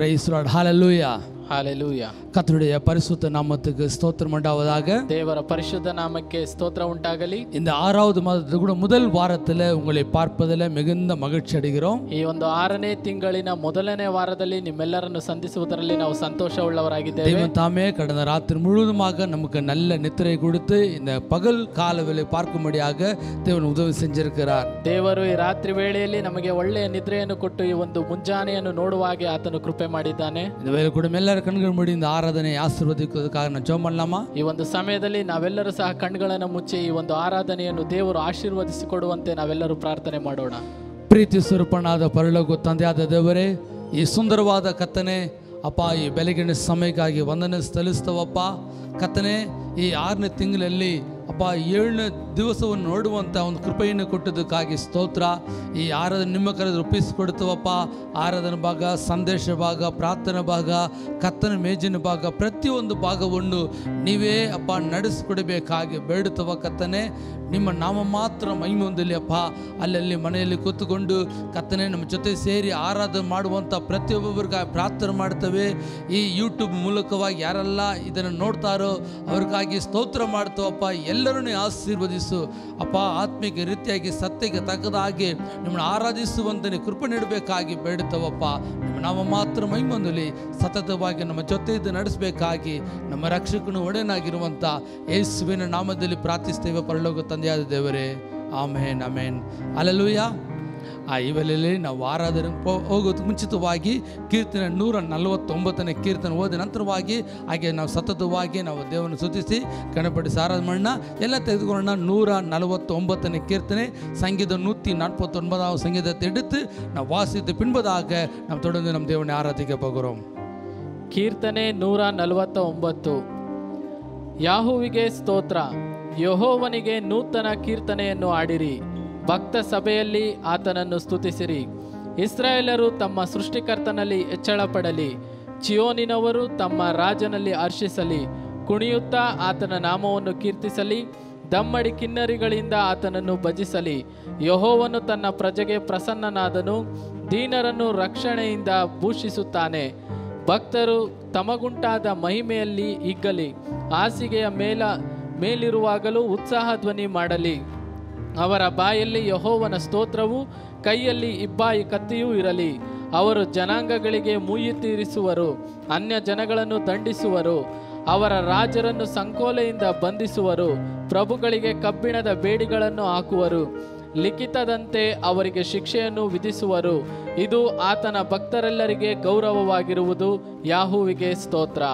Price Lord. ஹல்லேலூயா. ஹல்லேலூயா. கர்த்தருடைய பரிசுத்த நாமத்துக்கு ஸ்தோத்திரம் உண்டாவதாக. தேவர பரிசுத்த நாமಕ್ಕೆ ಸ್ತೋತ್ರ ಉಂಟಾಗಲಿ. இந்த 6வது மாதத்துல கூட முதல் வாரத்தில் உங்களை பார்ப்பதில் மிகுந்த மகிழ்ச்சி அடைகிறோம். ಈ ಒಂದು 6ನೇ ತಿಂಗಳಿನ ಮೊದಲನೇ ವಾರದಲ್ಲಿ ನಿಮ್ಮೆಲ್ಲರನ್ನು ಸಂಧಿಸುವುದರಲ್ಲಿ ನಾವು ಸಂತೋಷವುಳ್ಳವರಾಗಿದ್ದೇವೆ. தேவன் தாமே கடந்த ராத்திரி முழுவதுமாக நமக்கு நல்ல நித்திரை கொடுத்து இந்த பகல் காலவேளை பார்க்கும்படியாக தேவன் உதவி செஞ்சிருக்கிறார். ದೇವರು ಈ ರಾತ್ರಿ ವೇಳೆಯಲ್ಲಿ ನಮಗೆ ಒಳ್ಳೆಯ ನಿದ್ರೆಯನ್ನು ಕೊಟ್ಟು ಈ ಒಂದು ಮುಂಜಾನೆಯನ್ನು ನೋಡುವ ಹಾಗೆ ಆತನು ಕೃಪೆ ಮಾಡಿದ್ದಾನೆ. இந்த வேலை கூட எல்லாரும் கண்கள் மூடி இந்த ஆராதனை ஆசீர்வதிக்கிறதுக்காக நான் ஜெபம் பண்ணலாமா? ಈ ಒಂದು ಸಮಯದಲ್ಲಿ ನಾವೆಲ್ಲರೂ ಸಹ ಕಣ್ಣುಗಳನ್ನು ಮುಚ್ಚಿ ಈ ಒಂದು ಆರಾಧನೆಯನ್ನು ದೇವರು ಆಶೀರ್ವದಿಸಿಕೊಡುವಂತೆ ನಾವೆಲ್ಲರೂ ಪ್ರಾರ್ಥನೆ ಮಾಡೋಣ. ಪ್ರೀತಿ ಸ್ವರೂಪನಾದ ಪರಲೋಕ ತಂದೆಯಾದ ದೇವರೇ, ಈ ಸುಂದರವಾದ ಕತ್ತನೆ ಅಪ್ಪ, ಈ ಬೆಳಗಿನ ಸಮಯಕ್ಕಾಗಿ ವಂದನೆ ಸಲ್ಲಿಸ್ತವಪ್ಪ. ಕತ್ತನೆ ಈ 6ನೇ ತಿಂಗಳಲ್ಲಿ ಅಪ್ಪ 7ನೇ ದಿವಸವನ್ನು ನೋಡುವಂಥ ಒಂದು ಕೃಪೆಯನ್ನು ಕೊಟ್ಟದಕ್ಕಾಗಿ ಸ್ತೋತ್ರ. ಈ ಆರಾಧನೆ ನಿಮ್ಮ ಕರೆದು ರೂಪಿಸಿಕೊಡ್ತವಪ್ಪ. ಆರಾಧನೆ ಭಾಗ, ಸಂದೇಶ ಭಾಗ, ಪ್ರಾರ್ಥನಾ ಭಾಗ, ಕತ್ತನ ಮೇಜಿನ ಭಾಗ, ಪ್ರತಿಯೊಂದು ಭಾಗವನ್ನು ನೀವೇ ಅಪ್ಪ ನಡೆಸಿಕೊಡಬೇಕಾಗಿ ಬೇಡುತ್ತವ ಕತ್ತನೆ. ನಿಮ್ಮ ನಾಮ ಮಾತ್ರ ಮಹಿಮೆ ಹೊಂದಲಿ ಅಪ್ಪ. ಅಲ್ಲಲ್ಲಿ ಮನೆಯಲ್ಲಿ ಕೂತ್ಕೊಂಡು ಕತ್ತನೆ ನಮ್ಮ ಜೊತೆ ಸೇರಿ ಆರಾಧನೆ ಮಾಡುವಂಥ ಪ್ರತಿಯೊಬ್ಬರಿಗಾಗಿ ಪ್ರಾರ್ಥನೆ ಮಾಡ್ತೇವೆ. ಈ ಯೂಟ್ಯೂಬ್ ಮೂಲಕವಾಗಿ ಯಾರೆಲ್ಲ ಇದನ್ನು ನೋಡ್ತಾರೋ ಅವ್ರಿಗಾಗಿ ಸ್ತೋತ್ರ ಮಾಡ್ತವಪ್ಪ. ಎಲ್ಲರನ್ನೇ ಆಶೀರ್ವದಿಸು ಅಪ್ಪ. ಆತ್ಮಿಕ ರೀತಿಯಾಗಿ ಸತ್ಯಕ್ಕೆ ತಕ್ಕದ ಹಾಗೆ ನಿಮ್ಮನ್ನು ಆರಾಧಿಸುವಂತೆ ಕೃಪೆ ನೀಡಬೇಕಾಗಿ ಬೇಡುತ್ತವಪ್ಪ. ನಿಮ್ಮ ನಾಮ ಮಾತ್ರ ಮಹಿಮೆ ಹೊಂದಲಿ. ಸತತವಾಗಿ ನಮ್ಮ ಜೊತೆ ಇದ್ದು ನಡೆಸಬೇಕಾಗಿ ನಮ್ಮ ರಕ್ಷಕನು ಒಡೆಯನಾಗಿರುವಂಥ ಯೇಸುವಿನ ನಾಮದಲ್ಲಿ ಪ್ರಾರ್ಥಿಸ್ತೇವೆ ಪರಲೋಕ ತಂದೆಯಾದ ದೇವರೇ. ಆಮೇನ್ ಆಮೇನ್. ಹಲ್ಲೆಲೂಯಾ. ಈ ವೇಳೆಯಲ್ಲಿ ನಾವು ಆರಾಧನೆ ಹೋಗೋದಕ್ಕೆ ಮುಂಚಿತವಾಗಿ ಕೀರ್ತನೆ 149ನೇ ಕೀರ್ತನೆ ಓದಿದ ನಂತರವಾಗಿ ಹಾಗೆ ನಾವು ಸತತವಾಗಿ ನಾವು ದೇವರನ್ನು ಸ್ತುತಿಸಿ ಕಣಪಡಿಸಿ ಆರಾಧನೆ ಮಾಡೋಣ. ಎಲ್ಲ ತೆಗೆದುಕೊಳ್ಳೋಣ. 149ನೇ ಕೀರ್ತನೆ, ಸಂಗೀತ 149 ಸಂಗೀತத்தை எடுத்து ನಾವು வாசித்து பின்பதாக நாம் தொடர்ந்து நம் தேவனை ஆராதிக்க போகிறோம். ಕೀರ್ತನೆ 149. ಯಾಹುವಿಗೆ ಸ್ತೋತ್ರ. ಯೆಹೋವನಿಗೆ ನೂತನ ಕೀರ್ತನೆಯನ್ನು ಹಾಡಿರಿ. ಭಕ್ತ ಸಭೆಯಲ್ಲಿ ಆತನನ್ನು ಸ್ತುತಿಸಿರಿ. ಇಸ್ರಾಯೇಲರು ತಮ್ಮ ಸೃಷ್ಟಿಕರ್ತನಲ್ಲಿ ಹೆಚ್ಚಳ ಪಡಲಿ. ಚಿಯೋನಿನವರು ತಮ್ಮ ರಾಜನಲ್ಲಿ ಹರ್ಷಿಸಲಿ. ಕುಣಿಯುತ್ತಾ ಆತನ ನಾಮವನ್ನು ಕೀರ್ತಿಸಲಿ. ದಮ್ಮಡಿ ಕಿನ್ನರಿಗಳಿಂದ ಆತನನ್ನು ಭಜಿಸಲಿ. ಯೆಹೋವನು ತನ್ನ ಪ್ರಜೆಗೆ ಪ್ರಸನ್ನನಾದನು. ದೀನರನ್ನು ರಕ್ಷಣೆಯಿಂದ ಭೂಷಿಸುತ್ತಾನೆ. ಭಕ್ತರು ತಮಗುಂಟಾದ ಮಹಿಮೆಯಲ್ಲಿ ಹಿಗ್ಗಲಿ. ಹಾಸಿಗೆಯ ಮೇಲಿರುವಾಗಲೂ ಉತ್ಸಾಹ ಧ್ವನಿ ಮಾಡಲಿ. ಅವರ ಬಾಯಲ್ಲಿ ಯೆಹೋವನ ಸ್ತೋತ್ರವು, ಕೈಯಲ್ಲಿ ಇಬ್ಬಾಯಿ ಕತ್ತಿಯೂ ಇರಲಿ. ಅವರು ಜನಾಂಗಗಳಿಗೆ ಮುಯ್ಯಿ ತೀರಿಸುವರು, ಅನ್ಯ ಜನಗಳನ್ನು ದಂಡಿಸುವರು. ಅವರ ರಾಜರನ್ನು ಸಂಕೋಲೆಯಿಂದ ಬಂಧಿಸುವರು. ಪ್ರಭುಗಳಿಗೆ ಕಬ್ಬಿಣದ ಬೇಡಿಗಳನ್ನು ಹಾಕುವರು. ಲಿಖಿತದಂತೆ ಅವರಿಗೆ ಶಿಕ್ಷೆಯನ್ನು ವಿಧಿಸುವರು. ಇದು ಆತನ ಭಕ್ತರೆಲ್ಲರಿಗೆ ಗೌರವವಾಗಿರುವುದು. ಯಾಹುವಿಗೆ ಸ್ತೋತ್ರ.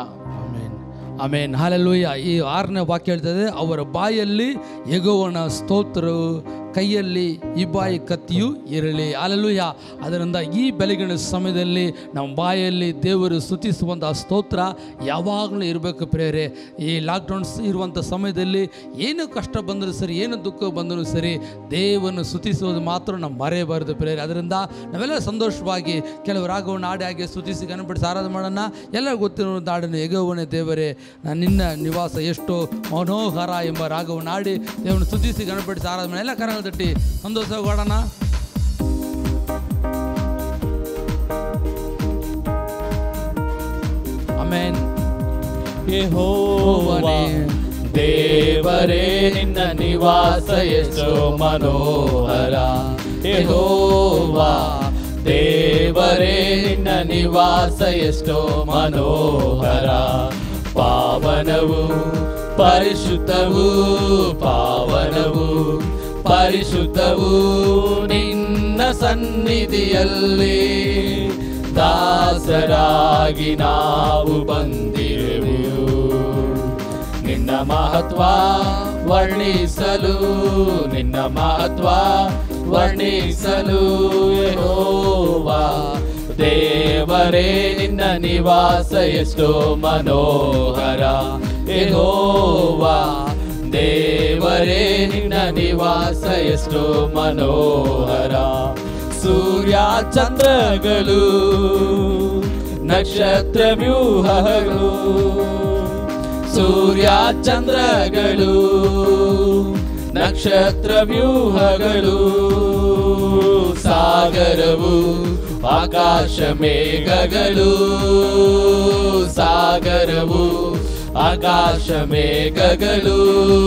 ಆಮೇನ್. ಹಲ್ಲೆಲೂಯಾ. ಈ 6ನೇ ವಾಕ್ಯ ಹೇಳ್ತದೆ, ಅವರ ಬಾಯಲ್ಲಿ ಯೆಹೋವನ ಸ್ತೋತ್ರವು, ಕೈಯಲ್ಲಿ ಇಬ್ಬಾಯಿ ಕತ್ತಿಯೂ ಇರಲಿ. ಹಲ್ಲೆಲೂಯಾ. ಅದರಿಂದ ಈ ಬೆಳಗಿನ ಸಮಯದಲ್ಲಿ ನಮ್ಮ ಬಾಯಲ್ಲಿ ದೇವರು ಸ್ತುತಿಸುವಂಥ ಸ್ತೋತ್ರ ಯಾವಾಗಲೂ ಇರಬೇಕು ಪ್ರೇರೆ. ಈ ಲಾಕ್ಡೌನ್ಸ್ ಇರುವಂಥ ಸಮಯದಲ್ಲಿ ಏನು ಕಷ್ಟ ಬಂದರೂ ಸರಿ, ಏನು ದುಃಖ ಬಂದರೂ ಸರಿ, ದೇವರನ್ನು ಸ್ತುತಿಸುವುದು ಮಾತ್ರ ನಾವು ಮರೆಯಬಾರದು ಪ್ರೇರೆ. ಅದರಿಂದ ನಾವೆಲ್ಲ ಸಂತೋಷವಾಗಿ ಕೆಲವು ರಾಗವನ್ನು ಹಾಡಿ ಹಾಗೆ ಸ್ತುತಿಸಿ ಗಣಪಡಿಸಿ ಆರಾಧನೆ ಮಾಡೋಣ. ಎಲ್ಲ ಗೊತ್ತಿರೋ ಹಾಡನ್ನು, ಯೆಹೋವನೇ ದೇವರೇ ನಿನ್ನ ನಿವಾಸ ಎಷ್ಟು ಮನೋಹರ ಎಂಬ ರಾಗವನ್ನು ಹಾಡಿ ದೇವರನ್ನು ಸ್ತುತಿಸಿ ಗಣಪಡಿಸಿ ಆರಾಧನೆ ಎಲ್ಲ ಕರಗಳು ತಟ್ಟಿ ಸಂತೋಷವಾಗೋಣ. ಆಮೆನ್. ಯೆಹೋವನೇ ದೇವರೇ ನಿನ್ನ ನಿವಾಸ ಎಷ್ಟು ಮನೋಹರ. ಯೆಹೋವಾ ದೇವರೇ ನಿನ್ನ ನಿವಾಸ ಎಷ್ಟೋ ಮನೋಹರ. ಪಾವನವು ಪರಿಶುದ್ಧವು, ಪಾವನವು ಪರಿಶುದ್ಧವು ನಿನ್ನ ಸನ್ನಿಧಿಯಲ್ಲಿ. ದಾಸರಾಗಿ ನಾವು ಬಂದಿರುವೆವು. ನಿನ್ನ ಮಹತ್ವ ವರ್ಣಿಸಲು, ನಿನ್ನ ಮಹತ್ವ ವರ್ಣಿಸಲು. ಯೆಹೋವಾ ದೇವರೇ ನಿನ್ನ ನಿವಾಸ ಎಷ್ಟೋ ಮನೋಹರ. ಯೆಹೋವಾ ದೇವರೇ ನಿನ್ನ ನಿವಾಸ ಎಷ್ಟೋ ಮನೋಹರ. ಸೂರ್ಯ ಚಂದ್ರಗಳು, ನಕ್ಷತ್ರ ವ್ಯೂಹಗಳು, ಸೂರ್ಯ ಚಂದ್ರಗಳು, ನಕ್ಷತ್ರ ವ್ಯೂಹಗಳು, ಸಾಗರವು ಆಕಾಶ ಮೇಘಗಳು ಸಾಗರವು ಆಕಾಶ ಮೇಘಗಳು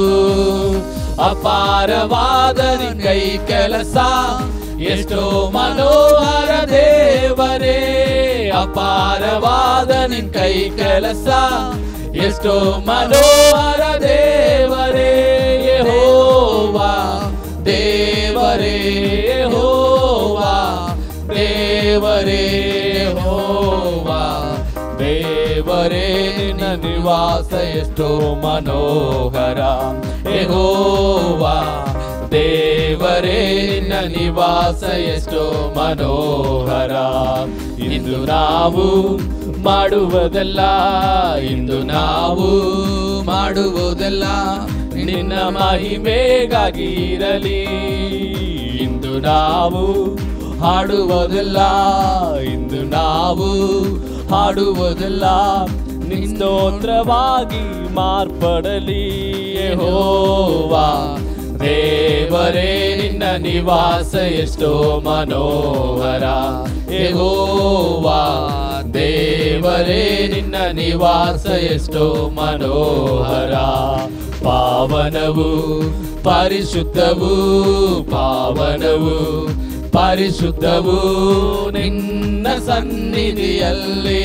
ಅಪಾರವಾದ ನಿನ್ನ ಕೈ ಕೆಲಸ ಎಷ್ಟೋ ಮನೋಹರ ದೇವರೇ ಅಪಾರವಾದ ನಿನ್ನ ಕೈ ಕೆಲಸ ಎಷ್ಟೋ ಮನೋಹರ ದೇವರೇ ಯೆಹೋವಾ ದೇವರೇ ಯೆಹೋವಾ ದೇವರೇ ಯೆಹೋವಾ ದೇವರೇ ನಿನ್ನ ನಿವಾಸ ಎಷ್ಟೋ ಮನೋಹರ ಯೆಹೋವಾ ದೇವರೇ ನಿನ್ನ ನಿವಾಸ ಎಷ್ಟೋ ಮನೋಹರ ಇಂದು ನಾವು ಮಾಡುವುದೆಲ್ಲ ಇಂದು ನಾವು ಮಾಡುವುದೆಲ್ಲ ನಿನ್ನ ಮಹಿಮೆಗಾಗಿ ಇರಲಿ ಇಂದು ನಾವು ಹಾಡುವುದೆಲ್ಲ ಇಂದು ನಾವು ಹಾಡುವುದೆಲ್ಲ ಸ್ತೋತ್ರವಾಗಿ ಮಾರ್ಪಡಲಿ ಯೆಹೋವಾ ದೇವರೇ ನಿನ್ನ ನಿವಾಸ ಎಷ್ಟೋ ಮನೋಹರ ಯೆಹೋವಾ ದೇವರೇ ನಿನ್ನ ನಿವಾಸ ಎಷ್ಟೋ ಮನೋಹರ ಪಾವನವು ಪರಿಶುದ್ಧವು ಪಾವನವು ಪರಿಶುದ್ಧವು ನಿನ್ನ ಸನ್ನಿಧಿಯಲ್ಲಿ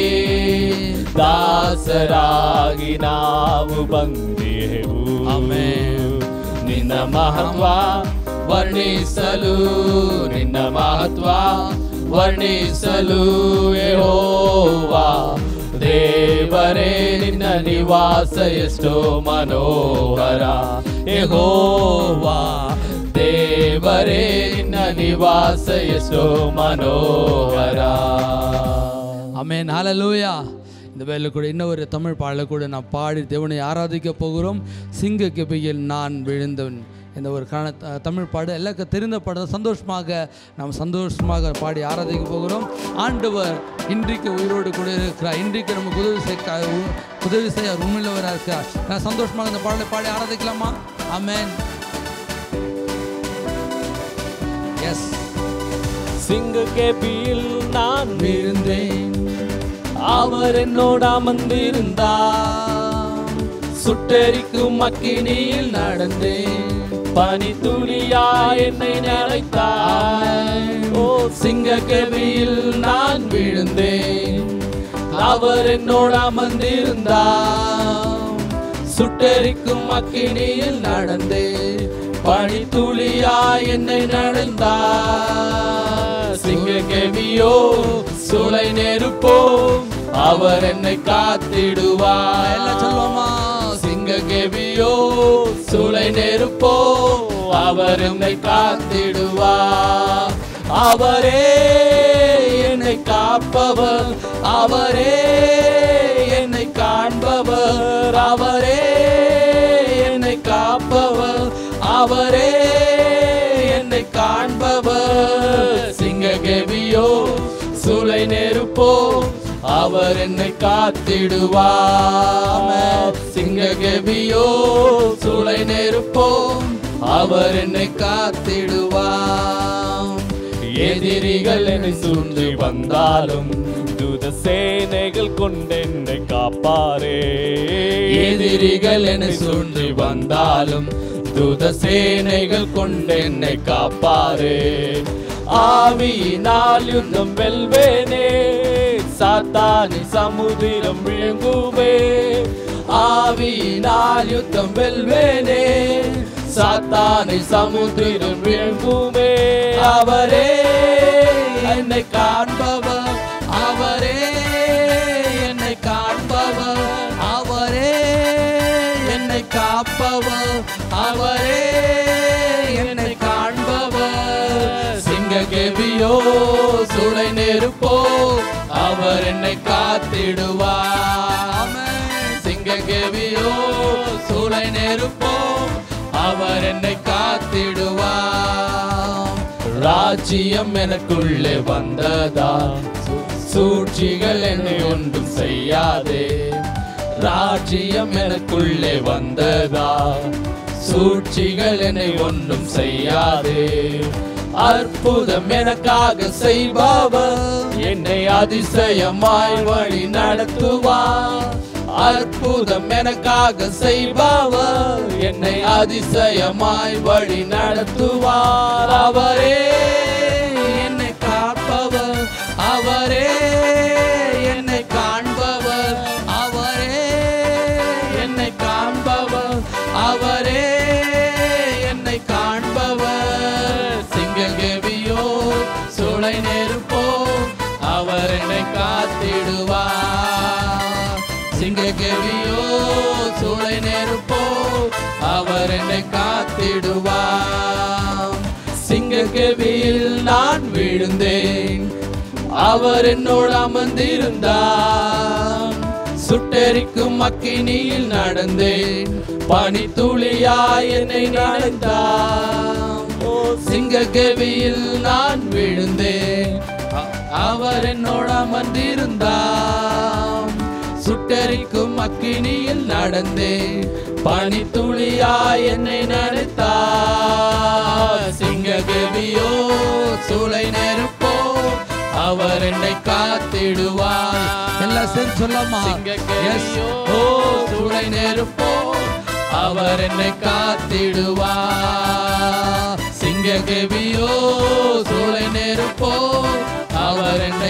ದಾಸರಾಗಿ ನಾವು ಬಂದೆವು ನಿನ್ನ ಮಹತ್ವ ವರ್ಣಿಸಲು ನಿನ್ನ ಮಹತ್ವ ವರ್ಣಿಸಲು ಯೆಹೋವಾ ದೇವರೇ ನಿನ್ನ ನಿವಾಸ ಎಷ್ಟೋ ಮನೋಹರ ಯೆಹೋವಾ ದೇವರೇ ನಿನ್ನ ನಿವಾಸ ಎಷ್ಟೋ மனோகர ஆமென் ஹல்லேலூயா. இந்த வேளை கூட இன்னொரு தமிழ் பாடலை கூட நான் பாடி தேவனை ஆராதிக்க போகிறோம். சிங்க கெபியில் நான் விழுந்தவன் இந்த ஒரு தமிழ் பாடு எல்லாருக்கும் தெரிந்த பாடம் சந்தோஷமாக நாம் சந்தோஷமாக பாடி ஆராதிக்க போகிறோம். ஆண்டவர் இன்றைக்கு உயிரோடு கூட இருக்கிறார். இன்றைக்கு நமக்கு உதவி செய்ய உண்மையிலவராக இருக்கிறார். நான் சந்தோஷமாக இந்த பாடலை பாடி ஆராதிக்கலாமா? ஆமென். எஸ். சிங்க கெபியில் நான் விழுந்தேன், அவர் என்னோட அமர்ந்திருந்தார். சுட்டெரிக்கும் அக்கினியில் நடந்தேன், பனி துளியா என்னை நினைத்தார். ஓ சிங்க கெபியில் நான் விழுந்தேன், அவர் என்னோட அமர்ந்திருந்தார். சுட்டெரிக்கும் அக்கினியில் நடந்தேன், பனி துளியா என்னை நடந்தார். சிங்க கெபியோ சூளை நெருப்போ அவர் என்னை காத்திடுவார். எல்லாம் சொல்லுவோமா? சிங்க கெபியோ சூளை நெருப்போ அவர் என்னை காத்திடுவார். அவரே என்னை காப்பவர், அவரே என்னை காண்பவர், அவரே என்னை காப்பவர், அவரே என்னை காண்பவர். சிங்க கெபியோ சூளை நெருப்போ அவர் என்னை காத்திடுவார். சிங்க கெபியோ சூளை நெருப்போ அவர் என்னை காத்திடுவார். எதிரிகள் என்னை சூழ்ந்து வந்தாலும் தூத சேனைகள் கொண்டென்னை காப்பாரே. எதிரிகள் என்னை சூழ்ந்து வந்தாலும் தூத சேனைகள் கொண்டென்னை காப்பாரே. ஆவியினால் யுத்தம் வெல்வேனே, சாத்தானை சமுதிரம் விழுங்குவே. ஆவியினால் யுத்தம் வெல்வேனே, சாத்தானை சமுதிரம் விழுங்குவே. அவரே என்னை காண்பவர், அவரே என்னை காண்பவர், அவரே என்னை காப்பவர், அவரே என்னை காண்பவர். சிங்க கெபியோ சூளை நெருப்போ அவர் என்னை காத்திடுவார். சிங்க கெபியோ சூளை நெருப்போ அவர் என்னை காத்திடுவார். ராஜ்யம் எனக்குள்ளே வந்ததா, சூழ்ச்சிகள் என்னை ஒன்றும் செய்யாதே. ராஜ்யம் எனக்குள்ளே வந்ததா, சூழ்ச்சிகள் என்னை ஒன்றும் செய்யாதே. அற்புதம் எனக்காக செய்பவர் என்னை அதிசயமாய் வழி நடத்துவார். அற்புதம் எனக்காக செய்பவர் என்னை அதிசயமாய் வழி நடத்துவார். அவரே என்னை காப்பவர், அவரே என்னை காண்பவர், அவரே என்னை காண்பவர், அவரே என்னை காண்பவர். சிங்ககேவியோ சூளை நெருப்போ அவர் என்னை காத்திடுவார். சிங்ககேவியோ சூளை நெருப்போ அவர் என்னை காத்திடுவார். சிங்ககேவியில் நான் விழுந்தேன், அவர் என்னோடு அமர்ந்திருந்தார். சுட்டெரிக்கும் அக்கினியில் நடந்தேன், பனித்துளியாய் என்னை நடந்தார். சிங்ககேவியில் நான் விழுந்தேன், அவர் என்னோடு அமர்ந்திருந்தார். சுட்டெரிக்கும் அக்கினியில் நடந்தேன், பனித்துளியாய் என்னை நனைத்தார். சிங்ககேவியோ சூளை நெருப்போ அவர் என்னை காத்திடுவார். எல்லாம் சேர்ந்து சொல்லமா? சிங்ககேவியோ சூளை நெருப்போ அவர் என்னை காத்திடுவார். சிங்ககேவியோ சூளை நெருப்போ அவர் என்னை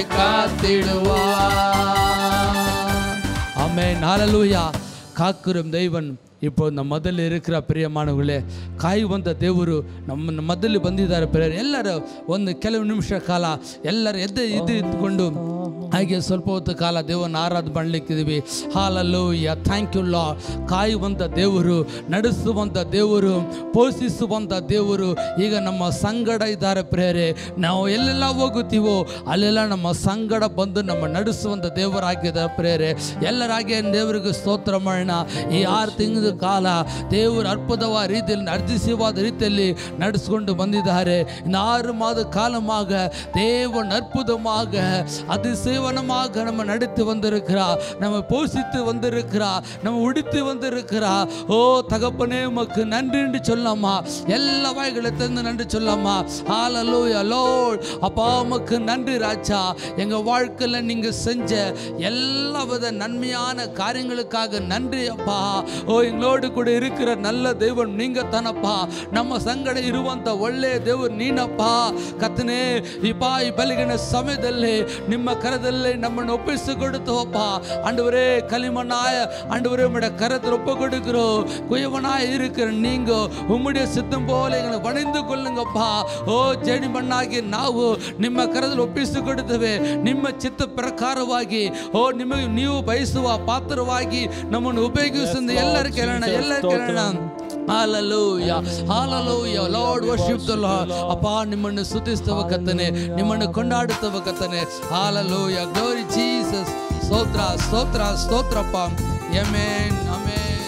காத்திடுவார். ஆமென், ஹல்லேலூயா. காக்குறும் தெய்வன் இப்போ ನಮ್ಮ ಮೊದಲು ಇರಕ್ಕಿರ ಪ್ರಿಯಮಾನಗಳೇ, ಕಾಯುವಂಥ ದೇವರು ನಮ್ಮ ಮೊದಲು ಬಂದಿದ್ದಾರೆ ಪ್ರಿಯರೇ. ಎಲ್ಲರೂ ಒಂದು ಕೆಲವು ನಿಮಿಷ ಕಾಲ ಎಲ್ಲರೂ ಇದ್ದುಕೊಂಡು ಹಾಗೆ ಸ್ವಲ್ಪ ಹೊತ್ತು ಕಾಲ ದೇವರನ್ನು ಆರಾಧನೆ ಮಾಡಲಿಕ್ಕಿದ್ದೀವಿ. ಹಲ್ಲೇಲೂಯಾ, ಥ್ಯಾಂಕ್ ಯು ಲಾರ್ಡ್. ಕಾಯುವಂಥ ದೇವರು, ನಡೆಸುವಂಥ ದೇವರು, ಪೋಷಿಸುವಂಥ ದೇವರು ಈಗ ನಮ್ಮ ಸಂಗಡ ಇದ್ದಾರೆ ಪ್ರಿಯರೇ. ನಾವು ಎಲ್ಲೆಲ್ಲ ಹೋಗುತ್ತೀವೋ ಅಲ್ಲೆಲ್ಲ ನಮ್ಮ ಸಂಗಡ ಬಂದು ನಮ್ಮ ನಡೆಸುವಂಥ ದೇವರಾಗಿದ್ದಾರೆ ಪ್ರಿಯರೇ. ಎಲ್ಲರಾಗೆ ದೇವರಿಗೆ ಸ್ತೋತ್ರ ಮಾಡೋಣ. ಈ 6 ತಿಂಗಳ ಕಾಲ ದೇವರು ಅದ್ಭುತವಾದ ರೀತಿಯಲ್ಲಿ ಅರ್ಜಿಸುವಾದ ರೀತಿಯಲ್ಲಿ ನಡೆಸಿಕೊಂಡು ಬಂದಿದ್ದಾರೆ. 6 மாத காலமாக தேவன் அற்புதமாக அதிசயவனமாக நம்ம நடத்தி வந்திருக்கிறார், நம்ம போஷித்து வந்திருக்கிறார், நம்ம உடுத்தி வந்திருக்கிறார். ஓ தகப்பனே உமக்கு நன்றி என்று சொல்லாமா? எல்லா வாய்களை திறந்து நன்றி சொல்லாமா? ஹல்லேலூயா லார்ட். அப்பா உமக்கு நன்றி ராஜா. எங்க வாழ்க்கையில நீங்க செஞ்ச எல்லா வித நன்மையான காரியங்களுக்காக நன்றி அப்பா. ஓ எங்களோடு கூட இருக்கிற நல்ல தேவன் நீங்க தானப்பா. ನಮ್ಮ ಸಂಗಡ ಇರುವಂತ ಒಳ್ಳೆಯ ದೇವರು ನೀನಪ್ಪ ಕರ್ತನೇ. ಈ ಬೆಳಗಿನ ಸಮಯದಲ್ಲಿ ನಿಮ್ಮ ಕರದಲ್ಲಿ ನಮ್ಮನ್ನು ஒப்பிசுகொடுத்தோப்பா ஆண்டவரே. களிமண்ணாய ஆண்டவரே உம்முடைய கரத்தில் ஒப்பு கொடுக்கிறோம். குயவனாய் இருக்கிற நீங்க உம்முடைய சித்தம் போல எங்களை வணைந்து கொள்ளுங்கப்பா. ஓ ಜೇಡಿ ಮಣ್ಣಾಗಿ ನಾವು ನಿಮ್ಮ ಕರದಲ್ಲಿ ಒಪ್ಪಿಸಿಕೊಡುತ್ತೇವೆ. ನಿಮ್ಮ ಚಿತ್ತ ಪ್ರಕಾರವಾಗಿ ಓ ನಿಮಗೆ ನೀವು ಬಯಸುವ ಪಾತ್ರವಾಗಿ ನಮ್ಮನ್ನು ಉಪಯೋಗಿಸಿದ ಎಲ್ಲರ ಕೇಳೋಣ, ಎಲ್ಲರ ಕೇಳೋಣ. Hallelujah, hallelujah, Lord worship the Lord. ಅಪ್ಪ ನಿಮ್ಮನ್ನು ಸ್ತುತಿಸುವ ಕರ್ತನೇ, ನಿಮ್ಮನ್ನು ಕೊಂಡಾಡುತ್ತವ ಕರ್ತನೇ. Hallelujah, glory Jesus. ಸ್ತೋತ್ರ ಸ್ತೋತ್ರ ಸ್ತೋತ್ರಪ್ಪ. Amen amen.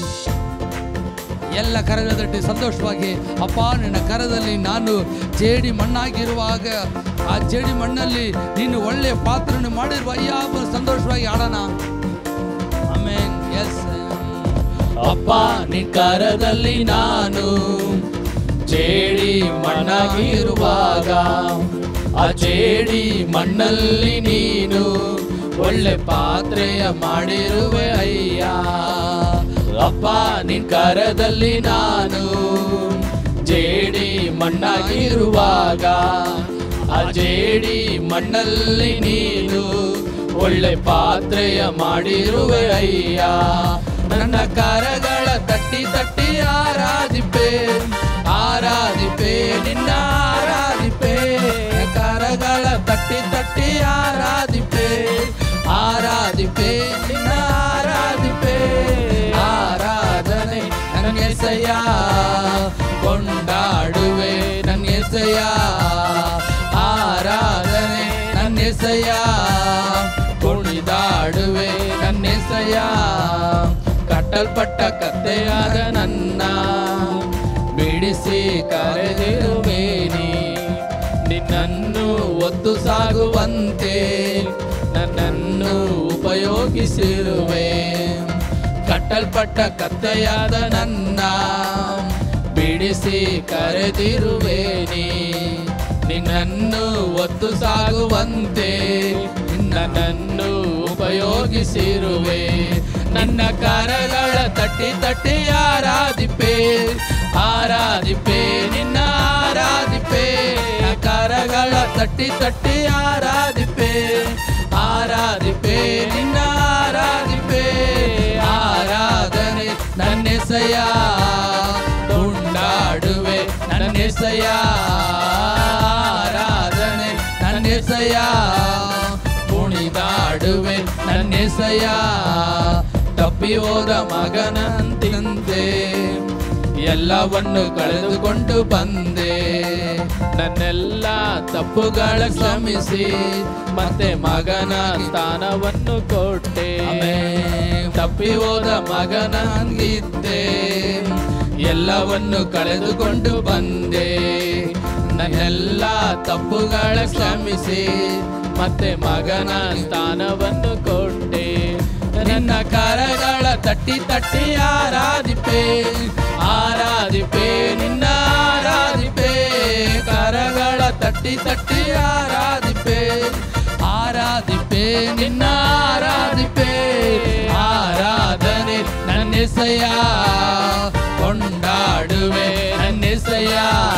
ಎಲ್ಲ ಕರಗಳ ತಟ್ಟಿ ಸಂತೋಷವಾಗಿ ಅಪ್ಪ ನಿನ್ನ ಕರದಲ್ಲಿ ನಾನು ಜೇಡಿ ಮಣ್ಣಾಗಿರುವಾಗ ಆ ಜೇಡಿ ಮಣ್ಣಲ್ಲಿ ನೀನು ಒಳ್ಳೆಯ ಪಾತ್ರವನ್ನು ಮಾಡಿರುವ ಅಯ್ಯ ಸಂತೋಷವಾಗಿ ಆಡೋಣ. ಆಮೆನ್. ಎಸ್ ಅಪ್ಪ ನಿನ್ನ ಕರದಲ್ಲಿ ನಾನು ಜೇಡಿ ಮಣ್ಣಾಗಿರುವಾಗ ಆ ಜೇಡಿ ಮಣ್ಣಲ್ಲಿ ನೀನು ಒಳ್ಳೆ ಪಾತ್ರೆಯ ಮಾಡಿರುವೆ ಅಯ್ಯ. ಅಪ್ಪ ನಿನ್ನ ಕರದಲ್ಲಿ ನಾನು ಜೇಡಿ ಮಣ್ಣಾಗಿರುವಾಗ ಆ ಜೇಡಿ ಮಣ್ಣಲ್ಲಿ ನೀನು ಒಳ್ಳೆ ಪಾತ್ರೆಯ ಮಾಡಿರುವೆ ಅಯ್ಯ. ನನ್ನ ಕರಗಳ ತಟ್ಟಿ ತಟ್ಟಿ ಆರಾಧಿಪೆ ಆರಾಧಿಪೆ ನಿನ್ನ ಆರಾಧಿಪೆ. ಕರಗಳ ತಟ್ಟಿ ತಟ್ಟಿ ಆರಾಧಿಪೆ ಆರಾಧಿಪೆ ನಿನ್ನ ಆರಾಧಿಪೆ. ಆರಾಧನೆ ನನ್ನ ಎಸೆಯ ಕೊಂಡಾಡುವೆ ನನ್ನ ಎಸೆಯ. ಆರಾಧನೆ ನನ್ನ ಎಸೆಯ ಕುಣಿದಾಡುವೆ ನನ್ನ ಎಸೆಯ. ಕಟ್ಟಲ್ಪಟ್ಟ ಕತ್ತೆಯಾದ ನನ್ನ ಬಿಡಿಸಿ ಕರೆದಿರುವೇನಿ. ನಿನ್ನನ್ನು ಒತ್ತು ಸಾಗುವಂತೆ ನನ್ನನ್ನು ಉಪಯೋಗಿಸಿರುವೆ. ಕಟ್ಟಲ್ಪಟ್ಟ ಕತ್ತೆಯಾದ ನನ್ನ ಬಿಡಿಸಿ ಕರೆದಿರುವೇನಿ. ನನ್ನನ್ನು ಒತ್ತು ಸಾಗುವಂತೆ ನನ್ನನ್ನು ಉಪಯೋಗಿಸಿರುವೆ. ನನ್ನ ಕರಗಳ ತಟ್ಟಿ ತಟ್ಟಿ ಆರಾಧಿಪೆ ಆರಾಧಿಪೆ ನಿನ್ನ ಆರಾಧಿಪೆ. ಕರಗಳ ತಟ್ಟಿ ತಟ್ಟಿ ಆರಾಧಿಪೆ ಆರಾಧಿಪೆ ನಿನ್ನ ಆರಾಧಿಪೆ. ಆರಾಧನೆ ನನ್ನೆಸೆಯ ಕೊಂಡಾಡುವೆ ನನ್ನೆಸೆಯ. ಆರಾಧನೆ ನನ್ನೆಸೆಯ ಕುಣಿದಾಡುವೆ ನನ್ನೆಸೆಯ. ತಪ್ಪಿ ಹೋದ ಮಗನಂತೆ ಎಲ್ಲವನ್ನು ಕಳೆದುಕೊಂಡು ಬಂದೆ. ನನ್ನೆಲ್ಲ ತಪ್ಪುಗಳ ಕ್ಷಮಿಸಿ ಮತ್ತೆ ಮಗನ ಸ್ಥಾನವನ್ನು ಕೊಟ್ಟೆ. ತಪ್ಪಿ ಹೋದ ಮಗನಾಗಿದ್ದೆ ಎಲ್ಲವನ್ನು ಕಳೆದುಕೊಂಡು ಬಂದೆ. ನನ್ನೆಲ್ಲ ತಪ್ಪುಗಳ ಕ್ಷಮಿಸಿ ಮತ್ತೆ ಮಗನ ಸ್ಥಾನವನ್ನು ಕೊಟ್ಟೆ. ನಿನ್ನ ಕರಗಳ ತಟ್ಟಿ ತಟ್ಟಿ ಆರಾಧಿಪೆ ಆರಾಧಿಪೆ ನಿನ್ನ ಆರಾಧಿಪೆ. ಕರಗಳ ತಟ್ಟಿ ತಟ್ಟಿ ಆರಾಧಿಪೆ ಆರಾಧಿಪೆ ನಿನ್ನ ಆರಾಧಿಪೆ. ಆರಾಧನೆ ನನ್ನೆಸೆಯ ಕೊಂಡಾಡುವೆ ನನ್ನೆಸೆಯ.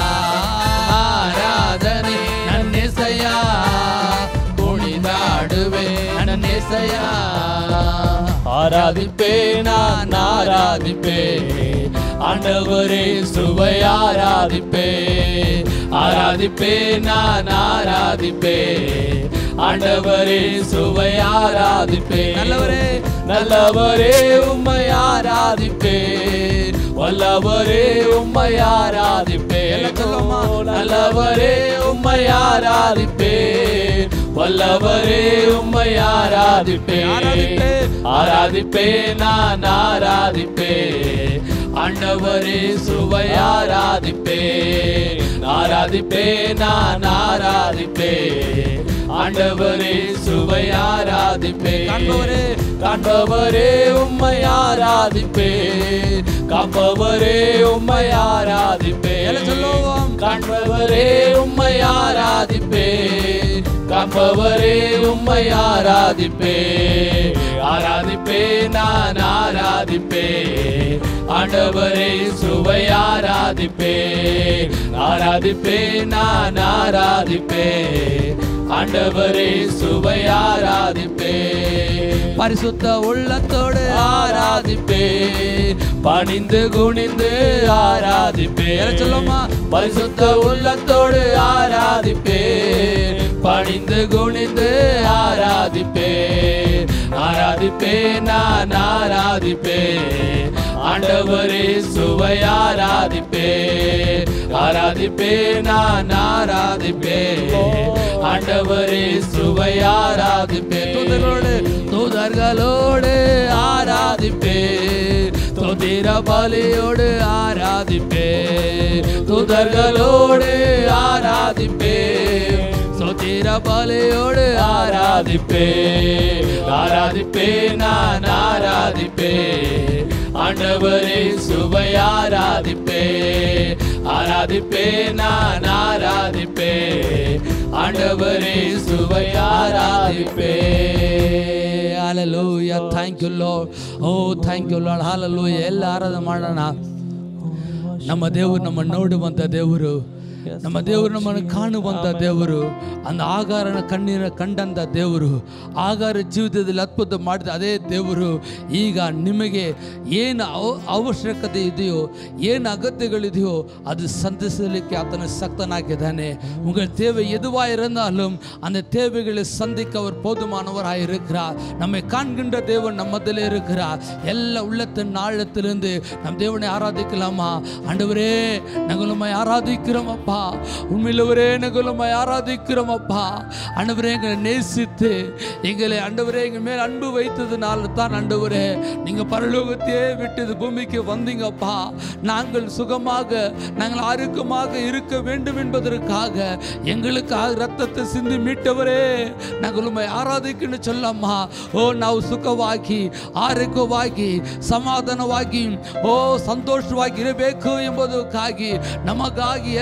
ಆರಾಧನೆ ನನ್ನೆಸೆಯ ಕುಣಿದಾಡುವೆ ನನ್ನೆಸೆಯ. ஆராதிப்பே நான் ஆராதிப்பே ஆண்டவரே சுவை ஆராதிப்பே. ஆராதிப்பே நான் ஆராதிப்பே ஆண்டவரே சுவை ஆராதிப்பே. நல்லவரே நல்லவரே உம்மை ஆராதிப்பே வல்லவரே உம்மை ஆராதிப்பே. நல்லவரே உம்மை ஆராதிப்பே வல்லவரே உம்மை ஆராதிப்பே. ஆராதிப்பே நான் ஆராதிப்பே ஆண்டவரே சுவை ஆராதிப்பே. ஆராதிப்பே நான் ஆராதிப்பே ஆண்டவரே சுவை ஆராதிப்பே. காண்பவரே உம்மை ஆராதிப்பே காப்பவரே உம்மை ஆராதிப்பே. காண்பவரே உம்மை ஆராதிப்பே காப்பவரே உம்மை ஆராதிப்பே. ஆராதிப்பே நான் ஆராதிப்பே ஆண்டவரே சுவை ஆராதிப்பே. ஆராதிப்பே நான் ஆராதிப்பே ஆண்டவரே சுவை ஆராதிப்பே. பரிசுத்த உள்ளத்தோடு ஆராதிப்பே பணிந்து குனிந்து ஆராதிப்பே. சொல்லுமா பரிசுத்த உள்ளத்தோடு ஆராதிப்பே பணிந்து குனிந்து ஆராதிப்பே. ஆராதிப்பே நான் ஆராதிப்பே ஆண்டவரே சுவை ஆராதிப்பே. ஆராதிப்பே நான் ஆராதிப்பே ஆண்டவரே சுவை ஆராதிப்பே. தூதர்களோடு ஆராதிப்பே துதிர பலியோடு ஆராதிப்பே. தூதர்களோடு ஆராதிப்பே சுதிர பலியோடு ஆராதிப்பே. ஆராதிப்பே நான் ஆராதிப்பே ஆண்டவரே சுவை ஆராதிப்பே. ஆராதிப்பே நான் ஆராதிப்பே ஆண்டவரே சுவை ஆராதிப்பே. Hallelujah. Thank you Lord. Oh thank you Lord. Hallelujah. ಎಲ್ಲ ಆರಾಧನೆ ಮಾಡೋಣ. ನಮ್ಮ ದೇವರು ನಮ್ಮ ನೋಡುವಂಥ ದೇವರು, ನಮ್ಮ ದೇವರು ನಮ್ಮನ್ನು ಕಾಣುವಂಥ ದೇವರು, அந்த ಆಗಾರನ ಕಣ್ಣಿನ ಕಂಡಂಥ ದೇವರು, ಆಗಾರ ಜೀವಿತದಲ್ಲಿ ಅದ್ಭುತ ಮಾಡಿದ ಅದೇ ದೇವರು ಈಗ ನಿಮಗೆ ಏನು ಅವಶ್ಯಕತೆ ಇದೆಯೋ, ಏನು ಅಗತ್ಯಗಳಿದೆಯೋ அது சந்திசலிக்கு அத்தனை சக்தனாகிதானே. உங்கள் தேவை எதுவாக இருந்தாலும் அந்த தேவைகளை சந்திக்க அவர் போதுமானவராக இருக்கிறார். நம்மை காண்கின்ற தேவன் நம்மதில் இருக்கிறார். எல்லா உள்ளத்தின் ஆழத்திலிருந்து நம் தேவனை ஆராதிக்கலாமா? ஆண்டவரே நாங்கள் உம்மை ஆராதிக்கிறோம் அப்பா, உண்மையிலவரே நாங்கள் உம்மை ஆராதிக்கிறோம் அப்பா. ஆண்டவரே எங்களை நேசித்து எங்களை ஆண்டவரே எங்கள் மேல் அன்பு வைத்ததுனால தான் ஆண்டவரே நீங்கள் பரலோகத்தையே விட்டு பூமிக்கு வந்தீங்கப்பா. நாங்கள் சுகமாக நாங்கள் ஆரோக்கியமாக இருக்க வேண்டும் என்பதற்காக எங்களுக்காக ரத்தத்தை சிந்தி மீட்டவரே நாங்கள் உம்மை ಆರಾಧಿಕನ್ನು சொல்லಮ್ಮ. ಓ ನಾವು ಸುಖವಾಗಿ ಆರೋಗ್ಯವಾಗಿ ಸಮಾಧಾನವಾಗಿ ಸಂತೋಷವಾಗಿ ಇರಬೇಕು ಎಂಬುದಕ್ಕಾಗಿ ನಮಗಾಗಿ ಎಲ್ಲ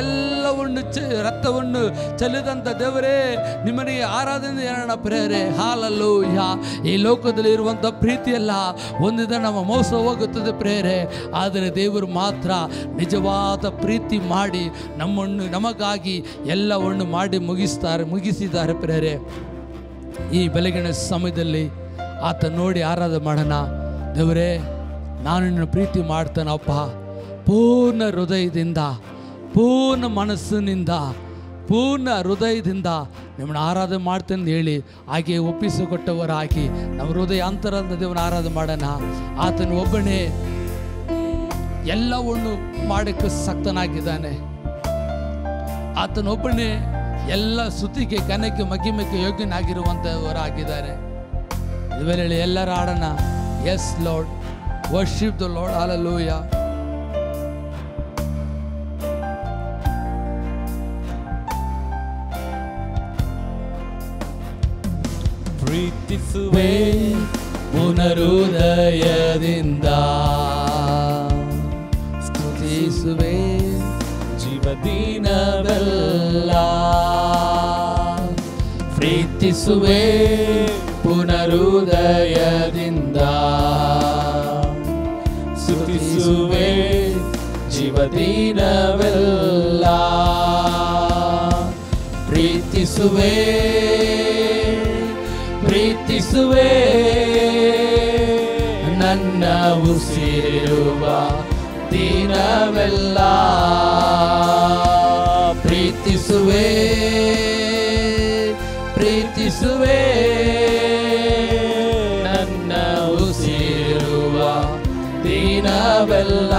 ಎಲ್ಲವನ್ನು ರಕ್ತವನ್ನು ಚೆಲ್ಲಿದಂಥ ದೇವರೇ ನಿಮ್ಮನಿಗೆ ಆರಾಧನೆ ಹೇಳೋಣ ಪ್ರೇರೆ. ಹಾಲಲ್ಲೂಯ್ಯ. ಈ ಲೋಕದಲ್ಲಿ ಇರುವಂಥ ಪ್ರೀತಿಯೆಲ್ಲ ಒಂದಿನ ನಮ್ಮ ಮೋಸ ಹೋಗುತ್ತದೆ ಪ್ರೇರೆ. ಆದರೆ ದೇವರು ಮಾತ್ರ ನಿಜವಾದ ಪ್ರೀತಿ ಮಾಡಿ ನಮಗಾಗಿ ಎಲ್ಲವನ್ನು ಮಾಡಿ ಮುಗಿಸಿದ್ದಾರೆ ಪ್ರೇರೆ. ಈ ಬೆಳಗಿನ ಸಮಯದಲ್ಲಿ ಆತ ನೋಡಿ ಆರಾಧನೆ ಮಾಡೋಣ. ದೇವರೇ, ನಾನು ನಿನ್ನ ಪ್ರೀತಿ ಮಾಡ್ತೇನಪ್ಪ, ಪೂರ್ಣ ಹೃದಯದಿಂದ, ಪೂರ್ಣ ಮನಸ್ಸಿನಿಂದ, ಪೂರ್ಣ ಹೃದಯದಿಂದ ನಿಮ್ಮನ್ನು ಆರಾಧನೆ ಮಾಡ್ತೇನೆ ಹೇಳಿ ಹಾಗೆ ಒಪ್ಪಿಸಿಕೊಟ್ಟವರಾಗಿ ನಮ್ಮ ಹೃದಯ ಅಂತರಂದ ದೇವನ ಆರಾಧನೆ ಮಾಡೋಣ. ಆತನು ಒಬ್ಬನೇ ಎಲ್ಲವನ್ನು ಮಾಡಕ್ಕೆ ಸಕ್ತನಾಗಿದ್ದಾನೆ. ಆತನೊಬ್ಬನೇ ಎಲ್ಲ ಸ್ತುತಿಗೆ, ಘನಕ್ಕೆ, ಮಹಿಮೆಗೆ ಯೋಗ್ಯನಾಗಿರುವಂಥವರಾಗಿದ್ದಾರೆ. ಇವೆಲ್ಲ ಎಲ್ಲರ ಆಡೋಣ. Yes Lord, worship the Lord. ಹಲ್ಲೆಲೂಯಾ. ಪ್ರೀತಿಸುವೆ ಪುನರುದಯದಿಂದ, ಸ್ತುತಿಸುವೆ ಜೀವದಿನವೆಲ್ಲ. ಪ್ರೀತಿಸುವೆ ಪುನರುದಯದಿಂದ, ಸ್ತುತಿಸುವೆ ಜೀವದಿನವೆಲ್ಲ. ಪ್ರೀತಿಸುವೆ, ಪ್ರೀತಿಸುವೆ ನನ್ನ ಉಸಿರಿರುವ ದಿನವೆಲ್ಲ. ಪ್ರೀತಿಸುವೆ, ಪ್ರೀತಿಸುವೆ ನನ್ನ ಉಸಿರಿರುವ ದಿನವೆಲ್ಲ.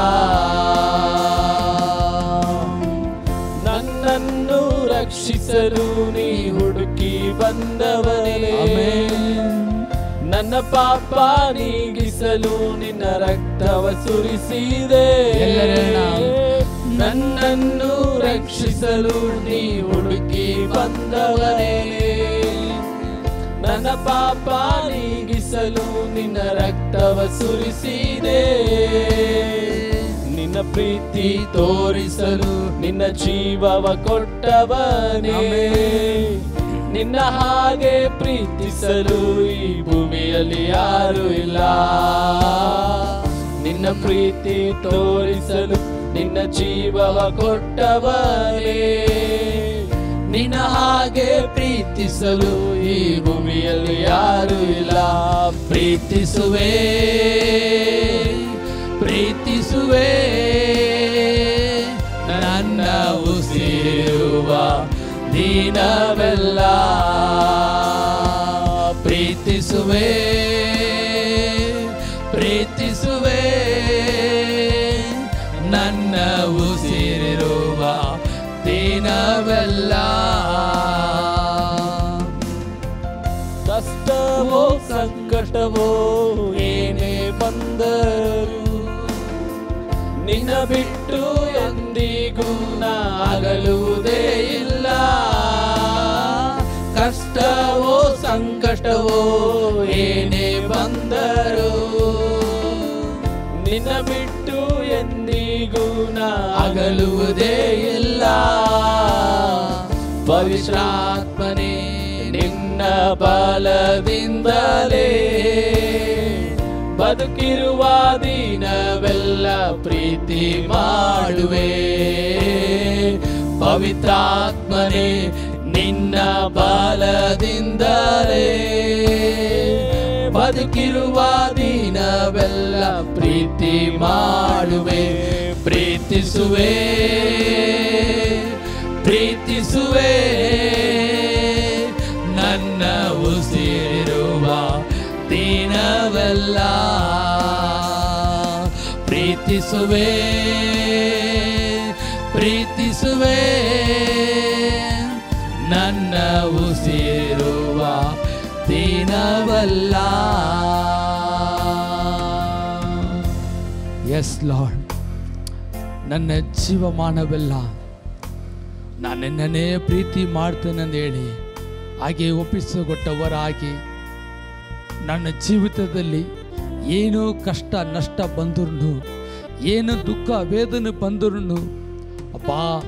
ನನ್ನನ್ನು ರಕ್ಷಿಸಲು ನೀ ಹುಡುಕಿ ಬಂದವನೇ, ನನ್ನ ಪಾಪ ನೀಗಿಸಲು ನಿನ್ನ ರಕ್ತವ ಸುರಿಸಿದೆ. ನನ್ನನ್ನು ರಕ್ಷಿಸಲು ನೀ ಹುಡುಕಿ ಬಂದವನೇ, ನನ್ನ ಪಾಪ ನೀಗಿಸಲು ನಿನ್ನ ರಕ್ತವ ಸುರಿಸಿದೆ. ನಿನ್ನ ಪ್ರೀತಿ ತೋರಿಸಲು ನಿನ್ನ ಜೀವವ ಕೊಟ್ಟವನೇ, ನಿನ್ನ ಹಾಗೆ ಪ್ರೀತಿಸಲು ಈ ಭೂಮಿಯಲ್ಲಿ ಯಾರು ಇಲ್ಲ. ನಿನ್ನ ಪ್ರೀತಿ ತೋರಿಸಲು ನಿನ್ನ ಜೀವವ ಕೊಟ್ಟವನೇ, ನಿನ್ನ ಹಾಗೆ ಪ್ರೀತಿಸಲು ಈ ಭೂಮಿಯಲ್ಲಿ ಯಾರು ಇಲ್ಲ. ಪ್ರೀತಿಸುವೆ, ಪ್ರೀತಿಸುವೆ ನನ್ನ ಉಸಿರುವ ದಿನವೆಲ್ಲ. ಪ್ರೀತಿಸುವೆ, ಪ್ರೀತಿಸುವೆ ನನ್ನ ಉಸಿರಿರುವ ದಿನವೆಲ್ಲ. ಕಷ್ಟವೋ ಸಂಕಟವೋ ಏನೇ ಬಂದರು ನಿನ್ನ ಬಿಟ್ಟು ಎಂದಿಗೂ ಆಗಲುವುದೇ ಇಲ್ಲ. ಕಷ್ಟವೋ ಸಂಕಟವೋ ಏನೇ ಬಂದರು ನಿನ್ನ ಬಿಟ್ಟು ಎಂದಿಗೂ ಆಗಲುವುದೇ ಇಲ್ಲ. ಪವಿತ್ರಾತ್ಮನೇ ನಿನ್ನ ಬಲದಿಂದಲೇ ಬದುಕಿರುವ ದಿನವೆಲ್ಲ ಪ್ರೀತಿ ಮಾಡುವೆ. ಪವಿತ್ರಾತ್ಮನೇ ನಿನ್ನ ಬಲದಿಂದಲೇ ಬದುಕಿರುವ ದಿನವೆಲ್ಲ ಪ್ರೀತಿ ಮಾಡುವೆ. ಪ್ರೀತಿಸುವೆ, ಪ್ರೀತಿಸುವೆ ನನ್ನ ಉಸಿರಿರುವ ದಿನವೆಲ್ಲ. ಪ್ರೀತಿಸುವೆ, ಪ್ರೀತಿಸುವೆ ನನ್ನ ಉಸಿರುವ ದಿನವಲ್ಲ. ಎಸ್ ಲಾರ್ಡ್, ನನ್ನ ಜೀವಮಾನವೆಲ್ಲ ನಾನು ನಿನ್ನನ್ನೇ ಪ್ರೀತಿ ಮಾಡ್ತೇನೆಂದು ಹೇಳಿ ಹಾಗೆ ಒಪ್ಪಿಸಿಕೊಟ್ಟವರಾಗಿ ನನ್ನ ಜೀವಿತದಲ್ಲಿ ಏನೋ ಕಷ್ಟ ನಷ್ಟ ಬಂದರೂ, ಏನು ದುಃಖ ವೇದನೆ ಬಂದರೂ ಅಪ್ಪ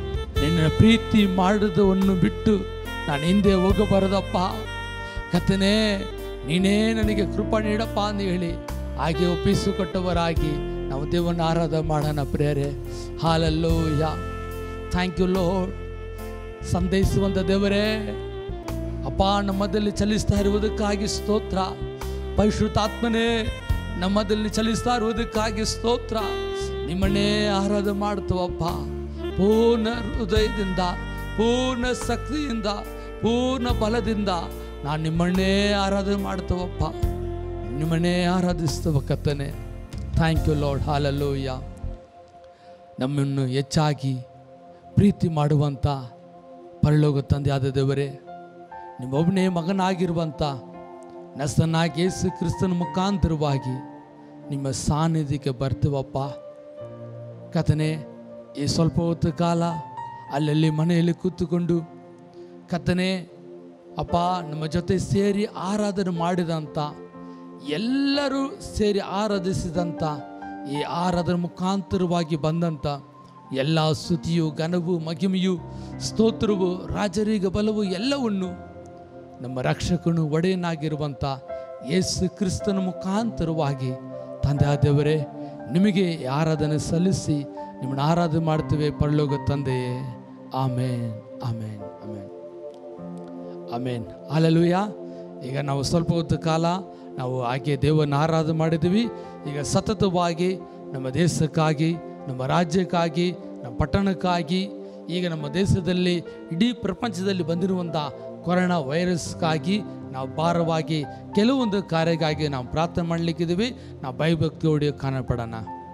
ನಿನ್ನ ಪ್ರೀತಿ ಮಾಡಿದವನ್ನು ಬಿಟ್ಟು ನಾನು ಹಿಂದೆ ಹೋಗಬಾರದಪ್ಪ. ಕರ್ತನೇ, ನೀನೇ ನನಗೆ ಕೃಪೆ ನೀಡಪ್ಪ ಅಂತ ಹೇಳಿ ಹಾಗೆ ಒಪ್ಪಿಸಿಕೊಟ್ಟವರಾಗಿ ನಾವು ದೇವರನ್ನ ಆರಾಧನೆ ಮಾಡೋಣ ಪ್ರಿಯರೇ. ಹಾಲೆಲೂಯ. Thank you Lord. ಸಂತೈಸುವಂಥ ದೇವರೇ, ಅಪ್ಪ ನಮ್ಮದಲ್ಲಿ ಚಲಿಸ್ತಾ ಇರುವುದಕ್ಕಾಗಿ ಸ್ತೋತ್ರ. ಪರಿಶುದ್ಧಾತ್ಮನೇ, ನಮ್ಮದಲ್ಲಿ ಚಲಿಸ್ತಾ ಇರುವುದಕ್ಕಾಗಿ ಸ್ತೋತ್ರ. ನಿಮ್ಮನ್ನೇ ಆರಾಧನೆ ಮಾಡ್ತವಪ್ಪ. ಪೂರ್ಣ ಹೃದಯದಿಂದ, ಪೂರ್ಣ ಶಕ್ತಿಯಿಂದ, ಪೂರ್ಣ ಬಲದಿಂದ ನಾನು ನಿಮ್ಮನ್ನೇ ಆರಾಧನೆ ಮಾಡ್ತವಪ್ಪ. ನಿಮ್ಮನ್ನೇ ಆರಾಧಿಸ್ತವ ಕರ್ತನೇ. Thank you Lord. ಹಾಲೆಲೂಯ. ನಮ್ಮನ್ನು ಹೆಚ್ಚಾಗಿ ಪ್ರೀತಿ ಮಾಡುವಂಥ ಪರಲೋಕ ತಂದೆಯಾದ ದೇವರೇ, ನಿಮ್ಮೊಬ್ಬನೇ ಮಗನಾಗಿರುವಂಥ ನಸನಾಗಿ ಯೇಸು ಕ್ರಿಸ್ತನ ಮುಖಾಂತರವಾಗಿ ನಿಮ್ಮ ಸಾನ್ನಿಧ್ಯಕ್ಕೆ ಬರ್ತೀವಪ್ಪ. ಕರ್ತನೇ, ಈ ಸ್ವಲ್ಪ ಹೊತ್ತು ಕಾಲ ಅಲ್ಲಲ್ಲಿ ಮನೆಯಲ್ಲಿ ಕೂತುಕೊಂಡು ಕರ್ತನೇ ಅಪ್ಪ ನಮ್ಮ ಜೊತೆ ಸೇರಿ ಆರಾಧನೆ ಮಾಡಿದಂಥ ಎಲ್ಲರೂ ಸೇರಿ ಆರಾಧಿಸಿದಂಥ ಈ ಆರಾಧನೆ ಮುಖಾಂತರವಾಗಿ ಬಂದಂಥ ಎಲ್ಲ ಸ್ತುತಿಯು, ಘನವು, ಮಹಿಮೆಯು, ಸ್ತೋತ್ರವು, ರಾಜರಿಗ ಬಲವು ಎಲ್ಲವನ್ನು ನಮ್ಮ ರಕ್ಷಕನು ಒಡೆಯನಾಗಿರುವಂಥ ಯೇಸು ಕ್ರಿಸ್ತನ ಮುಖಾಂತರವಾಗಿ ತಂದೆ ಆದವರೇ ನಿಮಗೆ ಆರಾಧನೆ ಸಲ್ಲಿಸಿ ನಿಮ್ಮನ್ನು ಆರಾಧನೆ ಮಾಡ್ತೇವೆ ಪರಲೋಕ ತಂದೆಯೇ. ಆಮೇನ್, ಆಮೇನ್, ಆಮೇನ್, ಆಮೇನ್. ಹಲ್ಲೆಲೂಯಾ. ಈಗ ನಾವು ಸ್ವಲ್ಪ ಹೊತ್ತು ಕಾಲ ನಾವು ಹಾಗೆ ದೇವರನ್ನು ಆರಾಧನೆ ಮಾಡಿದ್ದೀವಿ. ಈಗ ಸತತವಾಗಿ ನಮ್ಮ ದೇಶಕ್ಕಾಗಿ, ನಮ್ಮ ರಾಜ್ಯಕ್ಕಾಗಿ, ನಮ್ಮ ಪಟ್ಟಣಕ್ಕಾಗಿ, ಈಗ ನಮ್ಮ ದೇಶದಲ್ಲಿ ಇಡೀ ಪ್ರಪಂಚದಲ್ಲಿ ಬಂದಿರುವಂಥ ಕೊರೋನಾ ವೈರಸ್ಗಾಗಿ ನಾವು ಭಾರವಾಗಿ ಕೆಲವೊಂದು ಕಾರ್ಯಕ್ಕಾಗಿ ನಾವು ಪ್ರಾರ್ಥನೆ ಮಾಡಲಿಕ್ಕಿದ್ದೀವಿ. ನಾವು ಭಯಭಕ್ತಿಯೋடு ಕಾಣಪಡೋಣ.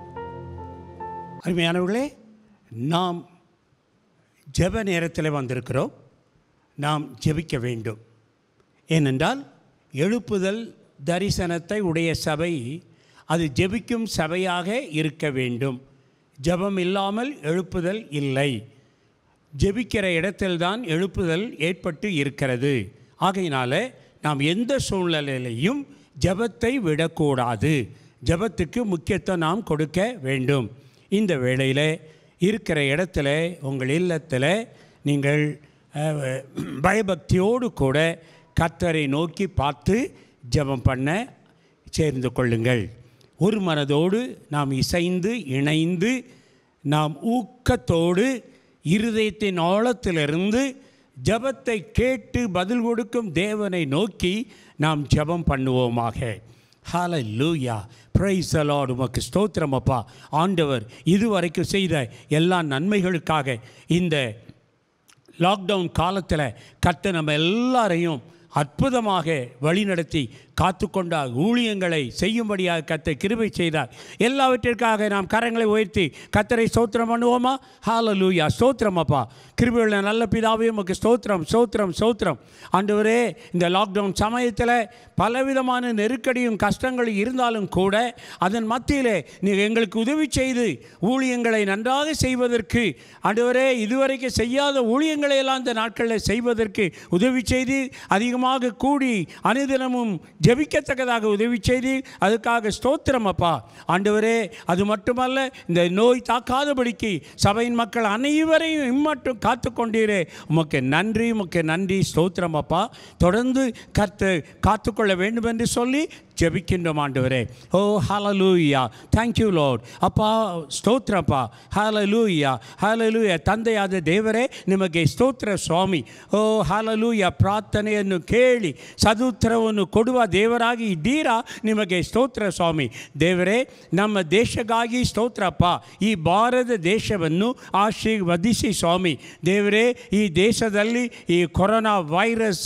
அருமையானவர்களே, நாம் ஜெப நேரத்தில் வந்திருக்கிறோம். நாம் ஜெபிக்க வேண்டும். ஏனென்றால் எழுப்புதல் தரிசனத்தை உடைய சபை அது ஜெபிக்கும் சபையாக இருக்க வேண்டும். ஜெபம் இல்லாமல் எழுப்புதல் இல்லை. ஜெபிக்கிற இடத்தில்தான் எழுப்புதல் ஏற்பட்டு இருக்கிறது. ஆகையினால நாம் எந்த சூழ்நிலையிலையும் ஜெபத்தை விடக்கூடாது. ஜெபத்துக்கு முக்கியத்துவம் நாம் கொடுக்க வேண்டும். இந்த வேளையில் இருக்கிற இடத்துல உங்கள் இல்லத்தில் நீங்கள் பயபக்தியோடு கூட கர்த்தரை நோக்கி பார்த்து ஜெபம் பண்ண சேர்ந்து கொள்ளுங்கள். ஒரு மனதோடு நாம் இசைந்து இணைந்து நாம் ஊக்கத்தோடு இருதயத்தின் ஆழத்திலிருந்து ஜெபத்தை கேட்டு பதில் கொடுக்கும் தேவனை நோக்கி நாம் ஜெபம் பண்ணுவோமாக. ஹல்லேலூயா. Praise the Lord. உமக்கு ஸ்தோத்திரம் அப்பா. ஆண்டவர் இதுவரைக்கும் செய்த எல்லா நன்மைகளுக்காக இந்த லாக்டவுன் காலத்தில் கர்த்தர் நம்ம எல்லாரையும் அற்புதமாக வழிநடத்தி காத்து கொண்டார். ஊழியங்களை செய்யும்படியாக கர்த்தர் கிருபை செய்தார். எல்லாவற்றிற்காக நாம் கரங்களை உயர்த்தி கர்த்தரை ஸ்தோத்திரம் பண்ணுவோமா? ஹல்லேலூயா. ஸ்தோத்திரம் அப்பா. கிருபையுள்ள நல்ல பிதாவே உமக்கு ஸ்தோத்திரம், ஸ்தோத்திரம், ஸ்தோத்திரம். ஆண்டவரே, இந்த லாக்டவுன் சமயத்தில் பலவிதமான நெருக்கடியும் கஷ்டங்களும் இருந்தாலும் கூட அதன் மத்தியிலே நீங்கள் எங்களுக்கு உதவி செய்து ஊழியங்களை நன்றாக செய்வதற்கு, ஆண்டவரே இதுவரைக்கும் செய்யாத ஊழியங்களை எல்லாம் இந்த நாட்களில் செய்வதற்கு உதவி செய்து அதிகமாக கூடி அனுதினமும் ஜெபிக்கத்தக்கதாக உதவி செய்து அதுக்காக ஸ்தோத்திரம் அப்பா. ஆண்டவரே, அது மட்டுமல்ல, இந்த நோய் தாக்காதபடிக்கு சபையின் மக்கள் அனைவரையும் இம்மட்டும் காத்து கொண்டீரே, உமக்கு நன்றி, உமக்கு நன்றி, ஸ்தோத்திரம் அப்பா. தொடர்ந்து காத்துக்கொள்ள வேண்டும் என்று சொல்லி ஜெபிக்கின்றோம் ஆண்டவரே. ஓ ஹல்லேலூயா. Thank you Lord. அப்பா ಸ್ತೋತ್ರಪ್ಪ. ஹல்லேலூயா, ஹல்லேலூயா. ತಂದೆಯಾದ ದೇವರೇ ನಿಮಗೆ ಸ್ತೋತ್ರ ಸ್ವಾಮಿ. ಓ ಹಲ್ಲೇಲೂಯಾ. ಪ್ರಾರ್ಥನೆಯನ್ನು ಕೇಳಿ ಸದುತ್ತರವನ್ನು ಕೊಡುವ ದೇವರಾಗಿ ಇದ್ದೀರಾ, ನಿಮಗೆ ಸ್ತೋತ್ರ ಸ್ವಾಮಿ. ದೇವರೇ, ನಮ್ಮ ದೇಶಕ್ಕಾಗಿ ಸ್ತೋತ್ರಪ್ಪ. ಈ ಭಾರತ ದೇಶವನ್ನು ಆಶೀರ್ವದಿಸಿ ಸ್ವಾಮಿ. ದೇವರೇ, ಈ ದೇಶದಲ್ಲಿ ಈ ಕೊರೋನಾ ವೈರಸ್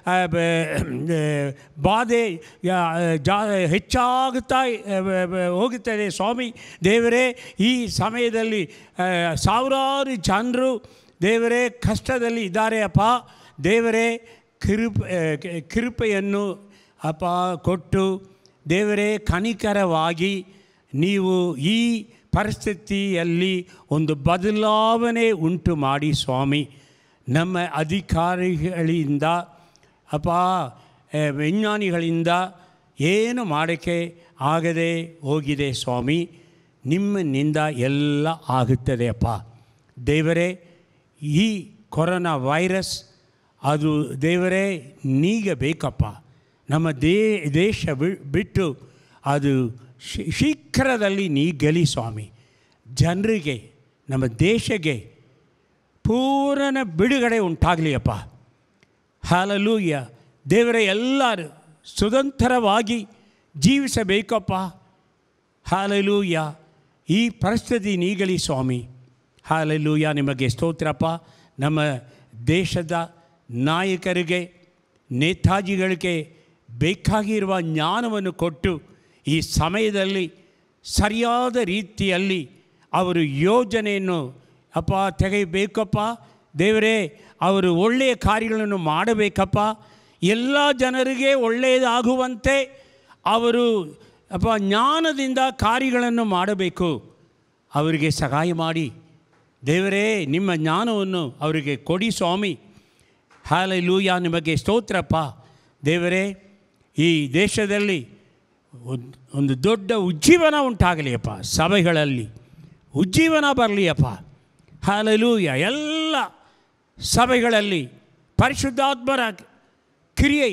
ಬಾಧೆ ಹೆಚ್ಚಾಗುತ್ತಾ ಹೋಗುತ್ತದೆ ಸ್ವಾಮಿ. ದೇವರೇ, ಈ ಸಮಯದಲ್ಲಿ ಸಾವಿರಾರು ಜನರು ದೇವರೇ ಕಷ್ಟದಲ್ಲಿ ಇದ್ದಾರೆ ಅಪ್ಪ. ದೇವರೇ, ಕೃಪೆಯನ್ನು ಅಪ್ಪ ಕೊಟ್ಟು ದೇವರೇ ಕನಿಕರವಾಗಿ ನೀವು ಈ ಪರಿಸ್ಥಿತಿಯಲ್ಲಿ ಒಂದು ಬದಲಾವಣೆ ಉಂಟು ಮಾಡಿ ಸ್ವಾಮಿ. ನಮ್ಮ ಅಧಿಕಾರಿಗಳಿಂದ ಅಪ್ಪ, ವಿಜ್ಞಾನಿಗಳಿಂದ ಏನು ಮಾಡೋಕ್ಕೆ ಆಗದೆ ಹೋಗಿದೆ ಸ್ವಾಮಿ. ನಿಮ್ಮನಿಂದ ಎಲ್ಲ ಆಗುತ್ತದೆ ಅಪ್ಪ. ದೇವರೇ, ಈ ಕೊರೋನಾ ವೈರಸ್ ಅದು ದೇವರೇ ನೀಗಬೇಕಪ್ಪ. ನಮ್ಮ ದೇಶ ಬಿಟ್ಟು ಅದು ಶೀಘ್ರದಲ್ಲಿ ನೀಗಲಿ ಸ್ವಾಮಿ. ಜನರಿಗೆ ನಮ್ಮ ದೇಶಕ್ಕೆ ಪೂರ್ಣ ಬಿಡುಗಡೆ ಉಂಟಾಗಲಿಯಪ್ಪ. ಹಲ್ಲೆಲೂಯಾ. ದೇವರೇ ಎಲ್ಲರೂ ಸ್ವತಂತ್ರವಾಗಿ ಜೀವಿಸಬೇಕಪ್ಪ. ಹಲ್ಲೆಲೂಯಾ. ಈ ಪರಿಸ್ಥಿತಿ ನೀಗಲಿ ಸ್ವಾಮಿ. ಹಲ್ಲೆಲೂಯಾ. ನಿಮಗೆ ಸ್ತೋತ್ರಪ್ಪ. ನಮ್ಮ ದೇಶದ ನಾಯಕರಿಗೆ, ನೇತಾಜಿಗಳಿಗೆ ಬೇಕಾಗಿರುವ ಜ್ಞಾನವನ್ನು ಕೊಟ್ಟು ಈ ಸಮಯದಲ್ಲಿ ಸರಿಯಾದ ರೀತಿಯಲ್ಲಿ ಅವರು ಯೋಜನೆಯನ್ನು ಅಪ್ಪ ತೆಗೆಯಬೇಕಪ್ಪ. ದೇವರೇ, ಅವರು ಒಳ್ಳೆಯ ಕಾರ್ಯಗಳನ್ನು ಮಾಡಬೇಕಪ್ಪ. ಎಲ್ಲ ಜನರಿಗೆ ಒಳ್ಳೆಯದಾಗುವಂತೆ ಅವರು ಅಪ್ಪ ಜ್ಞಾನದಿಂದ ಕಾರ್ಯಗಳನ್ನು ಮಾಡಬೇಕು. ಅವರಿಗೆ ಸಹಾಯ ಮಾಡಿ ದೇವರೇ, ನಿಮ್ಮ ಜ್ಞಾನವನ್ನು ಅವರಿಗೆ ಕೊಡಿ ಸ್ವಾಮಿ. ಹಲ್ಲೆಲೂಯಾ. ನಿಮಗೆ ಸ್ತೋತ್ರಪ್ಪ. ದೇವರೇ, ಈ ದೇಶದಲ್ಲಿ ಒಂದು ದೊಡ್ಡ ಉಜ್ಜೀವನ ಉಂಟಾಗಲಿಯಪ್ಪ. ಸಭೆಗಳಲ್ಲಿ ಉಜ್ಜೀವನ ಬರಲಿಯಪ್ಪ. ಹಲ್ಲೆಲೂಯಾ. ಎಲ್ಲ ಸಭೆಗಳಲ್ಲಿ ಪರಿಶುದ್ಧಾತ್ಮರ ಕ್ರಿಯೆ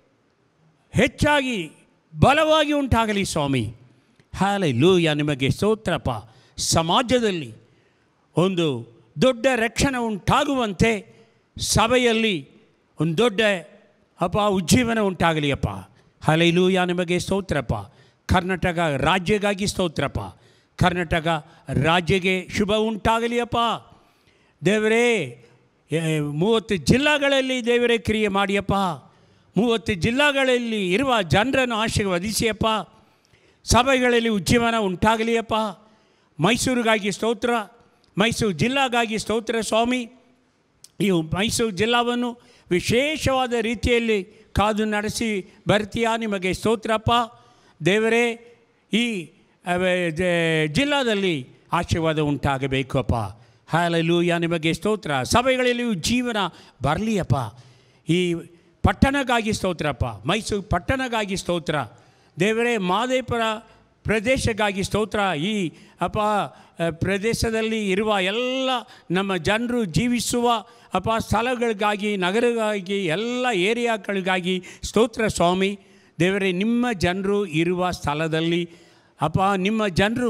ಹೆಚ್ಚಾಗಿ ಬಲವಾಗಿ ಉಂಟಾಗಲಿ ಸ್ವಾಮಿ. ಹಲ್ಲೆಲೂಯಾ. ನಿಮಗೆ ಸ್ತೋತ್ರಪ್ಪ. ಸಮಾಜದಲ್ಲಿ ಒಂದು ದೊಡ್ಡ ರಕ್ಷಣೆ ಉಂಟಾಗುವಂತೆ ಸಭೆಯಲ್ಲಿ ಒಂದು ದೊಡ್ಡ ಉಜ್ಜೀವನ ಉಂಟಾಗಲಿಯಪ್ಪ. ಹಲ್ಲೆಲೂಯಾ. ನಿಮಗೆ ಸ್ತೋತ್ರಪ್ಪ. ಕರ್ನಾಟಕ ರಾಜ್ಯಕ್ಕಾಗಿ ಸ್ತೋತ್ರಪ್ಪ. ಕರ್ನಾಟಕ ರಾಜ್ಯಕ್ಕೆ ಶುಭ ಉಂಟಾಗಲಿಯಪ್ಪ. ದೇವರೇ, 30 ಜಿಲ್ಲೆಗಳಲ್ಲಿ ದೇವರೇ ಕ್ರಿಯೆ ಮಾಡಿಯಪ್ಪ. 30 ಜಿಲ್ಲೆಗಳಲ್ಲಿ ಇರುವ ಜನರನ್ನು ಆಶೀರ್ವದಿಸಿಯಪ್ಪ. ಸಭೆಗಳಲ್ಲಿ ಉಜ್ಜೀವನ ಉಂಟಾಗಲಿಯಪ್ಪ. ಮೈಸೂರಿಗಾಗಿ ಸ್ತೋತ್ರ. ಮೈಸೂರು ಜಿಲ್ಲೆಗಾಗಿ ಸ್ತೋತ್ರ ಸ್ವಾಮಿ. ಈ ಮೈಸೂರು ಜಿಲ್ಲಾವನ್ನು ವಿಶೇಷವಾದ ರೀತಿಯಲ್ಲಿ ಕಾದು ನಡೆಸಿ ಬರ್ತೀಯಾ. ನಿಮಗೆ ಸ್ತೋತ್ರಪ್ಪ. ದೇವರೇ, ಈ ಜಿಲ್ಲಾದಲ್ಲಿ ಆಶೀರ್ವಾದ ಉಂಟಾಗಬೇಕಪ್ಪ. ಹಲ್ಲೆಲೂಯಾ. ನಿಮಗೆ ಸ್ತೋತ್ರ. ಸಭೆಗಳಲ್ಲಿ ಜೀವನ ಬರಲಿಯಪ್ಪ. ಈ ಪಟ್ಟಣಕ್ಕಾಗಿ ಸ್ತೋತ್ರಪ್ಪ. ಮೈಸೂರು ಪಟ್ಟಣಕ್ಕಾಗಿ ಸ್ತೋತ್ರ. ದೇವರೇ, ಮಾದೇಪುರ ಪ್ರದೇಶಕ್ಕಾಗಿ ಸ್ತೋತ್ರ. ಈ ಪ್ರದೇಶದಲ್ಲಿ ಇರುವ ಎಲ್ಲ ನಮ್ಮ ಜನರು ಜೀವಿಸುವ ಸ್ಥಳಗಳಿಗಾಗಿ, ನಗರಗಾಗಿ, ಎಲ್ಲ ಏರಿಯಾಗಳಿಗಾಗಿ ಸ್ತೋತ್ರ ಸ್ವಾಮಿ. ದೇವರೇ, ನಿಮ್ಮ ಜನರು ಇರುವ ಸ್ಥಳದಲ್ಲಿ ನಿಮ್ಮ ಜನರು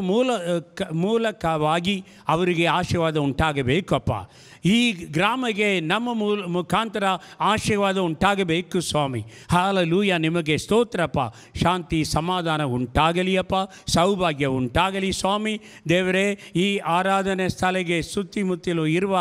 ಮೂಲಕವಾಗಿ ಅವರಿಗೆ ಆಶೀರ್ವಾದ ಉಂಟಾಗಬೇಕಪ್ಪ. ಈ ಗ್ರಾಮಕ್ಕೆ ನಮ್ಮ ಮುಖಾಂತರ ಆಶೀರ್ವಾದ ಉಂಟಾಗಬೇಕು ಸ್ವಾಮಿ. ಹಲ್ಲೆಲೂಯಾ. ನಿಮಗೆ ಸ್ತೋತ್ರಪ್ಪ. ಶಾಂತಿ ಸಮಾಧಾನ ಉಂಟಾಗಲಿಯಪ್ಪ. ಸೌಭಾಗ್ಯ ಉಂಟಾಗಲಿ ಸ್ವಾಮಿ. ದೇವರೇ, ಈ ಆರಾಧನೆ ಸ್ಥಳಕ್ಕೆ ಸುತ್ತಿಮುತ್ತಲು ಇರುವ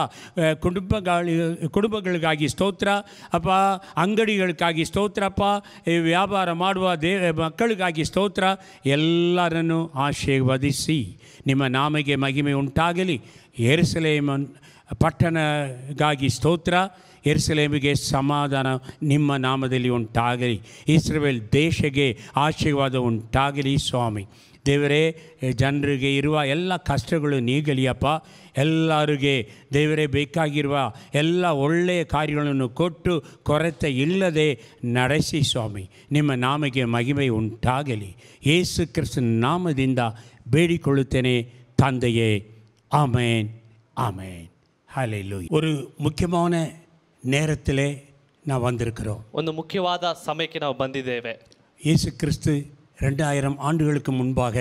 ಕುಟುಂಬಗಳಿಗಾಗಿ ಸ್ತೋತ್ರ ಅಪ್ಪ. ಅಂಗಡಿಗಳಿಗಾಗಿ ಸ್ತೋತ್ರಪ್ಪ. ವ್ಯಾಪಾರ ಮಾಡುವ ಮಕ್ಕಳಿಗಾಗಿ ಸ್ತೋತ್ರ. ಎಲ್ಲರನ್ನು ಆಶೀರ್ವದಿಸಿ ನಿಮ್ಮ ನಾಮಕ್ಕೆ ಮಹಿಮೆ ಉಂಟಾಗಲಿ. ಯೆರೂಸಲೇಮ್ ಪಟ್ಟಣಗಾಗಿ ಸ್ತೋತ್ರ. ಯೆರೂಸಲೇಮಿಗೆ ಸಮಾಧಾನ ನಿಮ್ಮ ನಾಮದಲ್ಲಿ ಉಂಟಾಗಲಿ. ಇಸ್ರಾಯೇಲ್ ದೇಶಕ್ಕೆ ಆಶೀರ್ವಾದ ಉಂಟಾಗಲಿ ಸ್ವಾಮಿ. ದೇವರೇ, ಜನರಿಗೆ ಇರುವ ಎಲ್ಲ ಕಷ್ಟಗಳು ನೀಗಲಿಯಪ್ಪ. ಎಲ್ಲರಿಗೆ ದೇವರೇ ಬೇಕಾಗಿರುವ ಎಲ್ಲ ಒಳ್ಳೆಯ ಕಾರ್ಯಗಳನ್ನು ಕೊಟ್ಟು ಕೊರತೆ ಇಲ್ಲದೆ ನಡೆಸಿ ಸ್ವಾಮಿ. ನಿಮ್ಮ ನಾಮಕ್ಕೆ ಮಹಿಮೆ ಉಂಟಾಗಲಿ. ಯೇಸು ಕ್ರಿಸ್ತನ ನಾಮದಿಂದ ಬೇಡಿಕೊಳ್ಳುತ್ತೇನೆ ತಂದೆಯೇ. ஆமென், ஆமென். ஹல்லேலூயா. ஒரு முக்கியமான நேரத்திலே நான் வந்திருக்கிறோம். ಒಂದು ಮುಖ್ಯವಾದ ಸಮಯಕ್ಕೆ ನಾವು ಬಂದಿದ್ದೇವೆ. ಯೇಸು ಕ್ರಿಸ್ತು 2000 ಆಂಡುಗಳಿಗೆ ಮುನ್பாக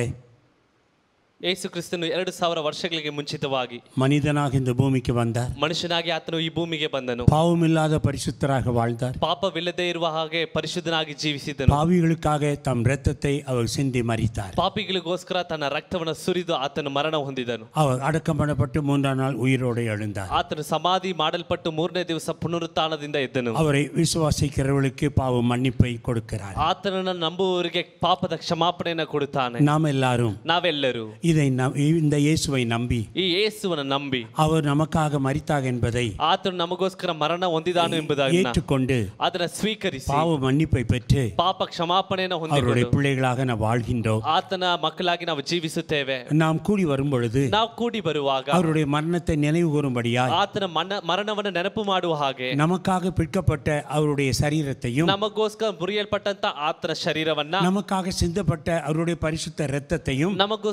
ಯೇಸು ಕ್ರಿಸ್ತನು 2000 ವರ್ಷಗಳಿಗೆ ಮುಂಚಿತವಾಗಿ ಮನಿದನಾಗಿ இந்த ಭೂಮಿಗೆ ಬಂದ. ಮನುಷ್ಯನಾಗಿ ಆತನು ಈ ಭೂಮಿಗೆ ಬಂದನು. ಪಾಪವಿಲ್ಲದ ಪರಿಶುದ್ಧರಾಗಿ வாழ்ந்தார். ಪಾಪವಿಲ್ಲದೆ ಇರುವ ಹಾಗೆ ಪರಿಶುದ್ಧನಾಗಿ ಜೀವಿಸಿದನು. ಪಾಪಿಗಳಿಗಾಗಿ ತಮ್ಮ ರಕ್ತத்தை அவர் சிந்தி மரித்தார். ಪಾಪಿಗಳಿಗೋಸ್ಕರ ತನ್ನ ರಕ್ತವನ್ನು ಸುರಿದು ಆತನು ಮರಣ ಹೊಂದಿದನು. அவர் ಅಡக்கம் பண்ணப்பட்டு 3ாம் நாள் உயிரோடு எழுந்தார். ಆತನು ಸಮಾಧಿ ಮಾಡಲ್ಪಟ್ಟು 3ನೇ ದಿವಸ ಪುನರುತ್ಥಾನದಿಂದ ಎದ್ದನು. அவரை விசுவாசிக்கிறவர்களுக்கு பாவ மன்னிப்பை கொடுக்கிறார். ಆತನನ್ನು ನಂಬುವವರಿಗೆ ಪಾಪದ ಕ್ಷಮಾಪಣೆಯನ್ನು ಕೊಡುತ್ತಾನೆ. ನಾವೆಲ್ಲರೂ இந்த இயேசுவை நம்பி ಈ ಯೇಸುವನ್ನು ನಂಬಿ அவர் நமக்காக மரித்தார் என்பதை ಆತನು ನಮಗೋಸ್ಕರ ಮರಣ ಹೊಂದಿದಾನು ಎಂಬುದನ್ನು ஏற்றுக்கொண்டு ಅದನ್ನು ಸ್ವೀಕರಿಸಿ பாவ மன்னிப்பை பெற்று ಪಾಪ ಕ್ಷಮಾಪಣೆಯನ್ನು அவருடைய ಹೊಂದಿಕೊಂಡು பிள்ளைகளாக நாம் வாழ்கின்றோம். ಆತನ ಮಕ್ಕಳಾಗಿ ನಾವು ಜೀವಿಸುತ್ತೇವೆ. நாம் கூடி வரும் பொழுது ನಾವು ಕೂಡಿ ಬರುವಾಗ அவருடைய மரணத்தை நினைவு கூறும்படியாய் ಆತನ ಮರಣವನ್ನು ನೆನಪು ಮಾಡುವ ಹಾಗೆ நமக்காக பிற்கப்பட்ட அவருடைய சரீரத்தையும் ನಮಗೋಸ್ಕರ ಮುರಿಯಲ್ಪಟ್ಟಂತ ಆತನ ಶರೀರವನ್ನ நமக்காக சிந்தப்பட்ட அவருடைய பரிசுத்த இரத்தத்தையும் ನಮಗೋಸ್ಕರ ಸುರಿಸಲ್ಪಟ್ಟ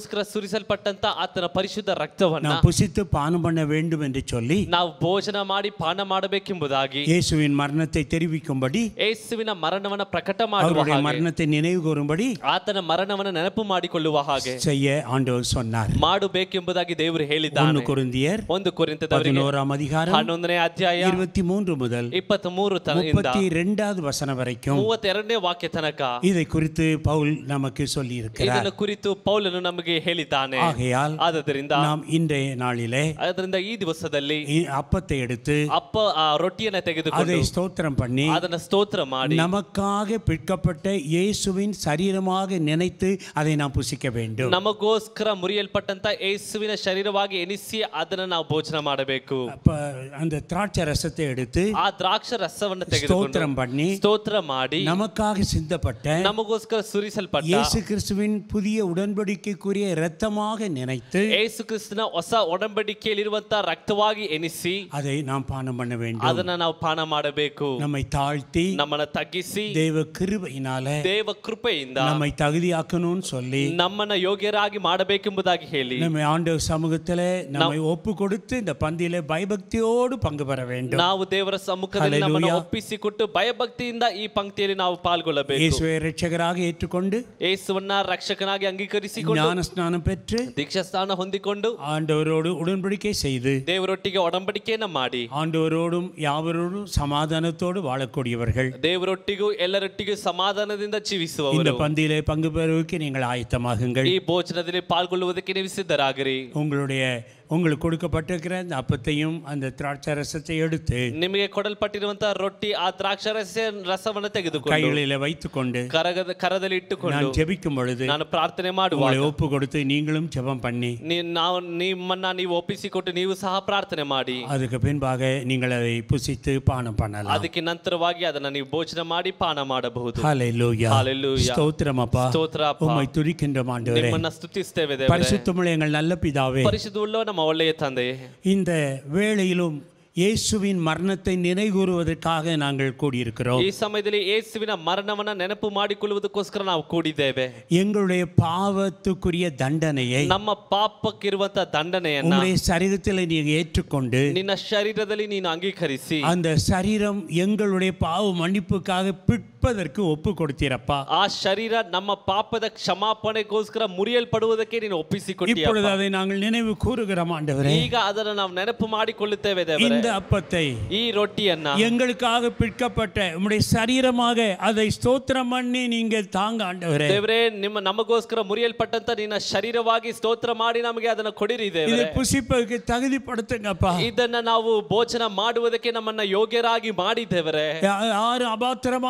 ಸುರಿಸಲ್ಪಟ್ಟಂತ ಆತನ ಪರಿಶುದ್ಧ ರಕ್ತವನ್ನ நாம் புசித்து பானம் பண்ண வேண்டும் என்று சொல்லி ನಾವು ಭೋಜನ ಮಾಡಿ ಪಾನ ಮಾಡಬೇಕೆಂಬುದಾಗಿ இயேசுவின் மரணத்தை தெரிவிக்கும்படி ಯೇಸುವಿನ ಮರಣವನ್ನ ಪ್ರಕಟ ಮಾಡುವ அவருடைய ಹಾಗೆ மரணத்தை நினைவு கூறும்படி ಆತನ ಮರಣವನ್ನ ನೆನಪು ಮಾಡಿಕೊಳ್ಳುವ ಹಾಗೆ செய்ய ஆண்டவர் சொன்னார். ಮಾಡಬೇಕೆಂಬುದಾಗಿ ದೇವರು ಹೇಳಿದ್ದಾನೆ. 1 கொரிந்தியர் 1 ಕೊರಿಂಥದವರಿಗೆ 11 அதிகாரம் 11ನೇ ಅಧ್ಯಾಯ 23 முதல் 23 ಇಂದ 32வது வசனம் வரைக்கும் 32ನೇ ವಾಕ್ಯ ತನಕ இதை குறித்து பவுல் நமக்கு சொல்லி இருக்கிறார். ಇದನ್ನು ಕುರಿತು ಪೌಲನು ನಮಗೆ ಹೇಳಿದ್ದಾನೆ. ஆகையால் ಆದ್ದರಿಂದ நாம் இன்றைய நாளிலே ಅದರಿಂದ ಈ ದಿವಸದಲ್ಲಿ அப்பத்தை எடுத்து ರೊಟ್ಟಿಯನ್ನು அதை ತೆಗೆದುಕೊಂಡು ஸ்தோத்திரம் பண்ணி ಅದನ್ನ ಸ್ತೋತ್ರ ಮಾಡಿ நமக்காக பிற்கப்பட்ட இயேசுவின் சரீரமாக நினைத்து அதை நாம் புசிக்க வேண்டும். ನಮಗೋಸ್ಕರ ಮುರಿಯಲ್ಪಟ್ಟಂತ ಯೇಸುವಿನ ಶರೀರವಾಗಿ ಎನಿಸಿ ಅದನ್ನ ನಾವು ಭೋಜನ ಮಾಡಬೇಕು. அந்த திராட்சை ரசத்தை எடுத்து ಆ ದ್ರಾಕ್ಷ ರಸವನ್ನು ஸ்தோத்திரம் ತೆಗೆದುಕೊಂಡು பண்ணி ಸ್ತೋತ್ರ ಮಾಡಿ நமக்காக சிந்தப்பட்ட ನಮಗೋಸ್ಕರ ಸುರಿಸಲ್ಪಟ್ಟ இயேசு கிறிஸ்துவின் புதிய உடன்படிக்கைக்குரிய இரத்தமாக நினைத்து ಯೇಸು ಕ್ರಿಸ್ತನ ಹೊಸ ಒಡಂಬಡಿಕೆಯಲ್ಲಿರುವಂತಹ ರಕ್ತವಾಗಿ ಎನಿಸಿ அதை நாம் பானம் பண்ண வேண்டும். ಅದನ್ನ ನಾವು ಪಾನ ಮಾಡಬೇಕು. நம்மை தாழ்த்தி ನಮ್ಮನ್ನ ತಗ್ಗಿಸಿ தேவ கிருபையினால ದೇವ ಕೃಪೆಯಿಂದ நம்மை தகுதியாக்கணும்னு சொல்லி ನಮ್ಮನ್ನ ಯೋಗ್ಯರಾಗಿ ಮಾಡಬೇಕೆಂಬುದಾಗಿ ಹೇಳಿ நம்ம ஆண்டவர் சமூகத்திலே நம்மை ஒப்பு கொடுத்து இந்த பந்தியிலே பயபக்தியோடு பங்கு பெற வேண்டும். ನಾವು ದೇವರ ಸಮ್ಮುಖದಲ್ಲಿ ನಮ್ಮನ್ನು ಒಪ್ಪಿಸಿಕೊಟ್ಟು ಭಯಭಕ್ತಿಯಿಂದ ಈ ಪಂಕ್ತಿಯಲ್ಲಿ ನಾವು ಪಾಲ್ಗೊಳ್ಳಬೇಕು. இயேசுவை இரட்சகராக ஏற்றுக்கொண்டு ಯೇಸುವನ್ನ ರಕ್ಷಕನಾಗಿ ಅಂಗೀಕರಿಸಿಕೊಂಡು ஞான ஸ்நானம் பெற்று ದೀಕ್ಷಾಸ್ನಾನ ಹೊಂದಿಕೊಂಡು ஆண்டவரோடு உடன்படிக்கை செய்து ದೇವರೊಟ್ಟಿಗೆ ಒಡಂಬಡಿಕೆಯನ್ನ ಮಾಡಿ ஆண்டவரோடும் யாவரோடும் சமாதானத்தோடு வாழக்கூடியவர்கள் ದೇವರೊಟ್ಟಿಗೂ ಎಲ್ಲರೊಟ್ಟಿಗೂ ಸಮಾಧಾನದಿಂದ இந்த ಜೀವಿಸುವವರು பந்தியிலே பங்கு பெறுவதற்கு நீங்கள் ஆயத்தமாகுங்கள். ಈ ಭೋಜನದಲ್ಲಿ ಪಾಲ್ಗೊಳ್ಳುವುದಕ್ಕೆ ನೀವು ಸಿದ್ಧರಾಗಿರಿ. உங்களுக்கு கொடுக்கப்பட்டிருக்கிற அந்த அப்பத்தையும் அந்த திராட்சை ரசத்தை எடுத்து ನಿಮಗೆ ಕೊಡಲ್ಪಟ್ಟಿರುವಂತಹ ರೊಟ್ಟಿ ಆ ದ್ರಾಕ್ಷಾರಸ ರಸವನ್ನು ತೆಗೆದುಕೊಂಡು கைகளிலே வைத்துக்கொண்டு ಕರದಲ್ಲಿ ಇಟ್ಟುಕೊಂಡು நான் ஜெபிக்கும் பொழுது ನಾನು ಪ್ರಾರ್ಥನೆ ಮಾಡುವಾಗ உங்களை ஒப்பு கொடுத்து நீங்களும் ஜெபம் பண்ணி ನಿಮ್ಮನ್ನ ನೀವು ಒಪ್ಪಿಸಿಕೊಟ್ಟು ನೀವು ಸಹ ಪ್ರಾರ್ಥನೆ ಮಾಡಿ அதுக்கு பின்பாக நீங்கள் அதை புசித்து பானம் பண்ணலாம். ಅದಕ್ಕೆ ನಂತರವಾಗಿ ಅದನ್ನ ನೀವು ಭೋಜನ ಮಾಡಿ ಪಾನ ಮಾಡಬಹುದು. ஹல்லேலூயா ஹல்லேலூயா. ஸ்தோத்திரம் அப்பா. ಸ್ತೋತ್ರ ಅಪ್ಪ. உம்மை துதிக்கின்றோம் ஆண்டவரே. ನಿಮ್ಮನ್ನ ಸ್ತುತಿಸ್ತೇವೆ ದೇವರೇ. பரிசுத்தமுள்ள எங்கள் நல்ல பிதாவே, ಪರಿಶುದ್ಧವುಳ್ಳ ನಮ್ಮ ಒಳ್ಳೆಯ ತಂದೆಯೇ, இந்த வேளையிலும் இயேசுவின் மரணத்தை நினைவுகூறுவதற்காக நாங்கள் கூடியிருக்கிறோம். ಈ ಸಮಯದಲ್ಲಿ ಯೇಸುವಿನ ಮರಣವನ್ನ ನೆನಪು ಮಾಡಿಕೊಳ್ಳುವುದಕ್ಕೋಸ್ಕರ ನಾವು ಕೂಡಿದ್ದೇವೆ. எங்களுடைய பாவத்துக்குரிய தண்டனையை ನಮ್ಮ ಪಾಪಕ್ಕಿರುವಂತ ದಂಡನೆಯನ್ನ உம்முடைய சரீரத்தில் நீங்க ஏற்றுக்கொண்டு ನಿನ್ನ ಶರೀರದಲ್ಲಿ ನೀನು ಅಂಗೀಕರಿಸಿ அந்த சரீரம் எங்களுடைய பாவ மன்னிப்புக்காக பிற்பதற்கு ஒப்பு கொடுத்தீரப்பா. ಆ ಶರೀರ ನಮ್ಮ ಪಾಪದ ಕ್ಷಮಾಪಣೆಗೋಸ್ಕರ ಮುರಿಯಲ್ಪಡುವುದಕ್ಕೆ ನೀನು ಒಪ್ಪಿಸಿಕೊಟ್ಟಿಯಪ್ಪ. இப்பொழுது அதை நாங்கள் நினைவு கூறுகிறோம் ஆண்டவரೇ. ಈಗ ಅದನ್ನು ನಾವು ನೆನಪು ಮಾಡಿಕೊಳ್ಳುತ್ತೇವೆ ದೇವರೇ. இந்த அப்பத்தை ಈ ರೊಟ್ಟಿಯನ್ನ எங்களுக்காக பிற்கப்பட்ட உம்முடைய சரீரமாக அதை ஸ்தோத்திரம் பண்ணி நீங்க தாங்க ஆண்டவரே. ದೇವರೇ, ನಮಗೋಸ್ಕರ ಮುರಿಯಲ್ಪಟ್ಟಂತ ನಿನ್ನ ಶರೀರವಾಗಿ ಸ್ತೋತ್ರ ಮಾಡಿ ನಮಗೆ ಅದನ್ನು ಕೊಡಿರಿ ದೇವರೇ. இதை புசிப்பதற்கு தகுதிப்படுத்துங்கப்பா. ಇದನ್ನ ನಾವು ಭೋಜನ ಮಾಡುವುದಕ್ಕೆ ನಮ್ಮನ್ನ ಯೋಗ್ಯರಾಗಿ ಮಾಡಿ ದೇವರೇ. யாரு அபாத்திரமா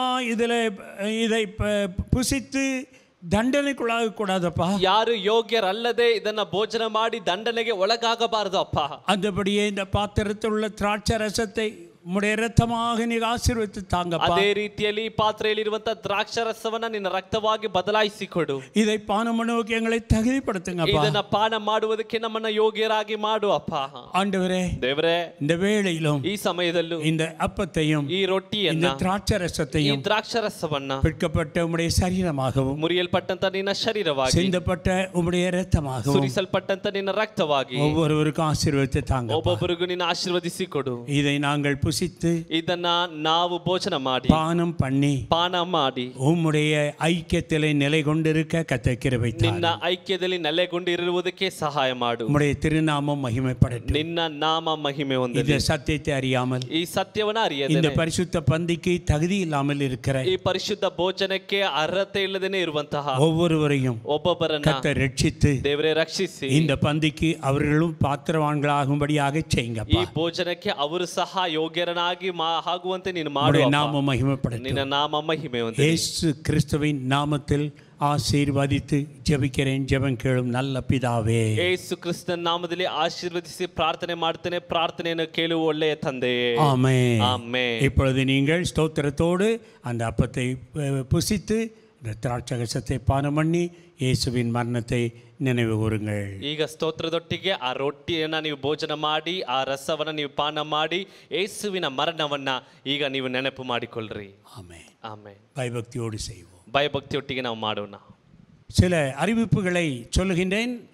இதை புசித்து ದಂಡನೆಗೊಳಾಗ ಕೂಡದಪ್ಪ. ಯಾರು ಯೋಗ್ಯರಲ್ಲದೆ ಇದನ್ನ ಭೋಜನ ಮಾಡಿ ದಂಡನೆಗೆ ಒಳಗಾಗಬಾರದು ಅಪ್ಪ. அதுபடியே இந்த பாத்திரத்தில் உள்ள திராட்சை ரசத்தை உம்முடைய இரத்தமாக நீங்க ஆசீர்வதித்து தாங்கப்பா. ಅದೇ ರೀತಿಯಲ್ಲಿ ಪಾತ್ರೆಯಲ್ಲಿರುವಂತ ದ್ರಾಕ್ಷಾರಸವನ್ನ ನಿನ್ನ ರಕ್ತವಾಗಿ ಬದಲಾಯಿಸಿಕೊಡು. இதை பானம் பண்ணுவதற்கு எங்களை தகுதிப்படுத்துங்கப்பா. ಇದನ್ನ ಪಾನ ಮಾಡುವುದಕ್ಕೆ ನಮ್ಮನ್ನ ಯೋಗ್ಯರಾಗಿ ಮಾಡು ಅಪ್ಪ. ஆண்டவரே, ದೇವರೇ, இந்த வேளையிலும் ಈ ಸಮಯದಲ್ಲೂ இந்த அப்பத்தையும் ಈ ರೊಟ್ಟಿಯನ್ನ இந்த திராட்சை ಈ ரசத்தையும் ದ್ರಾಕ್ಷಾರಸವನ್ನ பிற்கப்பட்ட உம்முடைய சரீரமாகவும் ಮುರಿಯಲ್ಪಟ್ಟಂತ ನಿನ್ನ ಶರೀರವಾಗಿ சிந்தப்பட்ட உம்முடைய இரத்தமாகவும் ಸುರಿಸಲ್ಪಟ್ಟಂತ ನಿನ್ನ ರಕ್ತವಾಗಿ ஒவ்வொருவருக்கும் ஆசீர்வதித்து தாங்க. ಒಬ್ಬೊಬ್ಬರಿಗೂ ನಿನ್ನ ಆಶೀರ್ವದಿಸಿಕೊಡು. இதை நாங்கள் புசித்து ಇದನ್ನ ನಾವು ಭೋಜನ ಮಾಡಿ பானம் பண்ணி ಪಾನ ಮಾಡಿ உம்முடைய ஐக்கியத்திலே நிலை கொண்டிருக்க கர்த்தர் கிருபை தாரும். ನಿನ್ನ ಐಕ್ಯದಲ್ಲಿ ನೆಲೆಗೊಂಡಿರುವುದಕ್ಕೆ ಸಹಾಯ ಮಾಡು. உம்முடைய திருநாமம் மகிமைப்படட்டும். ನಿನ್ನ ನಾಮ ಮಹಿಮೆ ಹೊಂದಲಿ. இந்த சத்தியத்தை அறியாமல் ಈ ಸತ್ಯವನ್ನ இந்த ಅರಿಯದೆ பரிசுத்த பந்திக்கு தகுதி இல்லாமல் இருக்கிற ಈ ಪರಿಶುದ್ಧ ಭೋಜನಕ್ಕೆ ಅರ್ಹತೆ ಇಲ್ಲದೇನೆ ಇರುವಂತಹ ஒவ்வொருவரையும் ಒಬ್ಬೊಬ್ಬರನ್ನ கர்த்தர் ரட்சித்து ದೇವರೇ ರಕ್ಷಿಸಿ இந்த பந்திக்கு அவர்களும் பாத்திரவான்களாகும்படியாக ಈ செய்யுங்கப்பா. ಭೋಜನಕ್ಕೆ ಅವರು ಸಹ ಯೋಗ್ಯರನಾಗಿ ಆಗುವಂತೆ ನೀನು ಮಾಡು. உம்முடைய நாமம் மகிமைப்படட்டும். ನಿನ್ನ ನಾಮ ಮಹಿಮೆ ಹೊಂದಲಿ. இயேசு கிறிஸ்துவின் நாமத்தில் ஆசீர்வதித்து ஜெபிக்கிறேன். ஜெபம் கேளும் நல்ல பிதாவே. ಯೇಸು ಕ್ರಿಸ್ತನ ನಾಮದಲ್ಲಿ ಆಶೀರ್ವದಿಸಿ ಪ್ರಾರ್ಥನೆ ಮಾಡ್ತೇನೆ. ಪ್ರಾರ್ಥನೆಯನ್ನು ಕೇಳುವ ಒಳ್ಳೆಯ ತಂದೆಯೇ. ஆமென். ಆಮೆನ್. இப்பொழுது நீங்கள் ஸ்தோத்திரத்தோடு அந்த அப்பத்தை புசித்து இந்த திராட்சரசத்தை பானம் பண்ணி இயேசுவின் மரணத்தை நினைவு கூறுங்கள். ಈಗ ಸ್ತೋತ್ರದೊಟ್ಟಿಗೆ ಆ ರೊಟ್ಟಿಯನ್ನ ನೀವು ಭೋಜನ ಮಾಡಿ ಆ ರಸವನ್ನ ನೀವು ಪಾನ ಮಾಡಿ ಯೇಸುವಿನ ಮರಣವನ್ನ ಈಗ ನೀವು ನೆನಪು ಮಾಡಿಕೊಳ್ಳ್ರಿ. ஆமென். ಆಮೆನ್. பயபக்தியோடு செய்வோம். ಭಯಭಕ್ತಿಯೊಟ್ಟಿಗೆ ನಾವು ಮಾಡೋಣ. சில அறிவிப்புகளை சொல்லுகின்றேன்.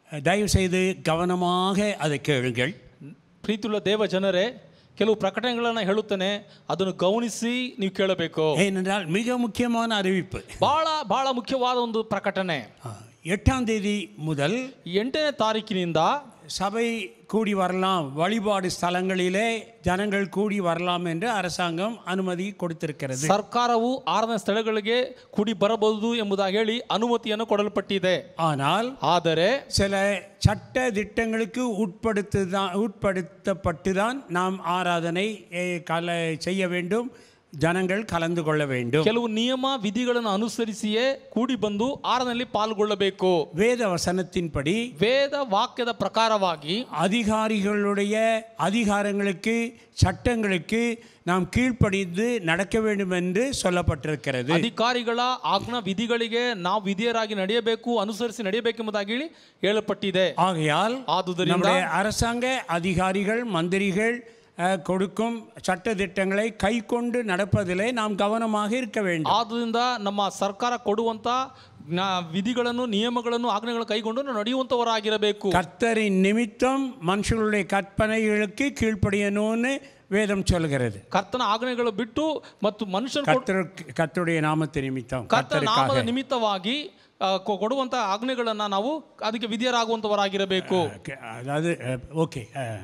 தயவு செய்து கவனமாக அதை கேளுங்கள். ಪ್ರೀತಿಯುಳ್ಳ ದೇವ ಜನರೇ, ಕೆಲವು ಪ್ರಕಟಣೆಗಳನ್ನು ಹೇಳುತ್ತೇನೆ, ಅದನ್ನು ಗಮನಿಸಿ ನೀವು ಕೇಳಬೇಕು. ஏனென்றால் மிக முக்கியமான அறிவிப்பு. ಬಹಳ ಬಹಳ ಮುಖ್ಯವಾದ ಒಂದು ಪ್ರಕಟಣೆ. 8ஆம் தேதி முதல் 8ನೇ ತಾರೀಕಿನಿಂದ சபை கூடி வரலாம், வழிபாடு ஸ்தலங்களிலே ஜனங்கள் கூடி வரலாம் என்று அரசாங்கம் அனுமதி கொடுத்திருக்கிறது. ಸರ್ಕಾರವು 6ನೇ ಸ್ಥಳಗಳಿಗೆ ಕೂಡಿ ಬರಬಹುದು ಎಂಬುದಾಗಿ ಹೇಳಿ ಅನುಮತಿಯನ್ನು ಕೊಡಲ್ಪಟ್ಟಿದೆ. ಆದರೆ சில சட்ட திட்டங்களுக்கு உட்படுத்தப்பட்டுதான் நாம் ஆராதனை செய்ய வேண்டும், ಜನಗಳು ಕಲந்து கொள்ள வேண்டும். ಕೆಲವು ನಿಯಮ ವಿಧಿಗಳನ್ನು ಅನುಸರಿಸಿಯೇ ಕೂಡಿ ಬಂದು ಆರಾಧನೆಯಲ್ಲಿ ಪಾಲ್ಗೊಳ್ಳಬೇಕು. ವೇದ ವಚನத்தின்படி, ವೇದ ವಾಕ್ಯದ ಪ್ರಕಾರವಾಗಿ அதிகாரிகளுடைய அதிகாரங்களுக்கு சட்டங்களுக்கு நாம் கீழ்ப்படிந்து நடக்க வேண்டும் என்று சொல்லப்பட்டிருக்கிறது. ಅಧಿಕಾರಿಗಳ ಆಜ್ಞಾ ವಿಧಿಗಳಿಗೆ ನಾವು ವಿಧೇಯರಾಗಿ ನಡೆಯಬೇಕು, ಅನುಸರಿಸಿ ನಡೆಯಬೇಕೆಂಬುದಾಗಿ ಹೇಳಲ್ಪಟ್ಟಿದೆ. ஆகையால் நம்முடைய அரசாங்க அதிகாரிகள் மந்திரிகள் கொடுக்கும் சட்ட திட்டங்களை கை கொண்டு நடப்பதிலே நாம் கவனமாக இருக்க வேண்டும். ಆದ್ದರಿಂದ ನಮ್ಮ ಸರ್ಕಾರ ಕೊಡುವಂತ ವಿಧಿಗಳನ್ನು ನಿಯಮಗಳನ್ನು ಆಜ್ಞೆಗಳನ್ನು ಕೈಗೊಂಡು ನಡೆಯುವಂತವರಾಗಿರಬೇಕು. கர்த்தரின் நிமித்தம் மனுஷர்களுடைய கற்பனைகளுக்கு கீழ்ப்படியணும்னு வேதம் சொல்கிறது. ಕರ್ತನ ಆಜ್ಞೆಗಳು ಬಿಟ್ಟು ಮತ್ತು ಮನುಷ್ಯನ கர்த்தருடைய நாமத்தை நிமித்தம், ಕರ್ತನ ನಾಮದ ನಿಮಿತ್ತವಾಗಿ ಕೊಡುವಂತ ಆಜ್ಞೆಗಳನ್ನು ನಾವು ಅದಕ್ಕೆ ವಿಧೇಯರಾಗುವಂತವರಾಗಿರಬೇಕು. அதாவது ஓகே,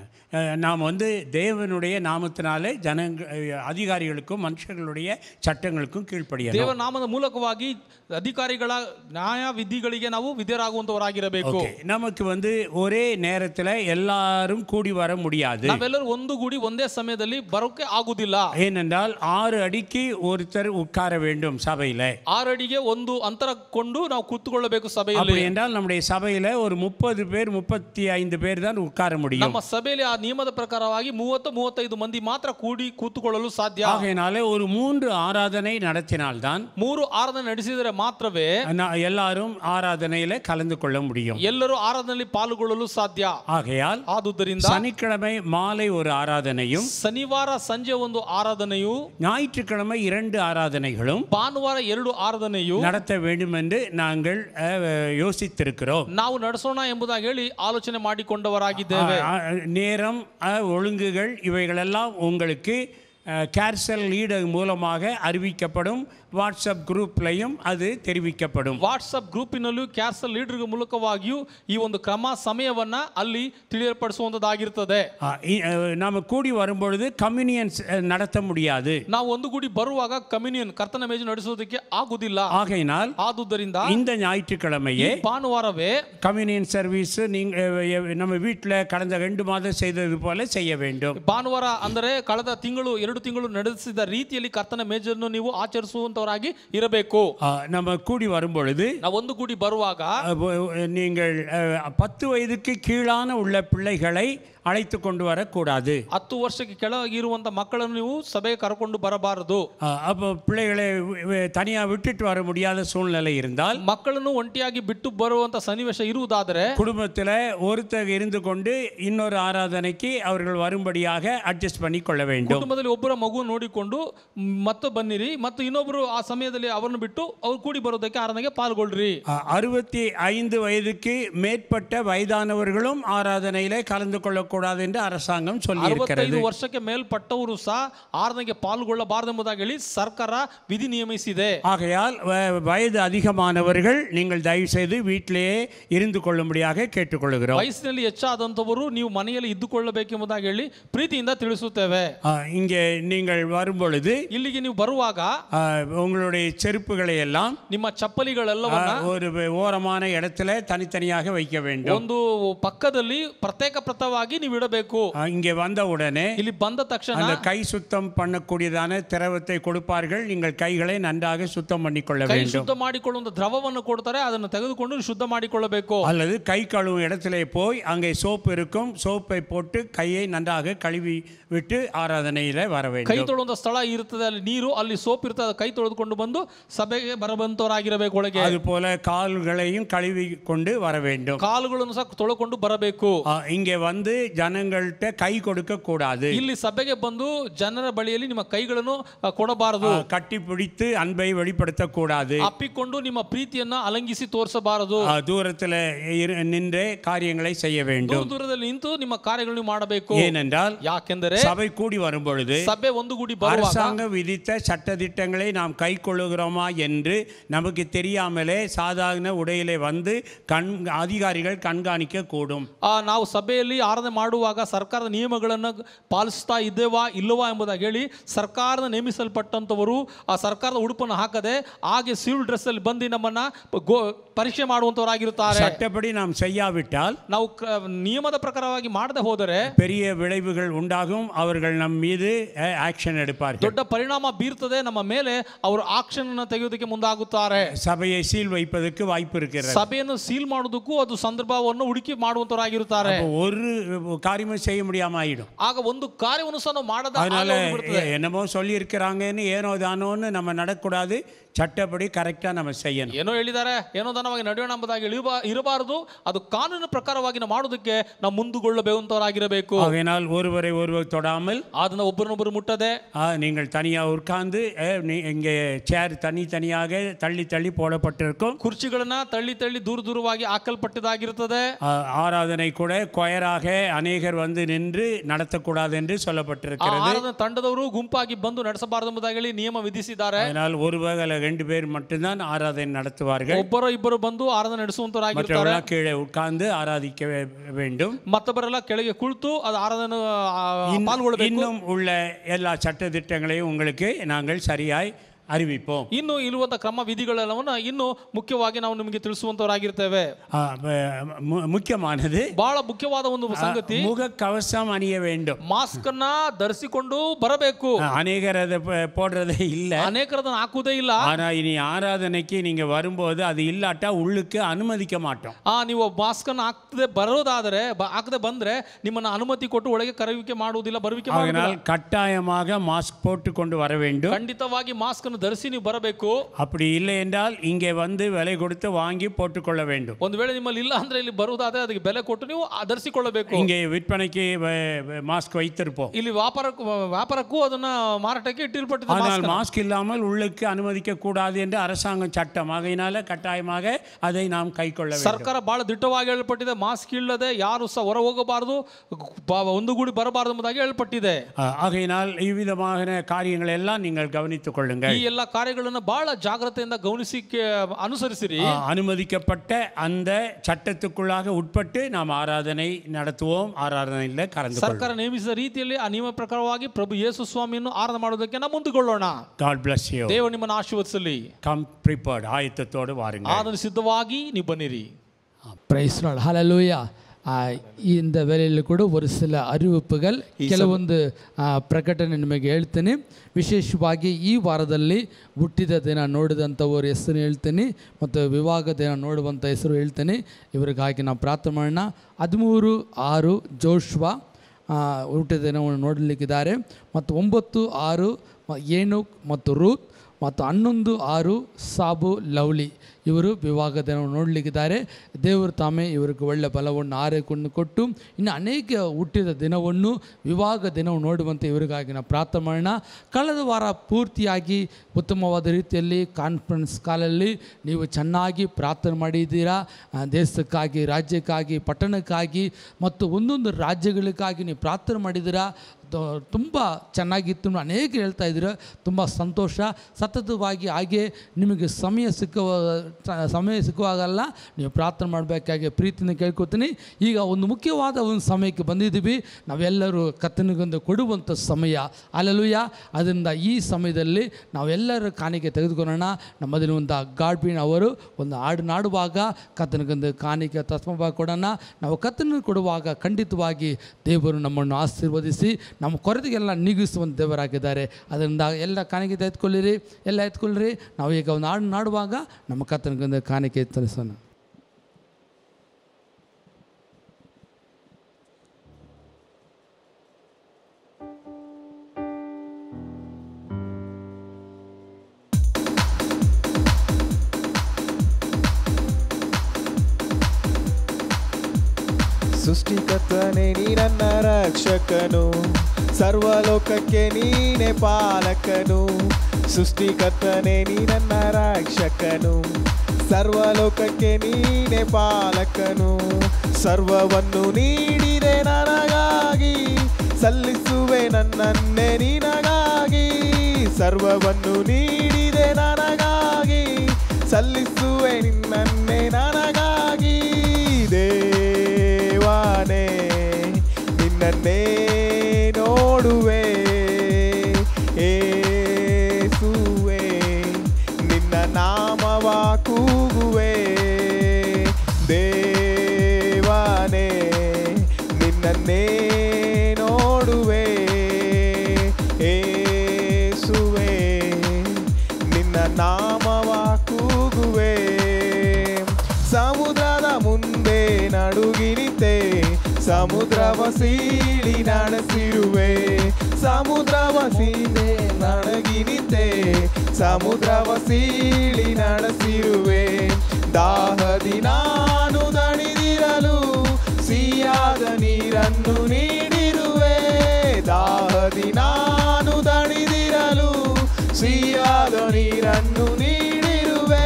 நாம் தேவனுடைய நாமத்தினாலே அதிகாரிகளுக்கும் மனுஷர்களுடைய சட்டங்களுக்கும் கீழ்ப்படிய ದೇವರ ನಾಮದ ಮೂಲಕವಾಗಿ ಅಧಿಕಾರಿಗಳ ನ್ಯಾಯ ವಿಧಿಗಳಿಗೆ ನಾವು ವಿಧೇಯರಾಗುವಂತವರಾಗಿರಬೇಕು. நமக்கு ஒரೇ நேரத்தில் எல்லாரும் கூடி வர முடியாது. ನಾವೆಲ್ಲರೂ ಒಂದು ಗೂಡಿ ಒಂದೇ ಸಮಯದಲ್ಲಿ ಬರೋಕೆ ಆಗುವುದಿಲ್ಲ. ஏனென்றால் 6 ಅಡಿக்கு ஒருத்தர் உட்கார வேண்டும் சபையில. 6 ಅಡಿಗೆ ಒಂದು ಅಂತರ ಕೊಂಡು ನಾವು ಕೂತ್ಕೊಳ್ಳಬೇಕು ಸಭೆಯಲ್ಲಿ. அப்படி என்றால் நம்முடைய சபையில ஒரு 30 பேர் 35 பேர் தான் உட்கார முடியும். ನಮ್ಮ ಸಭೆಯಲ್ಲಿ ಆ ನಿಯಮದ ಪ್ರಕಾರವಾಗಿ 30-35 ಮಂದಿ ಮಾತ್ರ ಕೂಡಿ ಕೂತುಕೊಳ್ಳಲು ಸಾಧ್ಯ. ஆகையினாலே ஒரு 3 ஆராதனை நடத்தினால்தான், 3 ಆರಾಧನೆ ನಡೆಸಿದರೆ ಮಾತ್ರವೇ எல்லாரும் ஆராதனையில கலந்து கொள்ள முடியும், ಎಲ್ಲರೂ ಆರಾಧನೆಯಲ್ಲಿ ಪಾಲ್ಗೊಳ್ಳಲು ಸಾಧ್ಯ. ஆகையால் ಆದುದರಿಂದ சனிக்கிழமை மாலை ஒரு ஆராதனையும், ಶನಿವಾರ ಸಂಜೆ ಒಂದು ಆರಾಧನೆಯು, ஞாயிற்றுக்கிழமை 2 ஆராதனைகளும், ಭಾನುವಾರ 2 ಆರಾಧನೆಯು நடத்த வேண்டும் என்று நாங்கள் யோசித்திருக்கிறோம். ನಾವು ನಡೆಸೋಣ ಎಂಬುದಾಗಿ ಹೇಳಿ ಆಲೋಚನೆ ಮಾಡಿಕೊಂಡವರಾಗಿದ್ದೇವೆ. நேரம், ஒழுங்குகள் இவைகளெல்லாம் உங்களுக்கு கேர்சல் லீடர் மூலமாக அறிவிக்கப்படும். ವಾಟ್ಸಪ್ ಗ್ರೂಪ್ಲೈயும் ಅದು தெரிவிக்கப்படும். ವಾಟ್ಸಪ್ ಗ್ರೂಪಿನಲ್ಲೂ ಕ್ಯಾರ್ಸಲ್ ಲೀಡರ್ ಮೂಲಕವಾಗಿಯೂ ಈ ಒಂದು ಕ್ರಮ ಸಮಯವನ್ನ ಅಲ್ಲಿ ತಿಳಿಯಪಡಿಸುವಂತದ್ದಾಗಿರುತ್ತದೆ. ನಾವು ಕೂಡಿ வரும்பொழுது கம்யூனியன் நடத்த முடியாது. ನಾವು ಒಂದು ಕೂಡಿ ಬರುವಾಗ ಕಮ್ಯೂನಿಯನ್ ಕರ್ತನ ಮೇಜು ನಡೆಸುವುದಕ್ಕೆ ಆಗುವುದಿಲ್ಲ. ஆகையினால் ಆದುದರಿಂದ இந்த ஞாயிற்றுக்கிழமையே ಭಾನುವಾರವೇ கம்யூனியன் சர்வீஸ் நம்ம வீட்டில் கடந்த 2 மாதம் செய்தது போல செய்ய வேண்டும். ಭಾನುವಾರ ಅಂದರೆ ಕಳೆದ 2 ತಿಂಗಳು ನಡೆಸಿದ ರೀತಿಯಲ್ಲಿ ಕರ್ತನ ಮೇಜನ್ನು ನೀವು ಆಚರಿಸುವಂತ ಇರಬೇಕು. நம்ம கூடி வரும்பொழுது, ನಾವು ಒಂದು ಕೂಡಿ ಬರುವಾಗ நீங்கள் 10 வயதுக்கு கீழான உள்ள பிள்ளைகளை அழைத்து கொண்டு வரக்கூடாது. 10 ವರ್ಷಕ್ಕೆ ಕೆಳಗಿರುವಂತ ಮಕ್ಕಳನ್ನು ನೀವು ಸಭೆಗೆ ಕರೆಕೊಂಡು ಬರಬಾರದು. அப்போ பிள்ளைகளை தனியாக விட்டுட்டு வர முடியாத சூழ்நிலை இருந்தால், ಮಕ್ಕಳನ್ನು ಒಂಟಿಯಾಗಿ ಬಿಟ್ಟು ಬರುವಂತ ಸನ್ನಿವೇಶ ಇರುವುದಾದರೆ, குடும்பத்தில் ஒருத்தர் இருந்து கொண்டு இன்னொரு ஆராதனைக்கு அவர்கள் வரும்படியாக அட்ஜஸ்ட் பண்ணி கொள்ள வேண்டும். ಕುಟುಂಬದಲ್ಲಿ ಒಬ್ಬರ ಮಗು ನೋಡಿಕೊಂಡು ಮತ್ತೆ ಬನ್ನಿರಿ, ಮತ್ತು ಇನ್ನೊಬ್ಬರು ಆ ಸಮಯದಲ್ಲಿ ಅವರನ್ನು ಬಿಟ್ಟು ಅವರು ಕೂಡಿ ಬರೋದಕ್ಕೆ ಆರಾಧನೆಗೆ ಪಾಲ್ಗೊಳ್ಳ್ರಿ. 65 வயதுக்கு மேற்பட்ட வயதானவர்களும் ஆராதனையிலே கலந்து கொள்ளக்கூடாது என்று அரசாங்கம் சொல்லியிருக்கிறது. 65 ವರ್ಷಕ್ಕೆ ಮೇಲ್ಪಟ್ಟವರು ಸಹ ಆರಾಧನೆಗೆ ಪಾಲ್ಗೊಳ್ಳಬಾರದು ಎಂಬುದಾಗಿ ಹೇಳಿ ಸರ್ಕಾರ ವಿಧಿ ನಿಯಮಿಸಿದೆ. ஆகையால் வயது அதிகமானவர்கள் நீங்கள் தயவு செய்து வீட்டிலேயே இருந்து கொள்ளும்படியாக கேட்டுக்கொள்கிறோம். ವಯಸ್ಸಿನಲ್ಲಿ ಹೆಚ್ಚಾದಂತವರು ನೀವು ಮನೆಯಲ್ಲಿ ಇದ್ದುಕೊಳ್ಳಬೇಕೆಂಬುದಾಗಿ ಹೇಳಿ ಪ್ರೀತಿಯಿಂದ ತಿಳಿಸುತ್ತೇವೆ. இங்கே நீங்கள் வரும்பொழுது, ಇಲ್ಲಿಗೆ ನೀವು ಬರುವಾಗ உங்களுடைய செருப்புகளை எல்லாம், ನಿಮ್ಮ ಚಪ್ಪಲಿಗಳೆಲ್ಲವನ್ನ ஒரு ஓரமான இடத்துல தனித்தனியாக வைக்க வேண்டும். ಒಂದು ಪಕ್ಕದಲ್ಲಿ ಪ್ರತ್ಯೇಕವಾಗಿ ನೀವು ಇಡಬೇಕು. இங்கே வந்த உடனே, ಇಲ್ಲಿ ಬಂದ ತಕ್ಷಣ அந்த கை சுத்தம் பண்ணக்கூடியதான திரவத்தை கொடுப்பார்கள். நீங்கள் கைகளை நன்றாக சுத்தம் பண்ணிக்கொள்ள ಕೈ வேண்டும். ಶುದ್ಧ ಮಾಡಿಕೊಳ್ಳುವಂತ ದ್ರವವನ್ನು ಕೊಡ್ತಾರೆ, ಅದನ್ನು ತೆಗೆದುಕೊಂಡು ಶುದ್ಧ ಮಾಡಿಕೊಳ್ಳಬೇಕು. அல்லது கை கழுவும் இடத்திலே போய் அங்கே சோப்பு இருக்கும், சோப்பை போட்டு கையை நன்றாக கழுவி விட்டு ஆராதனையில வர வேண்டும். ಕೈ ತೊಳುವಂತ ಸ್ಥಳ ಇರುತ್ತದೆ, ಅಲ್ಲಿ ನೀರು, ಅಲ್ಲಿ ಸೋಪ್ ಇರ್ತದೆ, ಕೈ ತೊಳೆದುಕೊಂಡು ಬಂದು ಸಭೆಗೆ ಬರಬಂತವರಾಗಿರಬೇಕು. ಒಳಗೆ அது போல கால்களையும் கழுவி கொண்டு வர வேண்டும். ಕಾಲುಗಳನ್ನು ಸಹ ತೊಳೆಕೊಂಡು ಬರಬೇಕು. இங்கே வந்து ಜನங்கள்கிட்ட ಕೈ கொடுக்க கூடாது. ಇಲ್ಲಿ ಸಭೆಗೆ ಬಂದು ಜನರ ಬಳಿಯಲ್ಲಿ ನಿಮ್ಮ ಕೈಗಳನ್ನು ಕೊಡಬಾರದು. கட்டி பிடித்து அன்பை வெளிப்படுத்த கூடாது. ಅಪ್ಪಿಕೊಂಡು ನಿಮ್ಮ ಪ್ರೀತಿಯನ್ನ ಅಲಂಗಿಸಿ ತೋರಿಸಬಾರದು. தூரத்தில் நின்றே காரியங்களை செய்ய வேண்டும். ದೂರದಲ್ಲಿ ನಿಂತು ನಿಮ್ಮ ಕಾರ್ಯಗಳನ್ನು ಮಾಡಬೇಕು. ஏனென்றால் ಯಾಕೆಂದರೆ சபை கூடி வரும் பொழுது ಸಭೆ ಒಂದುಗೂಡಿ ಬರುವಾಗ அரசாங்கம் விதித்த சட்டதிட்டங்களை நாம் கை கொள்ளுகிறோமா என்று நமக்கு தெரியாமலே சாதாரண உடையிலே வந்து அதிகாரிகள் கண்காணிக்க கூடும். ನಾವು ಸಭೆಯಲ್ಲಿ ಆರಾಧನೆ ಮಾಡುವಾಗ ಸರ್ಕಾರದ ನಿಯಮಗಳನ್ನು ಪಾಲಿಸ್ತಾ ಇದ್ದೇವಾ ಇಲ್ಲವಾ ಎಂಬುದಾಗಿ ಹೇಳಿ ಸರ್ಕಾರದ ನೇಮಿಸಲ್ಪಟ್ಟಂತವರು ಆ ಸರ್ಕಾರದ ಉಡುಪನ್ನು ಹಾಕದೆ ಹಾಗೆ ಸಿವಿಲ್ ಡ್ರೆಸ್ ಅಲ್ಲಿ ಬಂದು ನಮ್ಮನ್ನ ಪರೀಕ್ಷೆ ಮಾಡುವಂತವರಾಗಿರುತ್ತಾರೆ. சட்டப்படி நாம் செய்யாவிட்டால் ನಾವು ನಿಯಮದ ಪ್ರಕಾರವಾಗಿ ಮಾಡದೆ ಹೋದರೆ பெரிய விளைவுகள் உண்டாகும். அவர்கள் நம் மீது ஆக்ஷன் எடுப்பார்கள். ದೊಡ್ಡ ಪರಿಣಾಮ ಬೀರ್ತದೆ ನಮ್ಮ ಮೇಲೆ. ಅವರು ಆಕ್ಷನ್ ಅನ್ನು ತೆಗೆಯುವುದಕ್ಕೆ ಮುಂದಾಗುತ್ತಾರೆ. சபையை சீல் வைப்பதற்கு வாய்ப்பு இருக்கிறது. ಸಭೆಯನ್ನು ಸೀಲ್ ಮಾಡುವುದಕ್ಕೂ ಅದು ಸಂದರ್ಭವನ್ನು ಹುಡುಕಿ ಮಾಡುವಂತವರಾಗಿರುತ್ತಾರೆ. ஒரு காரியமும் செய்ய முடியாம ஆயிடும். ಆಗ ಒಂದು ಕಾರ್ಯವನ್ನು ಸಹ ಮಾಡದ அதனால என்னமோ சொல்லி இருக்கிறாங்கன்னு ஏனோ தானோன்னு நம்ம நடக்கூடாது. ಚಟ್ಟಪಡಿ ಕರೆಕ್ಟಾಗಿ ನಾವು செய்யணும். ಏನೋ ಹೇಳಿದ್ದಾರೆ ಏನೋ ದನವಾಗಿ ನಡೆಯೋಣ ಎಂಬುದಾಗಿ ಇರಬಾರದು. ಅದು ಕಾನೂನು ಪ್ರಕಾರವಾಗಿ ನಾವು ಮಾಡೋದಕ್ಕೆ ನಾವು ಮುಂದುಗೊಳ್ಳಬೇಕಂತವರಾಗಿರಬೇಕು. அதனால் ஒருவரை ஒருவர் தொடாமல் ಅದನ್ನ ಒಬ್ಬರನ್ನೊಬ್ಬರು ಮುಟ್ಟದೆ நீங்கள் தனியாக உட்கார்ந்து இங்கே சேர் தனியாக தள்ளி தள்ளி போடப்பட்டிருக்கும். ಕುರ್ಚಿಗಳನ್ನ ತಳ್ಳಿ ತಳ್ಳಿ ದೂರವಾಗಿ ಹಾಕಲ್ಪಟ್ಟದಾಗಿರುತ್ತದೆ. ஆராதனை கூட கொயராக அநேகர் வந்து நின்று நடத்தக்கூடாது என்று சொல்லப்பட்டிருக்கிறது. ಆರಾಧನಾ ತಂಡದವರು ಗುಂಪಾಗಿ ಬಂದು ನಡೆಸಬಾರದು ಎಂಬುದಾಗಿ ನಿಯಮ ವಿಧಿಸಿದ್ದಾರೆ. அதனால் ஒரு ரெண்டு பேர் மட்டும்தான் ஆராதனை நடத்துவார்கள். ಒಬ್ಬರು ಇಬ್ಬರು ಬಂದು ಆರಾಧನೆ ನಡೆಸುವಂತವರಾಗಿರ್ತಾರೆ. கீழே உட்கார்ந்து ஆராதிக்க வேண்டும். ಮತ್ತೊಬ್ಬರೆಲ್ಲ ಕೆಳಗೆ ಕುಳಿತು ಅದು ಆರಾಧನೆ ಪಾಲ್ಗೊಳ್ಳಬೇಕು. இன்னும் உள்ள எல்லா சட்ட திட்டங்களையும் உங்களுக்கு நாங்கள் சரியாய் அறிவிப்போம். ಇನ್ನು ಇರುವಂತಹ ಕ್ರಮ ವಿಧಿಗಳೆಲ್ಲವನ್ನ ಇನ್ನು ಮುಖ್ಯವಾಗಿ ನಾವು ನಿಮಗೆ ತಿಳಿಸುವಂತವರಾಗಿರ್ತೇವೆ. ಮುಖ್ಯமானது ಬಹಳ ಮುಖ್ಯವಾದ ಒಂದು ಸಂಗತಿ ಮುಖ ಕವಚம் ಅಣಿಯ வேண்டும். ಮಾಸ್ಕ್ ಅನ್ನ ಧರಿಸಿಕೊಂಡು ಬರಬೇಕು. ಅನೇಕರ போடுறதே இல்ல, ಅನೇಕರದನ್ನ ಹಾಕುವುದೇ ಇಲ್ಲ. ஆனா இனி ஆராதனைக்கு நீங்க வரும்போது அது இல்லாட்டா உள்ளுக்கு அனுமதிக்க மாட்டோம். ನೀವು ಮಾಸ್ಕ್ ಅನ್ನು ಹಾಕದೆ ಬರೋದಾದರೆ ಹಾಕದೆ ಬಂದ್ರೆ ನಿಮ್ಮನ್ನ ಅನುಮತಿ ಕೊಟ್ಟು ಒಳಗೆ ಕರೆಯುವಿಕೆ ಮಾಡುವುದಿಲ್ಲ, ಬರುವಿಕೆ ಮಾಡುವುದಿಲ್ಲ. அதனால் கட்டாயமாக மாஸ்க் போட்டு கொண்டு வர வேண்டும். ಖಂಡಿತವಾಗಿ ಮಾಸ್ಕ್ ಅನ್ನು ಧರಿಸಿ ನೀವು ಬರಬೇಕು. அப்படி இல்லை என்றால் இங்கே வந்து விலை கொடுத்து வாங்கி போட்டுக்கொள்ள வேண்டும். ಒಂದು ವೇಳೆ ನಿಮ್ಮಲ್ಲಿ ಇಲ್ಲ ಅಂದ್ರೆ ಇಲ್ಲಿ ಬರುವುದಾದ್ರೆ ಅದಕ್ಕೆ ಬೆಲೆ ಕೊಟ್ಟು ನೀವು ಧರಿಸಿಕೊಳ್ಳಬೇಕು. இங்கே விற்பனைக்கு மாஸ்க் வைத்திருப்போம். ಇಲ್ಲಿ ವ್ಯಾಪಾರಕ್ಕೂ ಅದನ್ನ ಮಾರಾಟಕ್ಕೆ ಇಟ್ಟಿರಲ್ಪಟ್ಟಿದೆ. ஆனால் மாஸ்க் இல்லாமல் உள்ளுக்கு அனுமதிக்க கூடாது என்று அரசாங்கம் சட்டம். ஆகையினால கட்டாயமாக அதை நாம் கைக்கொள்ள வேண்டும். ಸರ್ಕಾರ ಬಹಳ ದಿಟ್ಟವಾಗಿ ಹೇಳಲ್ಪಟ್ಟಿದೆ. ಮಾಸ್ಕ್ ಇಲ್ಲದೆ ಯಾರು ಸಹ ಹೊರ ಹೋಗಬಾರದು, ಒಂದುಗೂಡಿ ಬರಬಾರದು ಎಂಬುದಾಗಿ ಹೇಳಲ್ಪಟ್ಟಿದೆ. ஆகையினால் இவ்விதமான காரியங்களை எல்லாம் நீங்கள் கவனித்துக் கொள்ளுங்கள். ಈ ಎಲ್ಲ ಕಾರ್ಯಗಳನ್ನು ಬಹಳ ಜಾಗ್ರತೆಯಿಂದ ಗಮನಿಸಿ ಅನುಸರಿಸಿರಿ. ಅನುಮதிக்கப்பட்ட அந்த சட்டத்துக்குள்ளாக உட்பட்டு நாம் ஆராதனை நடத்துவோம். ஆராதனையில் கலந்து ಸರ್ಕಾರ ನೇಮಿಸಿದ ರೀತಿಯಲ್ಲಿ ಆ ನಿಯಮ ಪ್ರಕಾರವಾಗಿ ಪ್ರಭು ಯೇಸು ಸ್ವಾಮಿಯನ್ನು ಆರಾಧನೆ ಮಾಡೋದಕ್ಕೆ ನಾವು ಮುಂದುಗೊಳ್ಳೋಣ. God bless you. ದೇವರು ನಿಮ್ಮನ್ನು ಆಶೀರ್ವದಿಸಲಿ. Come prepared, ಆಯತ್ತത്തോடு வாருங்கள். ಆರಾಧನೆ ಸಿದ್ಧವಾಗಿ ನೀವು ಬನ್ನಿರಿ. ಪ್ರೈಸ್ ಲಾರ್ಡ್, ಹಲ್ಲೆಲೂಯಾ. இந்த வேலையில் ಕೂಡ ஒரு சில அறிவிப்புகள், ಕೆಲವೊಂದು ಪ್ರಕಟಣೆ ನಿಮಗೆ ಹೇಳ್ತೀನಿ. ವಿಶೇಷವಾಗಿ ಈ ವಾರದಲ್ಲಿ ಹುಟ್ಟಿದ ದಿನ ನೋಡಿದಂಥವ್ರ ಹೆಸರು ಹೇಳ್ತೀನಿ ಮತ್ತು ವಿವಾಹ ದಿನ ನೋಡುವಂಥ ಹೆಸರು ಹೇಳ್ತೀನಿ. ಇವರಿಗಾಗಿ ನಾವು ಪ್ರಾರ್ಥನೆ ಮಾಡೋಣ. 13/6 ಜೋಶ್ವಾ ಹುಟ್ಟಿದ ದಿನವನ್ನು ನೋಡಲಿಕ್ಕಿದ್ದಾರೆ. ಮತ್ತು 9/6 ಏನೋಕ್ ಮತ್ತು ರೂತ್, ಮತ್ತು 11/6 ಸಾಬು ಲವ್ಲಿ ಇವರು ವಿವಾಹ ದಿನವನ್ನು ನೋಡಲಿಕ್ಕಿದ್ದಾರೆ. ದೇವರು ತಾಮೇ ಇವರಿಗೆ ಒಳ್ಳೆಯ ಬಲವನ್ನು ಆರೈಕೆಯನ್ನು ಕೊಟ್ಟು ಇನ್ನು ಅನೇಕ ಹುಟ್ಟಿದ ದಿನವನ್ನು ವಿವಾಹ ದಿನವನ್ನು ನೋಡುವಂತೆ ಇವರಿಗಾಗಿ ನಾವು ಪ್ರಾರ್ಥನೆ ಮಾಡೋಣ. ಕಳೆದ ವಾರ ಪೂರ್ತಿಯಾಗಿ ಉತ್ತಮವಾದ ರೀತಿಯಲ್ಲಿ ಕಾನ್ಫರೆನ್ಸ್ ಕಾಲಲ್ಲಿ ನೀವು ಚೆನ್ನಾಗಿ ಪ್ರಾರ್ಥನೆ ಮಾಡಿದ್ದೀರಾ. ದೇಶಕ್ಕಾಗಿ, ರಾಜ್ಯಕ್ಕಾಗಿ, ಪಟ್ಟಣಕ್ಕಾಗಿ ಮತ್ತು ಒಂದೊಂದು ರಾಜ್ಯಗಳಿಗಾಗಿ ನೀವು ಪ್ರಾರ್ಥನೆ ಮಾಡಿದ್ದೀರಾ. ತುಂಬ ಚೆನ್ನಾಗಿತ್ತು. ಅನೇಕ ಹೇಳ್ತಾ ಇದ್ದೀರಾ. ತುಂಬ ಸಂತೋಷ. ಸತತವಾಗಿ ಹಾಗೆ ನಿಮಗೆ ಸಮಯ ಸಿಕ್ಕುವಾಗಲ್ಲ ನೀವು ಪ್ರಾರ್ಥನೆ ಮಾಡಬೇಕಾಗಿ ಪ್ರೀತಿನ ಕೇಳ್ಕೊತೀನಿ. ಈಗ ಒಂದು ಮುಖ್ಯವಾದ ಒಂದು ಸಮಯಕ್ಕೆ ಬಂದಿದ್ದೀವಿ. ನಾವೆಲ್ಲರೂ ಕರ್ತನಿಗೊಂದು ಕೊಡುವಂಥ ಸಮಯ. ಹಲ್ಲೆಲೂಯಾ. ಅದರಿಂದ ಈ ಸಮಯದಲ್ಲಿ ನಾವೆಲ್ಲರ ಕಾಣಿಕೆ ತೆಗೆದುಕೊಳ್ಳೋಣ. ನಮ್ಮಲ್ಲಿ ಒಂದು ಗಾಡ್ಬಿನ್ ಅವರು ಒಂದು ಹಾಡು ನಾಡುವಾಗ ಕರ್ತನಿಗೊಂದು ಕಾಣಿಕೆ ತಸ್ಮಭಾಗ ಕೊಡೋಣ. ನಾವು ಕರ್ತನಿಗೆ ಕೊಡುವಾಗ ಖಂಡಿತವಾಗಿ ದೇವರು ನಮ್ಮನ್ನು ಆಶೀರ್ವದಿಸಿ ನಮ್ಮ ಕೊರತೆಗೆಲ್ಲ ನೀಗಿಸುವಂಥ ದೇವರಾಗಿದ್ದಾರೆ. ಅದರಿಂದ ಎಲ್ಲ ಕಾಣಿಕೆ ಎತ್ಕೊಳ್ಳಿರಿ, ಎಲ್ಲ ಎತ್ಕೊಳ್ಳಿರಿ. ನಾವು ಈಗ ಒಂದು ಹಾಡು ನಾಡುವಾಗ ನಮ್ಮ ಕರ್ತನಿಗೊಂದು ಕಾಣಿಕೆ ತರಿಸೋಣ. ಸೃಷ್ಟಿಕರ್ತನೇ ನೀ ನನ್ನ ರಕ್ಷಕನು, ಸರ್ವಲೋಕಕ್ಕೆ ನೀನೇ ಪಾಲಕನು. ಸೃಷ್ಟಿಕರ್ತನೇ ನೀ ನನ್ನ ರಕ್ಷಕನು, ಸರ್ವಲೋಕಕ್ಕೆ ನೀನೇ ಪಾಲಕನು. ಸರ್ವವನ್ನು ನೀಡಿದೆ ನನಗಾಗಿ, ಸಲ್ಲಿಸುವೆ ನನ್ನನ್ನೇ ನಿನಗಾಗಿ. ಸರ್ವವನ್ನು ನೀಡಿದೆ ನನಗಾಗಿ, ಸಲ್ಲಿಸುವೆ ನಿನ್ನನ್ನೇ ನನಗಾಗಿ. ದೇವಾನೇ ನಿನ್ನನ್ನೇ ನೋಡುವೆ, ಏಸುವೆ ನಿನ್ನ ನಾಮವ ಕೂಗುವೆ. ದೇವಾನೇ ನಿನ್ನನ್ನೇ ನೋಡುವೆ, ಏಸುವೆ ನಿನ್ನ ನಾಮವ ಕೂಗುವೆ. ಸಮುದ್ರದ ಮುಂದೆ ನಡುಗಿನಿತೆ, ಸಮುದ್ರವ ಸೀಳಿ ನಡೆಸಿರುವೆ. ಸಮುದ್ರವ ಸೀಳೆ ನಡಗಿನಿತೆ, ಸಮುದ್ರವ ಸೀಳಿ ನಡೆಸಿರುವೆ. ದಾಹದಿ ನಾನು ದಣಿದಿರಲು ಸಿಹಿಯಾದ ನೀರನ್ನು ನೀಡಿರುವೆ. ದಾಹದಿ ನಾನು ದಣಿದಿರಲು ಸಿಹಿಯಾದ ನೀರನ್ನು ನೀಡಿರುವೆ.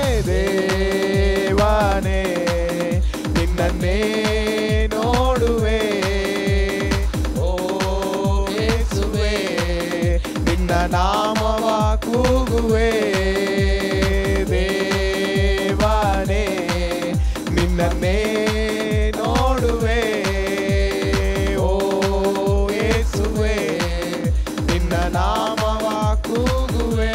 ದೇವಾನೇ ನಿನ್ನನ್ನೇ ನೋಡುವೆ, ಓ ಯೇಸುವೆ ನಿನ್ನ ನಾಮವ ಕೂಗುವೆ. ದೇವಾನೇ ನಿನ್ನನ್ನೇ ನೋಡುವೆ, ಓ ಯೇಸುವೆ ನಿನ್ನ ನಾಮವ ಕೂಗುವೆ.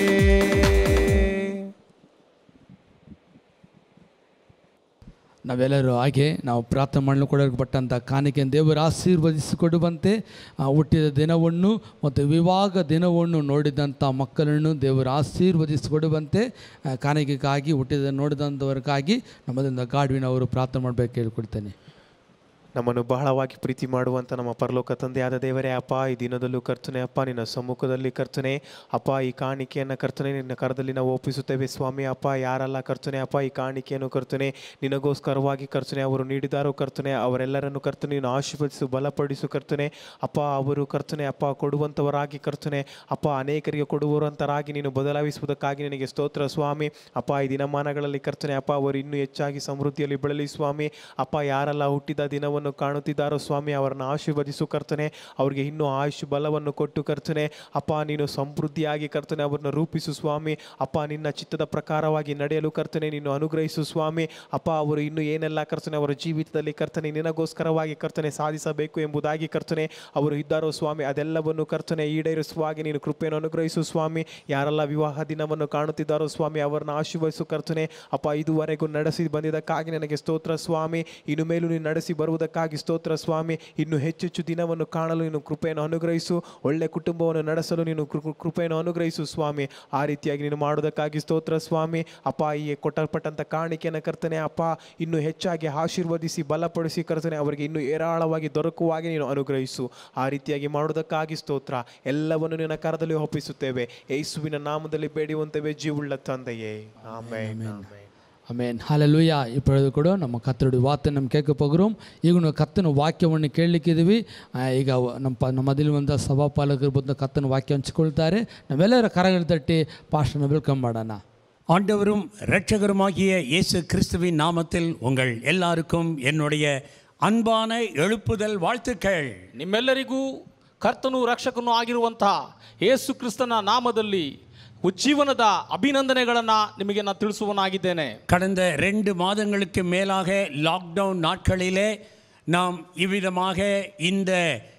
ನಾವೆಲ್ಲರೂ ಹಾಗೆ ನಾವು ಪ್ರಾರ್ಥನೆ ಮಾಡಲು ಕೊಡಲ್ಪಟ್ಟಂಥ ಕಾಣಿಕೆಯನ್ನು ದೇವರು ಆಶೀರ್ವದಿಸಿಕೊಡುವಂತೆ, ಹುಟ್ಟಿದ ದಿನವನ್ನು ಮತ್ತು ವಿವಾಹ ದಿನವನ್ನು ನೋಡಿದಂಥ ಮಕ್ಕಳನ್ನು ದೇವರು ಆಶೀರ್ವದಿಸಿಕೊಡುವಂತೆ, ಕಾಣಿಕೆಗಾಗಿ ಹುಟ್ಟಿದ ನೋಡಿದಂಥವ್ರಿಗಾಗಿ ನಮ್ಮದಿಂದ ಗಾಡ್ವಿನವರು ಪ್ರಾರ್ಥನೆ ಮಾಡಬೇಕು ಕೇಳಿಕೊಡ್ತೇನೆ. ನಮ್ಮನ್ನು ಬಹಳವಾಗಿ ಪ್ರೀತಿ ಮಾಡುವಂಥ ನಮ್ಮ ಪರಲೋಕ ತಂದೆಯಾದ ದೇವರೇ, ಅಪ್ಪ ಈ ದಿನದಲ್ಲೂ ಕರ್ತನೆ ಅಪ್ಪ ನಿನ್ನ ಸಮ್ಮುಖದಲ್ಲಿ ಕರ್ತನೆ ಅಪ್ಪ ಈ ಕಾಣಿಕೆಯನ್ನು ಕರ್ತನೆ ನಿನ್ನ ಕರದಲ್ಲಿ ನಾವು ಒಪ್ಪಿಸುತ್ತೇವೆ ಸ್ವಾಮಿ. ಅಪ್ಪ ಯಾರೆಲ್ಲ ಕರ್ತನೆ ಅಪ್ಪ ಈ ಕಾಣಿಕೆಯನ್ನು ಕರ್ತನೆ ನಿನಗೋಸ್ಕರವಾಗಿ ಕರ್ತನೆ ಅವರು ನೀಡಿದಾರೋ ಕರ್ತನೆ ಅವರೆಲ್ಲರನ್ನು ಕರ್ತನೆ ನೀನು ಆಶೀರ್ವದಿಸು, ಬಲಪಡಿಸು ಕರ್ತನೆ ಅಪ್ಪ. ಅವರು ಕರ್ತನೆ ಅಪ್ಪ ಕೊಡುವಂಥವರಾಗಿ ಕರ್ತನೆ ಅಪ್ಪ ಅನೇಕರಿಗೆ ಕೊಡುವಂಥರಾಗಿ ನೀನು ಬದಲಾಯಿಸುವುದಕ್ಕಾಗಿ ನಿನಗೆ ಸ್ತೋತ್ರ ಸ್ವಾಮಿ. ಅಪ್ಪ ಈ ದಿನಮಾನಗಳಲ್ಲಿ ಕರ್ತನೆ ಅಪ್ಪ ಅವರು ಇನ್ನೂ ಹೆಚ್ಚಾಗಿ ಸಮೃದ್ಧಿಯಲ್ಲಿ ಬೆಳಲಿ ಸ್ವಾಮಿ. ಅಪ್ಪ ಯಾರೆಲ್ಲ ಹುಟ್ಟಿದ ದಿನವನ್ನು ಕಾಣುತ್ತಿದ್ದಾರೋ ಸ್ವಾಮಿ ಅವರನ್ನು ಆಶೀರ್ವದಿಸು ಕರ್ತನೆ. ಅವರಿಗೆ ಇನ್ನೂ ಆಯುಷ್ ಬಲವನ್ನು ಕೊಟ್ಟು ಕರ್ತನೆ ಅಪ್ಪ ನೀನು ಸಮೃದ್ಧಿಯಾಗಿ ಕರ್ತನೆ ಅವರನ್ನು ರೂಪಿಸು ಸ್ವಾಮಿ. ಅಪ್ಪ ನಿನ್ನ ಚಿತ್ತದ ಪ್ರಕಾರವಾಗಿ ನಡೆಯಲು ಕರ್ತನೆ ನೀನು ಅನುಗ್ರಹಿಸು ಸ್ವಾಮಿ. ಅಪ್ಪ ಅವರು ಇನ್ನೂ ಏನೆಲ್ಲ ಕರ್ತನೆ ಅವರ ಜೀವಿತದಲ್ಲಿ ಕರ್ತನೆ ನಿನಗೋಸ್ಕರವಾಗಿ ಕರ್ತನೆ ಸಾಧಿಸಬೇಕು ಎಂಬುದಾಗಿ ಕರ್ತನೆ ಅವರು ಇದ್ದಾರೋ ಸ್ವಾಮಿ, ಅದೆಲ್ಲವನ್ನು ಕರ್ತನೆ ಈಡೇರಿಸುವಾಗಿ ನೀನು ಕೃಪೆಯನ್ನು ಅನುಗ್ರಹಿಸು ಸ್ವಾಮಿ. ಯಾರೆಲ್ಲ ವಿವಾಹ ದಿನವನ್ನು ಕಾಣುತ್ತಿದ್ದಾರೋ ಸ್ವಾಮಿ ಅವರನ್ನು ಆಶೀರ್ವದಿಸು ಕರ್ತನೆ ಅಪ್ಪ. ಇದುವರೆಗೂ ನಡೆಸಿ ಬಂದಿದ್ದಕ್ಕಾಗಿ ನನಗೆ ಸ್ತೋತ್ರ ಸ್ವಾಮಿ. ಇನ್ನು ಮೇಲೂ ನೀನು ನಡೆಸಿ ಬರುವುದಕ್ಕಾಗಿ ಸ್ತೋತ್ರ ಸ್ವಾಮಿ. ಇನ್ನು ಹೆಚ್ಚೆಚ್ಚು ದಿನವನ್ನು ಕಾಣಲು ನೀನು ಕೃಪೆಯನ್ನು ಅನುಗ್ರಹಿಸು, ಒಳ್ಳೆ ಕುಟುಂಬವನ್ನು ನಡೆಸಲು ನೀನು ಕೃಪೆಯನ್ನು ಅನುಗ್ರಹಿಸು ಸ್ವಾಮಿ. ಆ ರೀತಿಯಾಗಿ ನೀನು ಮಾಡುವುದಕ್ಕಾಗಿ ಸ್ತೋತ್ರ ಸ್ವಾಮಿ. ಅಪ್ಪ ಈ ಕೊಟ್ಟಲ್ಪಟ್ಟಂಥ ಕಾಣಿಕೆಯನ್ನು ಕರ್ತನೆ ಅಪ್ಪ ಇನ್ನೂ ಹೆಚ್ಚಾಗಿ ಆಶೀರ್ವದಿಸಿ ಬಲಪಡಿಸಿ ಕರ್ತನೆ ಅವರಿಗೆ ಇನ್ನೂ ಏರಾಳವಾಗಿ ದೊರಕುವಾಗಿ ನೀನು ಅನುಗ್ರಹಿಸು. ಆ ರೀತಿಯಾಗಿ ಮಾಡುವುದಕ್ಕಾಗಿ ಸ್ತೋತ್ರ. ಎಲ್ಲವನ್ನು ನಿನ್ನ ಕರದಲ್ಲಿ ಒಪ್ಪಿಸುತ್ತೇವೆ, ಯೇಸುವಿನ ನಾಮದಲ್ಲಿ ಬೇಡುವಂತೇವೆ ಜೀವುಳ್ಳ ತಂದೆಯೇ, ಆಮೆನ್. ಆಮೇನ್. ಹಲ್ಲೆಲೂಯಾ. இப்பொழுது கூட நம்ம கர்த்தருடைய வார்த்தை நம்ம கேட்க போகிறோம். ಈಗ ಕರ್ತನ ವಾಕ್ಯವನ್ನು ಕೇಳಲಿಕ್ಕಿದ್ದೀವಿ. ಈಗ ನಮ್ಮ ಮಧ್ಯದಲ್ಲಿ ಒಂದು ಸಭಾಪಾಲಕರು ಬಂದು ಕರ್ತನ ವಾಕ್ಯ ಹಂಚಿಕೊಳ್ತಾರೆ. ನಾವೆಲ್ಲರ ಕರಗಳು ತಟ್ಟಿ ಪಾಸ್ಟರ್ನ ವೆಲ್ಕಮ್ ಮಾಡೋಣ. ஆண்டவரும் இரட்சகருமாகிய இயேசு கிறிஸ்துவின் நாமத்தில் உங்கள் எல்லாருக்கும் என்னுடைய அன்பான எழுப்புதல் வாழ்த்துக்கள். ನಿಮ್ಮೆಲ್ಲರಿಗೂ ಕರ್ತನು ರಕ್ಷಕನು ಆಗಿರುವಂತಹ ಯೇಸು ಕ್ರಿಸ್ತನ ನಾಮದಲ್ಲಿ ಉಜ್ಜೀವನದ ಅಭಿನಂದನೆಗಳನ್ನು ನಿಮಗೆ ನಾನು ತಿಳಿಸುವನಾಗಿದ್ದೇನೆ. கடந்த 2 மாதங்களுக்கு மேலாக லாக்டவுன் நாட்களிலே நாம் இவ்விதமாக இந்த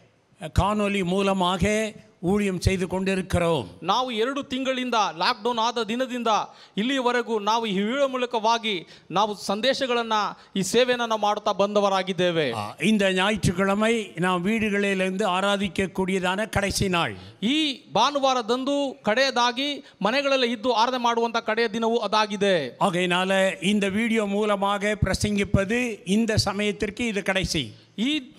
காணொளி மூலமாக ஊழியம் செய்து கொண்டிருக்கிறோம். ನಾವು 2 ತಿಂಗಳಿಂದ ಲಾಕ್ಡೌನ್ ಆದ ದಿನದಿಂದ ಇಲ್ಲಿಯವರೆಗೂ ನಾವು ಈ ವಿಡಿಯೋ ಮೂಲಕವಾಗಿ ನಾವು ಸಂದೇಶಗಳನ್ನು ಈ ಸೇವೆಯನ್ನು ನಾವು ಮಾಡುತ್ತಾ ಬಂದವರಾಗಿದ್ದೇವೆ. இந்த ஞாயிற்றுக்கிழமை நாம் வீடுகளிலிருந்து ஆராதிக்கக்கூடியதான கடைசி நாள். ಈ ಭಾನುವಾರದಂದು ಕಡೆಯದಾಗಿ ಮನೆಗಳಲ್ಲಿ ಇದ್ದು ಆರಾಧನೆ ಮಾಡುವಂತ ಕಡೆಯ ದಿನವೂ ಅದಾಗಿದೆ. ஆகையினால இந்த வீடியோ மூலமாக பிரசங்கிப்பது இந்த சமயத்திற்கு இது கடைசி. ಈ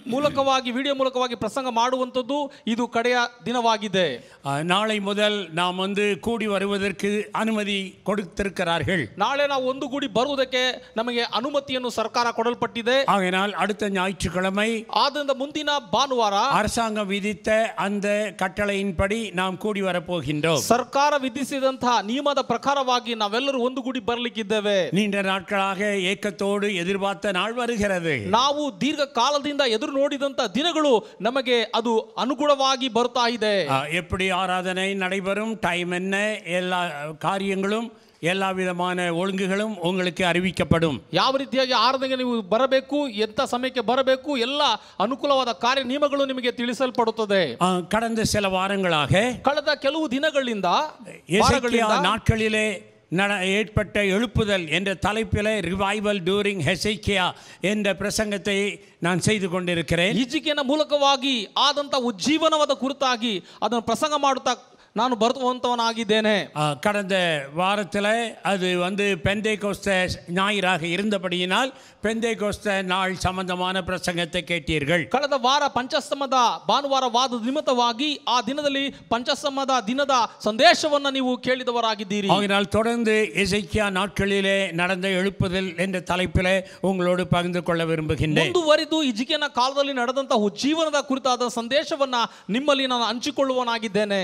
ಮೂಲಕವಾಗಿ ವಿಡಿಯೋ ಮೂಲಕವಾಗಿ ಪ್ರಸಂಗ ಮಾಡುವಂಥದ್ದು ಇದು ಕಡೆಯ ದಿನವಾಗಿದೆ. நாளை முதல் நாம் கூடி வருவதற்கு ಅನುಮತಿ கொடுத்திருக்கிறார்கள். ನಾಳೆ ನಾವು ಒಂದುಗೂಡಿ ಬರುವುದಕ್ಕೆ ನಮಗೆ ಅನುಮತಿಯನ್ನು ಸರ್ಕಾರ ಕೊಡಲ್ಪಟ್ಟಿದೆ. ஆகையால் அடுத்த ஞாயிற்றுக்கிழமை ಆದ್ದರಿಂದ ಮುಂದಿನ ಭಾನುವಾರ அரசாங்கம் விதித்த அந்த கட்டளையின்படி நாம் கூடி வரப்போகின்றோம். ಸರ್ಕಾರ ವಿಧಿಸಿದಂತಹ ನಿಯಮದ ಪ್ರಕಾರವಾಗಿ ನಾವೆಲ್ಲರೂ ಒಂದುಗೂಡಿ ಬರಲಿಕ್ಕಿದ್ದೇವೆ. நீண்ட நாட்களாக ஏக்கத்தோடு எதிர்பார்த்த நாள் வருகிறது. ನಾವು ದೀರ್ಘ ಕಾಲದಿಂದ ಎದುರು ನೋಡಿದಂತ ದಿನಗಳು ನಮಗೆ ಅದು ಅನುಗುಣವಾಗಿ ಬರ್ತಾ ಇದೆ. எப்படி ஆராதனை நடைபெறும், டைம் என்ன, எல்லா காரியங்களும் எல்லா விதமான ஒழுங்குகளும் உங்களுக்கு அறிவிக்கப்படும். ಯಾವ ರೀತಿಯಾಗಿ ಆರಾಧನೆಗೆ ನೀವು ಬರಬೇಕು, ಎಂತ ಸಮಯಕ್ಕೆ ಬರಬೇಕು, ಎಲ್ಲ ಅನುಕೂಲವಾದ ಕಾರ್ಯ ನಿಯಮಗಳು ನಿಮಗೆ ತಿಳಿಸಲ್ಪಡುತ್ತದೆ. கடந்த சில வாரங்களாக ಕಳೆದ ಕೆಲವು ದಿನಗಳಿಂದ நாட்களிலே ஏற்பட்ட எழுப்புதல் என்ற தலைப்பில் ரிவைவல் டூரிங் ஹெசேக்கியா என்ற பிரசங்கத்தை நான் செய்து கொண்டிருக்கிறேன். ಈಜಿಕೆಯ ಮೂಲಕವಾಗಿ ಆದಂತ ಉಜ್ಜೀವನವಾದ ಕುರಿತಾಗಿ ಅದನ್ನು ಪ್ರಸಂಗ ಮಾಡುತ್ತಾ ನಾನು ಬರುವಂತವನಾಗಿದ್ದೇನೆ. கடந்த வாரத்தில் அது பெந்தேகோஸ்த ஞாயிறாக இருந்தபடியினால் பெந்தேகோஸ்த நாள் சம்பந்தமான பிரசங்கத்தை கேட்டீர்கள். ಕಳೆದ ವಾರ ಪಂಚಸ್ತಮದ ಭಾನುವಾರವಾದ ನಿಮಿತ್ತವಾಗಿ ಆ ದಿನದಲ್ಲಿ ಪಂಚಸ್ತಮದ ದಿನದ ಸಂದೇಶವನ್ನು ನೀವು ಕೇಳಿದವರಾಗಿದ್ದೀರಿ. அதனால் தொடர்ந்து எசேக்கியா நாட்களிலே நடந்த எழுப்புதல் என்ற தலைப்பில் உங்களோடு பகிர்ந்து கொள்ள விரும்புகின்றேன். ಮುಂದುವರಿದು ಈಜಿಕೆಯ ಕಾಲದಲ್ಲಿ ನಡೆದಂತಹ ಉಜ್ಜೀವನದ ಕುರಿತಾದ ಸಂದೇಶವನ್ನ ನಿಮ್ಮಲ್ಲಿ ನಾನು ಹಂಚಿಕೊಳ್ಳುವನಾಗಿದ್ದೇನೆ.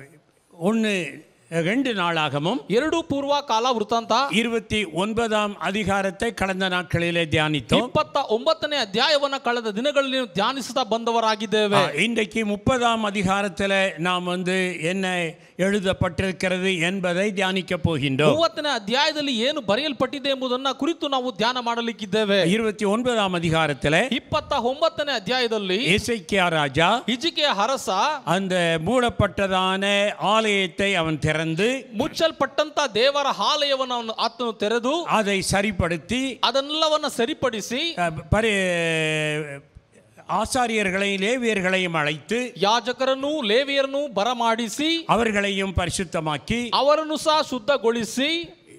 1-2 நாளாகமும் 2 ಪೂರ್ವ ಕಾಲ ವೃತ್ತಾಂತ 29ஆம் அதிகாரத்தை கடந்த நாட்களிலே தியானித்தோம். 29ನೇ ಅಧ್ಯಾಯವನ್ನು ಕಳೆದ ದಿನಗಳಲ್ಲಿ ಧ್ಯಾನಿಸುತ್ತಾ ಬಂದವರಾಗಿದ್ದೇವೆ. இன்றைக்கு 30ஆம் அதிகாரத்தில் நாம் என்ன எழுதப்பட்டிருக்கிறது என்பதை தியானிக்க போகின்றோம். 30ನೇ ಅಧ್ಯಾಯದಲ್ಲಿ ಏನು ಬರೆಯಲ್ಪಟ್ಟಿದೆ ಎಂಬುದನ್ನು ಕುರಿತು ನಾವು ಧ್ಯಾನ ಮಾಡಲಿಕ್ಕಿದ್ದೇವೆ. 29ஆம் அதிகாரத்தில் 29ನೇ ಅಧ್ಯಾಯದಲ್ಲಿ எசேக்கியா ராஜா ಹಿಜ್ಕಿಯ ಅರಸ அந்த மூடப்பட்டதான ஆலயத்தை அவன் திறந்து ಮುಚ್ಚಲ್ಪಟ್ಟಂತ ದೇವರ ಆಲಯವನ್ನು ಆತನು ತೆರೆದು அதை சரிப்படுத்தி ಅದನ್ನೆಲ್ಲವನ್ನ ಸರಿಪಡಿಸಿ ஆசாரியர்களை லேவியர்களையும் அழைத்து ಯಾಜಕರನ್ನು ಲೇವಿಯರನ್ನು ಬರಮಾಡಿಸಿ அவர்களையும் பரிசுத்தமாக்கி ಅವರನ್ನು ಸಹ ಶುದ್ಧಗೊಳಿಸಿ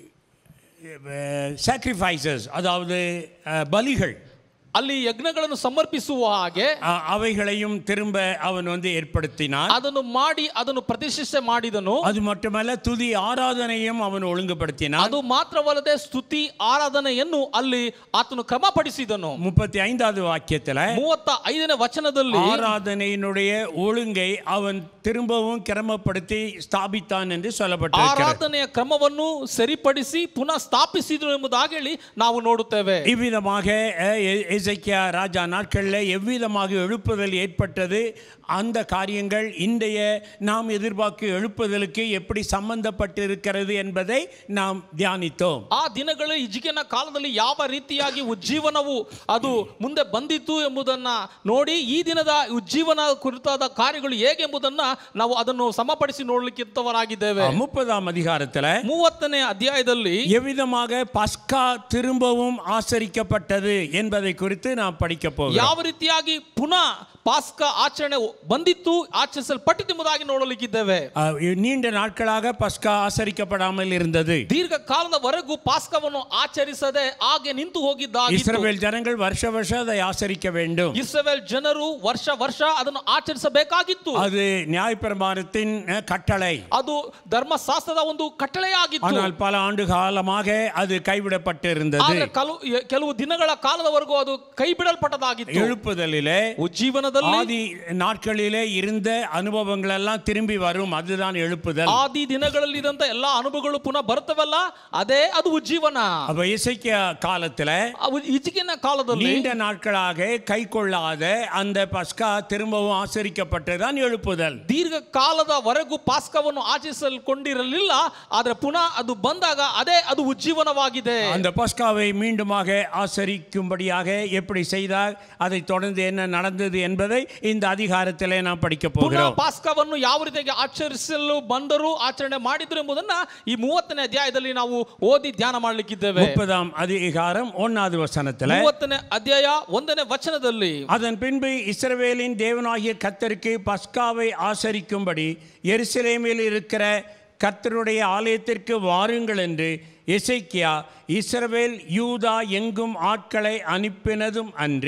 sacrifices அதாவது பலிகள் ಅಲ್ಲಿ ಯಜ್ಞಗಳನ್ನು ಸಮರ್ಪಿಸುವ ಹಾಗೆ அவைகளையும் திரும்ப அவன் ஏற்படுத்தினான். ಅದನ್ನು ಮಾಡಿ ಅದನ್ನು ಪ್ರತಿಷ್ಠೆ ಮಾಡಿದನು. அது மட்டுமல்ல துதி ஆராதனையும் அவன் ஒழுங்குபடுத்தினான். ಅದು ಮಾತ್ರವಲ್ಲದೆ ಸ್ತುತಿ ಆರಾಧನೆಯನ್ನು ಅಲ್ಲಿ ಆತನು ಕ್ರಮಪಡಿಸಿದನು. 35வது வாக்கியத்தில் 35ನೇ ವಚನದಲ್ಲಿ ஆராதனையினுடைய ஒழுங்கை அவன் திரும்பவும் கிரமப்படுத்தி ஸ்தாபித்தான் என்று சொல்லப்பட்டிருக்கிறது. ಆರಾಧನೆಯ ಕ್ರಮವನ್ನು ಸರಿಪಡಿಸಿ ಪುನಃ ಸ್ಥಾಪಿಸಿದನು ಎಂಬುದಾಗಿ ಹೇಳಿ ನಾವು ನೋಡುತ್ತೇವೆ. இவ்விதமாக எசேக்கியா ராஜா நாட்களில் எவ்விதமாக எழுப்புதல் ஏற்பட்டது, அந்த காரியங்கள் இன்றைய நாம் எதிர்பார்க்கும் எழுப்புதலுக்கு எப்படி சம்பந்தப்பட்டிருக்கிறது என்பதை நாம் தியானித்தோம். ಆ ದಿನಗಳ ಹಿಜ್ಕಿಯನ ಕಾಲದಲ್ಲಿ ಯಾವ ರೀತಿಯಾಗಿ ಉಜ್ಜೀವನವು ಅದು ಮುಂದೆ ಬಂದಿತ್ತು ಎಂಬುದನ್ನ ನೋಡಿ ಈ ದಿನದ ಉಜ್ಜೀವನ ಕುರಿತಾದ ಕಾರ್ಯಗಳು ಹೇಗೆ ಎಂಬುದನ್ನ ನಾವು ಅದನ್ನು ಸಮಪಡಿಸಿ ನೋಡಲಿಕ್ಕಿರ್ತವರಾಗಿದ್ದೇವೆ. 30ஆம் அதிகாரத்தில் 30ನೇ ಅಧ್ಯಾಯದಲ್ಲಿ எவ்விதமாக பஸ்கா திரும்பவும் ஆசரிக்கப்பட்டது என்பதை குறித்து நாம் படிக்க போகிறோம். ಯಾವ ರೀತಿಯಾಗಿ ಪುನಃ ಪಾಸ್ಕ ಆಚರಣೆ ಬಂದಿತ್ತು, ಆಚರಿಸಲ್ಪಟ್ಟಿತು ಎಂಬುದಾಗಿ ನೋಡಲಿಕ್ಕಿದ್ದೇವೆ. நீண்ட நாட்களாக பஸ்கா ஆசரிக்கப்படாமல் இருந்தது. ದೀರ್ಘ ಕಾಲದವರೆಗೂ ಪಾಸ್ಕವನ್ನು ಆಚರಿಸದೆ ಹಾಗೆ ನಿಂತು ಹೋಗಿದ್ದಾಗಿತ್ತು. இஸ்ரவேல் ஜனங்கள் வருஷ வருஷம் அதை ஆசரிக்க வேண்டும். ಇಸ್ರಾಯೇಲ್ ಜನರು ವರ್ಷ ವರ್ಷ ಅದನ್ನು ಆಚರಿಸಬೇಕಾಗಿತ್ತು. அது நியாயப்பிரமாணத்தின் கட்டளை, ಅದು ಧರ್ಮಶಾಸ್ತ್ರದ ಒಂದು ಕಟ್ಟಳೆಯಾಗಿತ್ತು. ஆனால் பல ஆண்டு காலமாக அது கைவிடப்பட்டிருந்தது. ಕೆಲವು ದಿನಗಳ ಕಾಲದವರೆಗೂ ಅದು ಕೈ ಬಿಡಲ್ಪಟ್ಟದಾಗಿತ್ತು. எழுப்புதலிலே ಉಜ್ಜೀವನದಲ್ಲಿ ஆதி நாட்களிலே இருந்த அனுபவங்கள் எல்லாம் திரும்பி வரும், அதுதான் எழுப்புதல். ಆದಿ ದಿನಗಳಲ್ಲಿ ಇದ್ದಂತ ಎಲ್ಲಾ ಅನುಭವಗಳು ಪುನಃ ಬರುತ್ತವಲ್ಲ, ಅದೇ ಅದು ಉಜ್ಜೀವನ. அப்ப எசேக்கியா காலத்துல ಹಿಜ್ಕಿಯನ ಕಾಲದಲ್ಲಿ நீண்ட நாட்களாக கை கொள்ளாத அந்த பஸ்கா திரும்பவும் ஆசரிக்கப்பட்டதுதான் எழுப்புதல். ದೀರ್ಘ ಕಾಲದವರೆಗೂ ಪಾಸ್ಕವನ್ನು ಆಚರಿಸಲ್ಕೊಂಡಿರಲಿಲ್ಲ, ಆದ್ರೆ ಪುನಃ ಅದು ಬಂದಾಗ ಅದೇ ಅದು ಉಜ್ಜೀವನವಾಗಿದೆ. அந்த பஸ்காவை மீண்டுமாக ஆசரிக்கும்படியாக எப்படி செய்தார், அதை தொடர்ந்து என்ன நடந்தது என்பதை இந்த அதிகாரத்திலே நாம் படிக்க போகிறோம். ಪಾಸ್ಕವನ್ನು ಯಾವ ರೀತಿಯಾಗಿ ಆಚರಿಸಲು ಬಂದರು, ಆಚರಣೆ ಮಾಡಿದ್ರು ಎಂಬುದನ್ನ ಈ 30ನೇ ಅಧ್ಯಾಯದಲ್ಲಿ ನಾವು ಓದಿ ಧ್ಯಾನ ಮಾಡಲಿಕ್ಕಿದ್ದೇವೆ. 30ஆம் அதிகாரம் 1வது வசனத்தில் 30ನೇ ಅಧ್ಯಾಯ 1ನೇ ವಚನದಲ್ಲಿ அதன் பின்பு இஸ்ரவேலின் தேவனாகிய கர்த்தருக்கு பஸ்காவை ஆசரிக்கும்படி எருசலேமில் இருக்கிற கர்த்தருடைய ஆலயத்திற்கு வாருங்கள் என்று எசேக்கியா இஸ்ரவேல் யூதா எங்கும் ஆட்களை அனுப்பினதும் அன்றி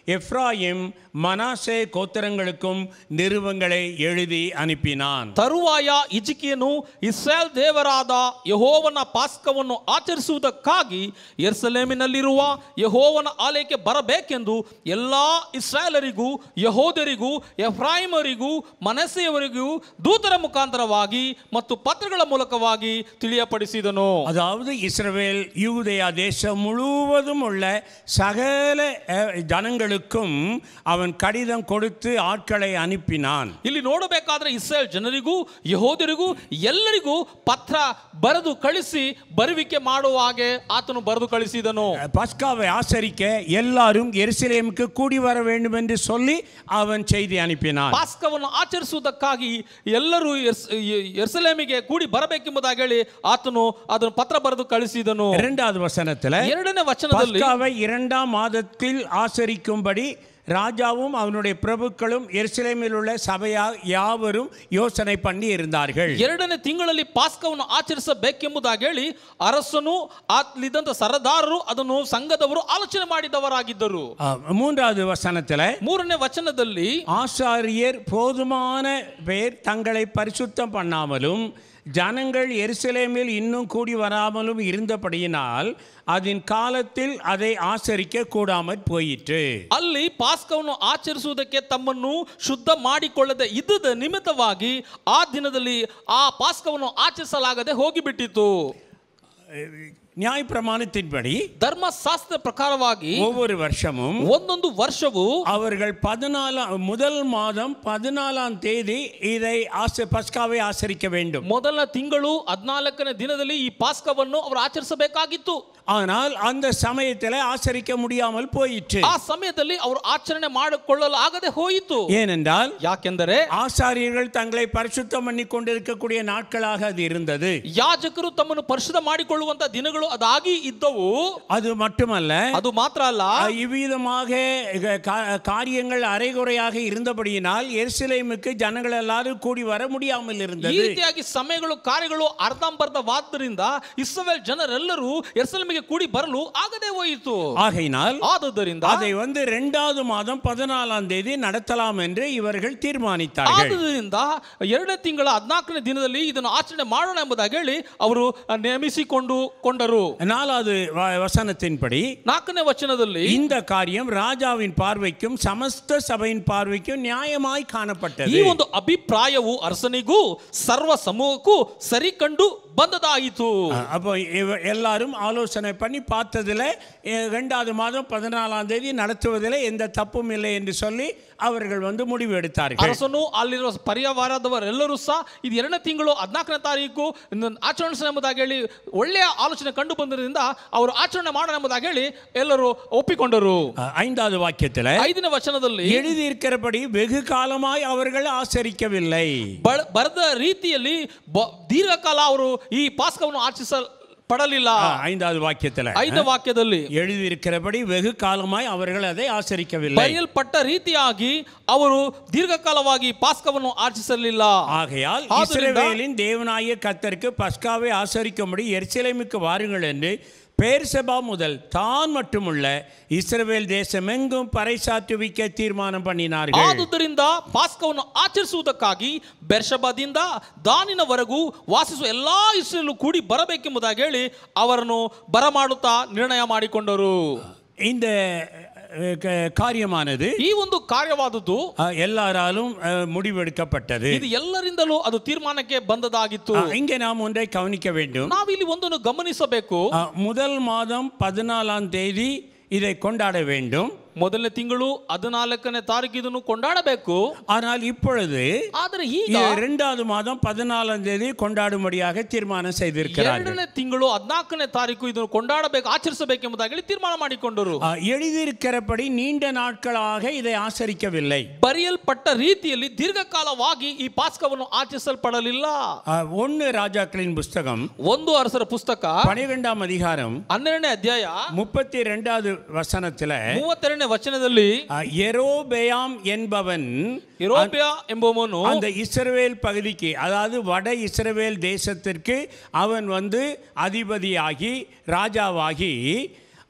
எப்ராயிம் மனாசே கோத்திரங்களுக்கும் நிருபங்களை எழுதி ಅನುಪಿನಾನ್. ತರುವಾಯ ಹಿಜ್ಕೀಯನು ಇಸ್ರಾಯೇಲ್ ದೇವರಾದ ಯೆಹೋವನ ಪಾಸ್ಕವನ್ನು ಆಚರಿಸುವುದಕ್ಕಾಗಿ ಯೆರೂಸಲೇಮಿನಲ್ಲಿರುವ ಯೆಹೋವನ ಆಲಯಕ್ಕೆ ಬರಬೇಕೆಂದು ಎಲ್ಲಾ ಇಸ್ರಾಯೇಲರಿಗೂ ಯೆಹೂದ್ಯರಿಗೂ ಎಫ್ರಾಯಿಮರಿಗೂ ಮನಸ್ಸೆಯವರಿಗೂ ದೂತರ ಮುಖಾಂತರವಾಗಿ ಮತ್ತು ಪತ್ರಗಳ ಮೂಲಕವಾಗಿ ತಿಳಿಯಪಡಿಸಿದನು. அதாவது இஸ்ரவேல் யூதேயா தேசம் முழுவதும் உள்ள சகல ஜனங்களுக்கும் அவன் கடிதம் கொடுத்து ஆட்களை அனுப்பினான். ಇಲ್ಲಿ ನೋಡಬೇಕಾದ್ರೆ ಇಸ್ರಾಯೇಲ್ ಜನರಿಗೂ ಯೆಹೂದ್ಯರಿಗೂ ಎಲ್ಲರಿಗೂ ಪತ್ರ ಬರೆದು ಕಳಿಸಿ ಬರುವಿಕೆ ಮಾಡುವ ಹಾಗೆ ಆತನು ಬರೆದು ಕಳಿಸಿದನು. பஸ்காவை ஆசரிக்க எல்லாரும் எருசலேமுக்கு கூடி வர வேண்டும் என்று சொல்லி அவன் செய்தி அனுப்பினான். ಪಾಸ್ಕವನ್ನು ಆಚರಿಸುವುದಕ್ಕಾಗಿ ಎಲ್ಲರೂ ಯೆರೂಸಲೇಮಿಗೆ ಕೂಡಿ ಬರಬೇಕೆಂಬುದಾಗಿ ಹೇಳಿ ಆತನು ಅದನ್ನು ಪತ್ರ ಬರೆದು ಕಳಿಸಿದನು. இரண்டாவது வசனத்தில் ಎರಡನೇ ವಚನದಲ್ಲಿ பஸ்காவை 2ஆம் மாதத்தில் ஆசரிக்கும்படி ராஜாவும் அவனுடைய பிரபுக்களும் எருசலேமில் உள்ள சபையா யாவரும் யோசனை பண்ணி இருந்தார்கள். ಎರಡನೇ ತಿಂಗಳಲ್ಲಿ ಪಾಸ್ಕವನ್ನು ಆಚರಿಸಬೇಕೆಂಬುದಾಗಿ ಹೇಳಿ ಅರಸನು ಅಲ್ಲಿದ್ದಂತ ಸರದಾರರು ಅದನ್ನು ಸಂಘದವರು ಆಲೋಚನೆ ಮಾಡಿದವರಾಗಿದ್ದರು. மூன்றாவது வசனத்தில் ಮೂರನೇ ವಚನದಲ್ಲಿ ஆசாரியர் போதுமான பேர் தங்களை பரிசுத்தம் பண்ணாமலும் ஜனங்கள் எருசலேமில் இன்னும் கூடி வராமலும் இருந்தபடியினால் அதன் காலத்தில் அதை ಆಚರಿಕೆ ಕೂಡಾಮತ್ போயிற்று. ಅಲ್ಲಿ ಪಾಸ್ಕವನ್ನು ಆಚರಿಸುವುದಕ್ಕೆ ತಮ್ಮನ್ನು ಶುದ್ಧ ಮಾಡಿಕೊಳ್ಳದೆ ಇದ್ದ ನಿಮಿತ್ತವಾಗಿ ಆ ದಿನದಲ್ಲಿ ಆ ಪಾಸ್ಕವನ್ನು ಆಚರಿಸಲಾಗದೆ ಹೋಗಿಬಿಟ್ಟಿತು. நியாய பிரமாணத்தின்படி ಧರ್ಮಶಾಸ್ತ್ರ ಪ್ರಕಾರವಾಗಿ ஒவ்வொரு வருஷமும் ಒಂದೊಂದು ವರ್ಷವೂ அவர்கள் முதல் மாதம் 14ஆம் தேதி இதை பஸ்காவை ஆசரிக்க வேண்டும். ಮೊದಲ ತಿಂಗಳು 14ನೇ ದಿನದಲ್ಲಿ ಈ ಪಾಸ್ಕವನ್ನು ಅವರು ಆಚರಿಸಬೇಕಾಗಿತ್ತು. ஆனால் அந்த சமயத்தில் ஆசரிக்க முடியாமல் போயிற்று. ಆ ಸಮಯದಲ್ಲಿ ಅವರು ಆಚರಣೆ ಮಾಡಿಕೊಳ್ಳಲು ಆಗದೆ ಹೋಯಿತು. ஏனென்றால் ಯಾಕೆಂದರೆ ஆசாரியர்கள் தங்களை பரிசுத்தம் பண்ணி கொண்டிருக்கக்கூடிய நாட்களாக அது இருந்தது. ಯಾಜಕರು ತಮ್ಮನ್ನು ಪರಿಶುದ್ಧ ಮಾಡಿಕೊಳ್ಳುವಂತ ದಿನಗಳು ಅದಾಗಿ ಇದ್ದವು. அது மட்டுமல்ல, ಅದು ಮಾತ್ರ ಅಲ್ಲ, இவ்விதமாக காரியங்கள் அரைகுறையாக இருந்தபடியினால் எருசலேமுக்கு ஜனங்கள் எல்லாரும் கூடி வர முடியாமல் இருந்தது. ಈ ರೀತಿಯಾಗಿ ಸಮಯಗಳು ಕಾರ್ಯಗಳು ಅರ್ಧಂಬರ್ಧವಾದ್ದರಿಂದ ಇಸ್ರಾಯೇಲ್ ಜನರೆಲ್ಲರೂ ಯೆರೂಸಲೇಮಿಗೆ ಕೂಡಿ ಬರಲು ಆಗದೆ ಹೋಯಿತು. ஆகையினால் ಆದುದರಿಂದ அதை 2வது மாதம் 14ஆம் தேதி நடத்தலாம் என்று இவர்கள் தீர்மானித்தார்கள். ಆದುದರಿಂದ 2ನೇ ತಿಂಗಳ 14ನೇ ದಿನದಲ್ಲಿ ಇದನ್ನು ಆಚರಣೆ ಮಾಡೋಣ ಎಂಬುದಾಗಿ ಹೇಳಿ ಅವರು ನೇಮಿಸಿಕೊಂಡರು. 4வது வசனத்தின்படி 4ನೇ ವಚನದಲ್ಲಿ இந்த காரியம் ராஜாவின் பார்வைக்கும் சமஸ்த சபையின் பார்வைக்கும் நியாயமாய் காணப்பட்டது. ಈ ಒಂದು ಅಭಿಪ್ರಾಯವು ಅರಸನಿಗೂ ಸರ್ವ ಸಮೂಹಕ್ಕೂ ಸರಿ ಕಂಡು ಬಂದದಾಯಿತು. அப்போ எல்லாரும் ஆலோசனை பண்ணி பார்த்ததில் 2வது மாதம் 14ஆம் தேதி நடத்துவதில் எந்த தப்பும் இல்லை என்று சொல்லி அவர்கள் முடிவு எடுத்தார்கள். ಅರಸನು ಅಲ್ಲಿರುವ ಪರಿವಾರದವರೆಲ್ಲರೂ ಸಹ ಇದು 2ನೇ ತಿಂಗಳು 14ನೇ ತಾರೀಕು ಆಚರಣೆ ಎಂಬುದಾಗಿ ಹೇಳಿ ಒಳ್ಳೆಯ ಆಲೋಚನೆ ಕಂಡು ಬಂದಿದ್ದರಿಂದ ಅವರು ಆಚರಣೆ ಮಾಡೋಣ ಎಂಬುದಾಗಿ ಹೇಳಿ ಎಲ್ಲರೂ ಒಪ್ಪಿಕೊಂಡರು. 5வது வாக்கியத்தில் 5ನೇ ವಚನದಲ್ಲಿ எழுதியிருக்கிறபடி வெகு காலமாய் அவர்கள் ஆசரிக்கவில்லை. ಬರೆದ ರೀತಿಯಲ್ಲಿ ದೀರ್ಘಕಾಲ ಅವರು ಈ ಪಾಸ್ಕವನ್ನು ಆಚರಿಸಲ್ಪಡಲಿಲ್ಲ. 5வது வாக்கியத்தில் 5ನೇ ವಾಕ್ಯದಲ್ಲಿ எழுதியிருக்கிறபடி வெகு காலமாய் அவர்கள் அதை ஆசரிக்கவில்லை. ಬರೆಯಲ್ಪಟ್ಟ ರೀತಿಯಾಗಿ ಅವರು ದೀರ್ಘಕಾಲವಾಗಿ ಪಾಸ್ಕವನ್ನು ಆಚರಿಸಲಿಲ್ಲ. ஆகையால் இஸ்ரவேலின் தேவனாகிய கர்த்தருக்கு பஸ்காவை ஆசரிக்கும்படி எருசலேமுக்கு வாருங்கள் என்று பேர்செபா முதல் தான் மட்டுமுள்ள இஸ்ரவேல் தேசமெங்கும் பறைசாற்றுவிக்க ತೀರ್ಮಾನ பண்ணினார்கள். ಆದುದರಿಂದ ಪಾಸ್ಕವನ್ನು ಆಚರಿಸುವುದಕ್ಕಾಗಿ ಬೆರ್ಷೆಬಾದಿಂದ ದಾನಿನವರೆಗೂ ವಾಸಿಸುವ ಎಲ್ಲಾ ಇಸ್ರಾಯೇಲ್ ಕೂಡಿ ಬರಬೇಕೆಂಬುದಾಗಿ ಹೇಳಿ ಅವರನ್ನು ಬರಮಾಡುತ್ತಾ ನಿರ್ಣಯ ಮಾಡಿಕೊಂಡರು. இந்த காரியமானது ಈ ಒಂದು ಕಾರ್ಯವಾದದ್ದು எல்லாராலும் முடிவெடுக்கப்பட்டது. ಇದು ಎಲ್ಲರಿಂದಲೂ ಅದು ತೀರ್ಮಾನಕ್ಕೆ ಬಂದದಾಗಿತ್ತು. இங்கே நாம் ஒன்றை கவனிக்க வேண்டும். ನಾವಿಲ್ಲಿ ಒಂದನ್ನು ಗಮನಿಸಬೇಕು. முதல் மாதம் 14ஆம் தேதி இதை கொண்டாட வேண்டும். ಮೊದಲನೇ ತಿಂಗಳು 14ನೇ ತಾರೀಕು ಇದನ್ನು ಕೊಂಡಾಡಬೇಕು. ஆனால் இப்பொழுது ಆದರೆ ಈಗ 2வது மாதம் 14ஆம் தேதி கொண்டாடும்படியாக தீர்மானம் செய்திருக்கிறார்கள். 2ನೇ ತಿಂಗಳು 14ನೇ ತಾರೀಕು ಇದನ್ನು ಕೊಂಡಾಡಬೇಕು ಆಚರಿಸಬೇಕೆಂಬುದಾಗಿ ತೀರ್ಮಾನ ಮಾಡಿಕೊಂಡರು. எழுதியிருக்கிறபடி நீண்ட நாட்களாக இதை ஆசரிக்கவில்லை. ಬರೆಯಲ್ಪಟ್ಟ ರೀತಿಯಲ್ಲಿ ದೀರ್ಘಕಾಲವಾಗಿ ಈ ಪಾಸ್ಕವನ್ನು ಆಚರಿಸಲ್ಪಡಲಿಲ್ಲ. 1 ராஜாக்களின் புஸ்தகம் 1 ಅರಸರ ಪುಸ್ತಕ 12ஆம் அதிகாரம் 12ನೇ ಅಧ್ಯಾಯ 32வது வசனத்தில் 32ನೇ ವಚನದಲ್ಲಿ யெரொபெயாம் என்பவன் ಎಂಬುವನು அந்த இஸ்ரவேல் பகுதிக்கு, அதாவது வட இஸ்ரவேல் தேசத்திற்கு அவன் அதிபதியாகி ராஜாவாகி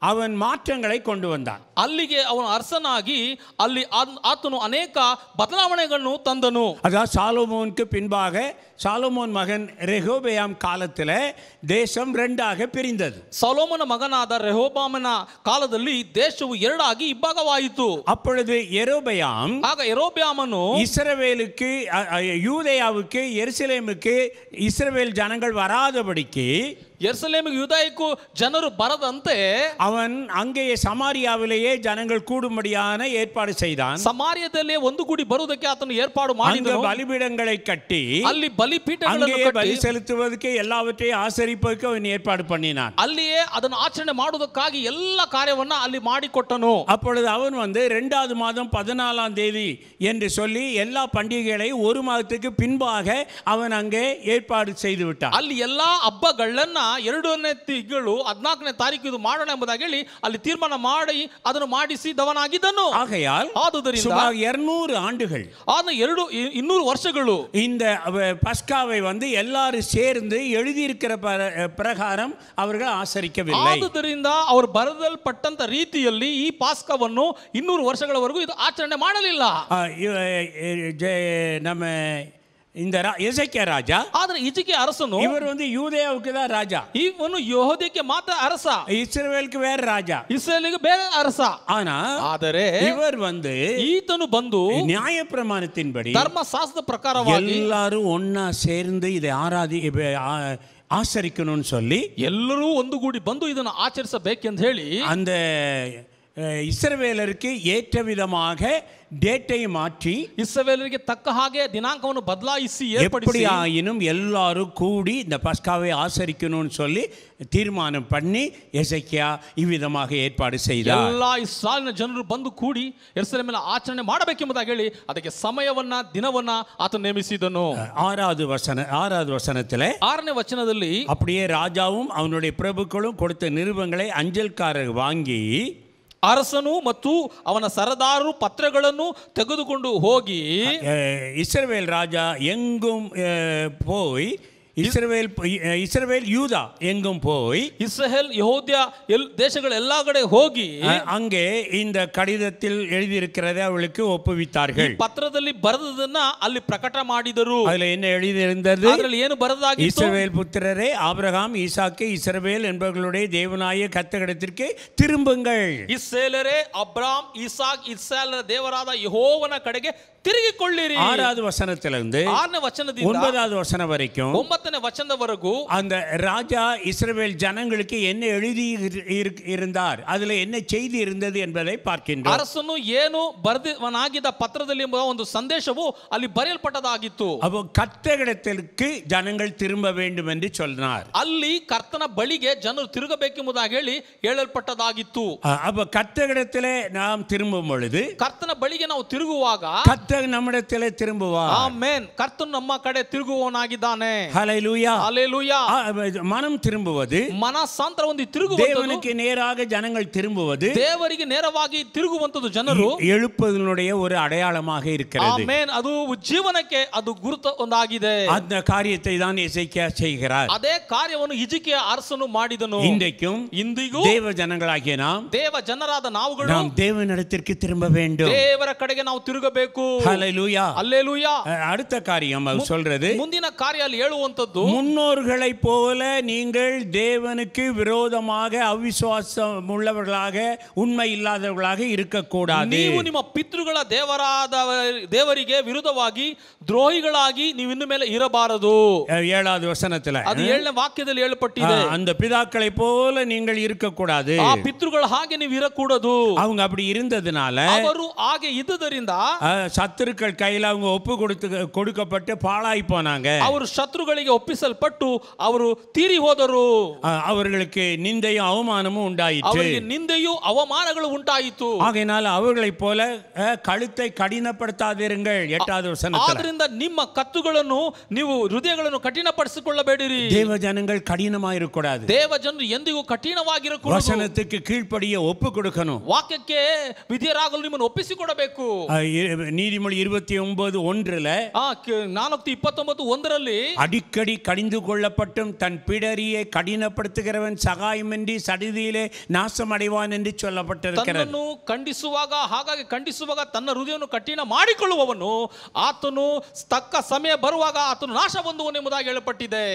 அவன் மாற்றங்களை கொண்டு வந்தான். ಅಲ್ಲಿಗೆ ಅವನು ಅರಸನಾಗಿ ಅಲ್ಲಿ ಆತನು ಅನೇಕ ಬದಲಾವಣೆಗಳನ್ನು ತಂದನು. அதாவது சாலோமோனுக்கு பின்பாக சாலோமோன் மகன் ரெகோபெயாம் காலத்தில் தேசம் ரெண்டாக பிரிந்தது. ಸೊಲೊಮೋನ ಮಗನಾದ ರೆಹೋಬಾಮನ ಕಾಲದಲ್ಲಿ ದೇಶವು ಎರಡಾಗಿ ಇಬ್ಬಾಗವಾಯಿತು. அப்பொழுது யெரொபெயாம் ಆಗ ಯೆರೊಬ್ಯಾಮನು இஸ்ரவேலுக்கு யூதேயாவுக்கு எருசலேமுக்கு இஸ்ரவேல் ஜனங்கள் வராதபடிக்கு ಯೆರೂಸಲೇಮಿಗೆ ಯೂದಾಯಕ್ಕೂ ಜನರು ಬರದಂತೆ அவன் அங்கே சமாரியாவிலேயே ஜனங்கள் கூடும்படியான ஏற்பாடு செய்தான். ಸಮಾರ್ಯದಲ್ಲಿ ಒಂದು ಗುಡಿ ಬರುವುದಕ್ಕೆ ಆತನು ಏರ್ಪಾಡು அங்க ಮಾಡಿದನು. பலிபீடங்களை கட்டி ಅಲ್ಲಿ ಬಲಿಪೀಠಗಳನ್ನು அங்கே பலி ಕಟ್ಟಿ செலுத்துவதற்கு எல்லாவற்றையும் ஆசரிப்பதற்கு அவன் ஏற்பாடு பண்ணினான். ಅಲ್ಲಿಯೇ ಅದನ್ನು ಆಚರಣೆ ಮಾಡುವುದಕ್ಕಾಗಿ ಎಲ್ಲ ಕಾರ್ಯವನ್ನ ಅಲ್ಲಿ ಮಾಡಿಕೊಟ್ಟನು. அப்பொழுது அவன் வந்து 2வது மாதம் 14ஆம் தேதி என்று சொல்லி எல்லா பண்டிகைகளையும் ஒரு மாதத்துக்கு பின்பாக அவன் அங்கே ஏற்பாடு செய்து விட்டான். ಅಲ್ಲಿ ಎಲ್ಲಾ ಹಬ್ಬಗಳನ್ನ 2ನೇ ತಿಂಗಳು 14ನೇ ತಾರೀಕು ಇದು ಮಾಡೋಣ ಎಂಬುದಾಗಿ ಹೇಳಿ ಅಲ್ಲಿ ತೀರ್ಮಾನ ಮಾಡಿ ಅದನ್ನು ಮಾಡಿಸಿದವನಾಗಿದ್ದನು. ஆகையால் ಆದುದರಿಂದ சுமார் 200 ஆண்டுகள் 200 ವರ್ಷಗಳು இந்த பஸ்காவை வந்து எல்லாரும் சேர்ந்து எழுதியிருக்கிற பிரகாரம் அவர்கள் ஆசரிக்கவில்லை. ಆದುದರಿಂದ ಅವರು ಬರೆದಲ್ಪಟ್ಟಂತ ರೀತಿಯಲ್ಲಿ ಈ ಪಾಸ್ಕವನ್ನು 200 ವರ್ಷಗಳವರೆಗೂ ಇದು ಆಚರಣೆ ಮಾಡಲಿಲ್ಲ. நம்ம இந்த எசேக்கியா ராஜா ಆದ್ರೆ ಹಿಜ್ಕಿಯ ಅರಸನು இவர் வந்து யூதேயாவுக்கு தான் ராஜா, ಇವನು ಯೆಹೂದಕ್ಕೆ ಮಾತ್ರ ಅರಸ, இஸ்ரவேலுக்கு வேற ராஜா, ಇಸ್ರೇಲಿಗೆ ಬೇರೆ ಅರಸ. ஆனா ಆದರೆ இவர் வந்து ಈತನು ಬಂದು நியாயப்பிரமாணத்தின்படி ಧರ್ಮಶಾಸ್ತ್ರದ ಪ್ರಕಾರವಾಗಿ எல்லாரும் ஒன்னா சேர்ந்து இதை ஆசரிக்கணும்னு சொல்லி ಎಲ್ಲರೂ ಒಂದುಗೂಡಿ ಬಂದು ಇದನ್ನು ಆಚರಿಸಬೇಕೆಂದು ಹೇಳಿ அந்த இஸ்ரவேலருக்கு ஏற்ற விதமாக டேட்டை மாற்றி ಇಸ್ರಾಯೇಲರಿಗೆ ತಕ್ಕ ಹಾಗೆ ದಿನಾಂಕವನ್ನು ಬದಲಾಯಿಸಿ ಏರ್ಪಡಿಸಿ எப்படியாயினும் எல்லாரும் கூடி இந்த பஸ்காவை ஆசரிக்கணும்னு சொல்லி தீர்மானம் பண்ணி எசேக்கியா இவ்விதமாக ஏற்பாடு செய்தார். ಎಲ್ಲ ಇಸ್ರಾಯೇಲಿನ ಜನರು ಬಂದು ಕೂಡಿ ಯೆರೂಸಲೇಮಿನ ಆಚರಣೆ ಮಾಡಬೇಕೆಂಬುದಾಗಿ ಹೇಳಿ ಅದಕ್ಕೆ ಸಮಯವನ್ನ ದಿನವನ್ನ ಆತ ನೇಮಿಸಿದನು. 6வது வசனத்திலே 6ನೇ ವಚನದಲ್ಲಿ அப்படியே ராஜாவும் அவனுடைய பிரபுக்களும் கொடுத்த நிருபங்களை அஞ்சல்காரர் வாங்கி ಅರಸನು ಮತ್ತು ಅವನ ಸರದಾರರು ಪತ್ರಗಳನ್ನು ತೆಗೆದುಕೊಂಡು ಹೋಗಿ இஸ்ரவேல் ராஜா எங்கும் போய் இஸ்ரவேல் யூதா எங்கும் போய் ಇಸ್ರಾಯೇಲ್ ಯೆಹೂದ್ಯ ದೇಶಗಳ ಎಲ್ಲಾ ಕಡೆ ಹೋಗಿ அங்கே இந்த கடிதத்தில் எழுதியிருக்கிறதை அவளுக்கு ஒப்புவித்தார்கள். ಪತ್ರದಲ್ಲಿ ಬರೆದದನ್ನ ಅಲ್ಲಿ ಪ್ರಕಟ ಮಾಡಿದರು. அதுல என்ன எழுதியிருந்தது? ಅದರಲ್ಲಿ ಏನು ಬರೆದಾಗಿತ್ತು? இஸ்ரவேல் புத்திரரே, ஆபிரகாம், ஈசாக்கு, இஸ்ரவேல் என்பவர்களுடைய தேவனாய கர்த்தரிடத்திற்கு திரும்புங்கள். ಇಸ್ರಾಯೇಲರೇ, ಅಬ್ರಾಮ್, ಇಸಾಕ್, ಇಸ್ರಾಯೇಲರ ದೇವರಾದ ಯೆಹೋವನ ಕಡೆಗೆ ತಿರುಗಿಕೊಳ್ಳಿರಿ. 6வது வசனத்திலிருந்து 6ನೇ ವಚನದಿಂದ 9வது ವಚನ வரைக்கும் 9ನೇ ವಚನದವರೆಗೂ அந்த ராஜா இஸ்ரவேல் ஜனங்களுக்கு என்ன எழுதி இருந்தார், அதுல என்ன செய்தி இருந்தது என்பதை பார்க்கின்றோம். ಅರಸನು ಏನು ಬರೆದವನಾಗಿದ್ದ ಪತ್ರದಲ್ಲಿ ಎಂಬ ಒಂದು ಸಂದೇಶವು ಅಲ್ಲಿ ಬರೆಯಲ್ಪಟ್ಟದಾಗಿತ್ತು. அப்போ கர்த்தரிடத்திற்கு ஜனங்கள் திரும்ப வேண்டும் என்று சொன்னார். ಅಲ್ಲಿ ಕರ್ತನ ಬಳಿಗೆ ಜನರು ತಿರುಗಬೇಕೆಂಬುದಾಗಿ ಹೇಳಿ ಹೇಳಲ್ಪಟ್ಟದಾಗಿತ್ತು. அப்ப கர்த்தரிடத்திலே நாம் திரும்பும் பொழுது ಕರ್ತನ ಬಳಿಗೆ ನಾವು ತಿರುಗುವಾಗ கர்த்தர் நம்மிடத்திலே திரும்புவார். ಆಮೆನ್. ಕರ್ತನು ನಮ್ಮ ಕಡೆ ತಿರುಗುವವನಾಗಿದ್ದಾನೆ. ஹல்லேலூயா. ಹಲ್ಲೆಲೂಯಾ. மனம் திரும்புவது, ಮನಸಾಂತರ ಹೊಂದಿ ತಿರುಗುವುದು, தேவனுக்கு நேராக ஜனங்கள் திரும்புவது, ದೇವರಿಗೆ ನೇರವಾಗಿ ತಿರುಗುವಂತದ್ದು ಜನರು எழுப்புதலுடைய ஒரு அடையாளமாக இருக்கிறது. ಆಮೆನ್. ಅದು ಜೀವನಕ್ಕೆ ಅದು ಗುರುತು ಒಂದಾಗಿದೆ. அந்த காரியத்தை தான் எசேக்கியா செய்கிறார். ಅದೇ ಕಾರ್ಯವನ್ನು ಹಿಜ್ಕಿಯ ಅರಸನು ಮಾಡಿದನು. இன்றைக்கும் ಇಂದಿಗೂ தேவ ஜனங்களாகிய நாம் ದೇವ ಜನರಾದ ನಾವುಗಳು நாம் தேவனிடத்திற்கு திரும்ப வேண்டும். ದೇವರ ಕಡೆಗೆ ನಾವು ತಿರುಗಬೇಕು. ஹல்லேலூயா. ಹಲ್ಲೆಲೂಯಾ. அடுத்த காரியம் அவர் சொல்றது, ಮುಂದಿನ ಕಾರ್ಯ ಅಲ್ಲಿ ಹೇಳುವಂತದ್ದು, முன்னோர்களைப் போல நீங்கள் தேவனுக்கு விரோதமாக அவிசுவாசம் உள்ளவர்களாக உண்மை இல்லாதவர்களாக இருக்கக்கூடாது. ನೀವು ನಿಮ್ಮ ಪಿತೃಗಳ ದೇವರಿಗೆ ವಿರುದ್ಧವಾಗಿ ದ್ರೋಹಿಗಳಾಗಿ ನೀವು ಇನ್ನು ಮೇಲೆ ಇರಬಾರದು. 7வது வசனத்துல ಅದು 7ನೇ ವಾಕ್ಯದಲ್ಲಿ ಹೇಳப்பட்டிದೆ. அந்த பிதாக்களை போல நீங்கள் இருக்கக்கூடாது. ಆ ಪಿತೃಗಳ ಹಾಗೆ ನೀವು ಇರಕೂಡದು. அவங்க அப்படி இருந்ததுனால ಅವರು ಹಾಗೆ ಇದ್ದುದರಿಂದ சத்துருக்கள் கையில அவங்க ஒப்பு கொடுக்கப்பட்டு பாழாய் போனாங்க. ಅವರು ಶತ್ರುಗಳಿಗೆ ಒಪ್ಪಿಸಲ್ಪಟ್ಟು ಅವರು ತೀರಿ ಹೋದರು. அவர்களுக்கு நிந்தையும் அவமானமும் உண்டாயிற்று. ಅವರಿಗೆ ನಿಂದೆಯೂ ಅವಮಾನಗಳು ಉಂಟಾಯಿತು. ஆகையினால் அவர்களைப் போல கழுத்தை கடினப்படுத்தாதிருங்கள். 8வது வசனத்துல ಆದ್ರಿಂದ ನಿಮ್ಮ ಕತ್ತುಗಳನ್ನು ನೀವು ಹೃದಯಗಳನ್ನು ಕಠಿಣಪಡಿಸಿಕೊಳ್ಳಬೇಡಿರಿ. தேவ ஜனங்கள் கடினமாயிருக்கூடாது. ದೇವ ಜನರು ಎಂದಿಗೂ ಕಠಿಣವಾಗಿರಕೂಡದು. வசனத்துக்கு கீழ்ப்படிய ஒப்பு கொடுக்கணும். ವಾಕ್ಯಕ್ಕೆ ವಿಧೇಯರಾಗಲು ನಿಮ್ಮನ್ನು ಒಪ್ಪಿಸಿಕೊಡಬೇಕು. நீதிமொழி 29:1 4:29 1ರಲ್ಲಿ அடிக்கடி அடிக்கடி கடிந்து கொள்ளப்பட்டும் தன் பிடரியை கடினப்படுத்துகிறவன் சகாயமின்றி சடிதியிலே நாசமடைவான் என்று சொல்லப்பட்டிருக்கிறது. ತನ್ನನ್ನು ಖಂಡಿಸುವಾಗ ಹಾಗಾಗಿ ಖಂಡಿಸುವಾಗ ತನ್ನ ಹೃದಯವನ್ನು ಕಠಿಣ ಮಾಡಿಕೊಳ್ಳುವವನು ಆತನು ತಕ್ಕ ಸಮಯ ಬರುವಾಗ ಆತನು ನಾಶ ಹೊಂದುವನು ಎಂಬುದಾಗಿ ಹೇಳಲ್ಪಟ್ಟಿದೆ.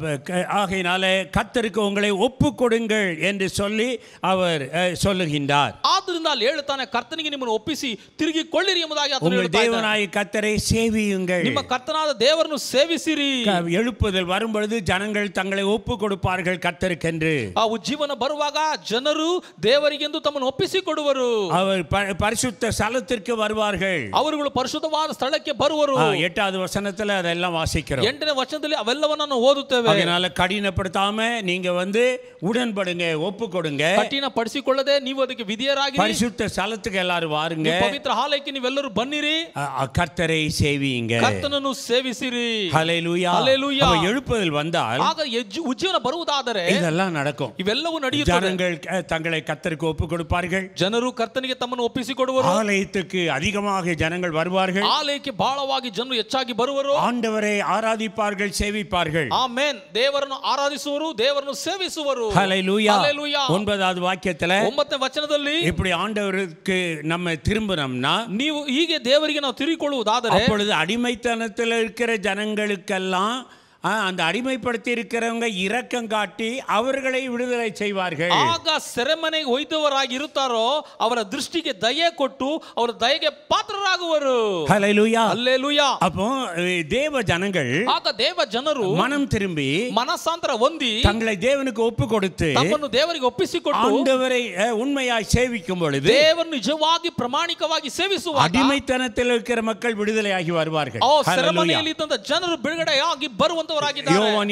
ஆகையினாலே கர்த்தருக்கு உங்களை ஒப்பு கொடுங்கள் என்று சொல்லி அவர் சொல்லுகின்றார். ಆದ್ದರಿಂದ ಅಲ್ಲಿ ಹೇಳ್ತಾನೆ ಕರ್ತನಿಗೆ ನಿಮ್ಮನ್ನು ಒಪ್ಪಿಸಿ ತಿರುಗಿಕೊಳ್ಳಿರಿ ಎಂಬುದಾಗಿ ಆತನು உங்கள் ಹೇಳ್ತಾ ಇದ್ದಾನೆ. தேவனாய கர்த்தரை சேவியுங்கள். ನಿಮ್ಮ ಕರ್ತನಾದ ದೇವರನ್ನು ಸೇವಿಸಿರಿ. எழுப்புதல் வரும்பொழுது ஜனங்கள் தங்களை ஒப்பு கொடுப்பார்கள் கர்த்தருக்கென்று. ಆ ಉಜ್ಜೀವನ ಬರುವಾಗ ಜನರು ದೇವರಿಗೆಂದು ತಮ್ಮನ್ನು ಒಪ್ಪಿಸಿಕೊಡುವರು. அவர் பரிசுத்த ஸ்தலத்திற்கு வருவார்கள். ಅವರುಗಳು ಪರಿಶುದ್ಧವಾದ ಸ್ಥಳಕ್ಕೆ ಬರುವರು. 8வது வசனத்துல அதெல்லாம் வாசிக்கிறோம். 8ನೇ ವಚನದಲ್ಲಿ ಅವೆಲ್ಲವನ್ನ ಓದುತ್ತೇವೆ. அதனால கடினப்படுத்தாம நீங்க உடன்படுங்க, ஒப்பு கொடுங்க. ಕಠಿಣಪಡಿಸಿಕೊಳ್ಳದೆ ನೀವು ಅದಕ್ಕೆ ವಿಧೇಯರಾಗಿರಿ. பரிசுத்த ஸ்தலத்துக்கு எல்லாரும் வாருங்க. ಪವಿತ್ರ ಆಲಯಕ್ಕೆ ನೀವೆಲ್ಲರೂ ಬನ್ನಿರಿ. கர்த்தரை சேவியுங்க. ಕರ್ತನನ್ನು ಸೇವಿಸಿರಿ. ஹல்லேலூயா. ஹல்லேலூயா. எழுப்புதல் வந்தால் ಆಗ ಉಜ್ಜೀವನ ಬರುವುದಾದರೆ இதெல்லாம் நடக்கும். ಇವೆಲ್ಲವೂ ನಡೆಯುತ್ತದೆ. ஜனங்கள் தங்களை கர்த்தருக்கு ஒப்பு கொடுப்பார்கள். ಜನರು ಕರ್ತನಿಗೆ ತಮ್ಮನ್ನು ಒಪ್ಪಿಸಿಕೊಡುವರು. ஆலயத்துக்கு அதிகமாக ஜனங்கள் வருவார்கள். ಆಲಯಕ್ಕೆ ಬಹಳವಾಗಿ ಜನರು ಹೆಚ್ಚಾಗಿ ಬರುವರು. ஆண்டவரை ஆராதிப்பார்கள், சேவிப்பார்கள். ಆಮೆನ್. ದೇವರನ್ನು ಆರಾಧಿಸುವರು, ದೇವರನ್ನು ಸೇವಿಸುವರು. ஹல்லேலூயா. ஹல்லேலூயா. 9வது வாக்கியத்துல 9ನೇ ವಚನದಲ್ಲಿ இப்படி ஆண்டவருக்கு நம்ம திரும்பினோம்னா ನೀವು ಹೀಗೆ ದೇವರಿಗೆ ನಾವು ತಿರುಗಿಕೊಳ್ಳುವುದಾದರೆ அப்பொழுது அடிமைத்தனத்தில் இருக்கிற ஜனங்களுக்கெல்லாம் அந்த அடிமைப்படுத்தி இருக்கிறவங்க இரக்கம் காட்டி அவர்களை விடுதலை செய்வார்கள். ಆಗ ಸೆರೆಮನೆಗೆ ಒಯ್ದವರಾಗಿ ಇರುತ್ತಾರೋ ಅವರ ದೃಷ್ಟಿಗೆ ದಯೆ ಕೊಟ್ಟು ಅವರ ದಯೆಗೆ ಪಾತ್ರರಾಗುವರು. ஹல்லேலூயா. ಹಲ್ಲೇಲೂಯಾ. அப்போ தேவ ஜனங்கள் ಆಗ ದೇವ ಜನರು மனம் திரும்பி ಮನಸ್ಸಾಂತರ ಹೊಂದಿ தங்களை தேவனுக்கு ஒப்பு கொடுத்து ತಮ್ಮನ್ನು ದೇವರಿಗೆ ಒಪ್ಪಿಸಿಕೊಟ್ಟು ஆண்டவரை உண்மையாய் சேவிக்கும் பொழுது ದೇವರನ್ನು ನಿಜವಾಗಿ ಪ್ರಾಮಾಣಿಕವಾಗಿ ಸೇವಿಸುವಾಗ அடிமைத்தனத்தில் இருக்கிற மக்கள் விடுதலையாகி வருவார்கள். ಸೆರೆಮನೆಯಲ್ಲಿ ಇದ್ದಂತ ಜನರು ಬಿಡುಗಡೆಯಾಗಿ ಬರುವಂತವರಾಗಿದ್ದಾರೆ. யோவான்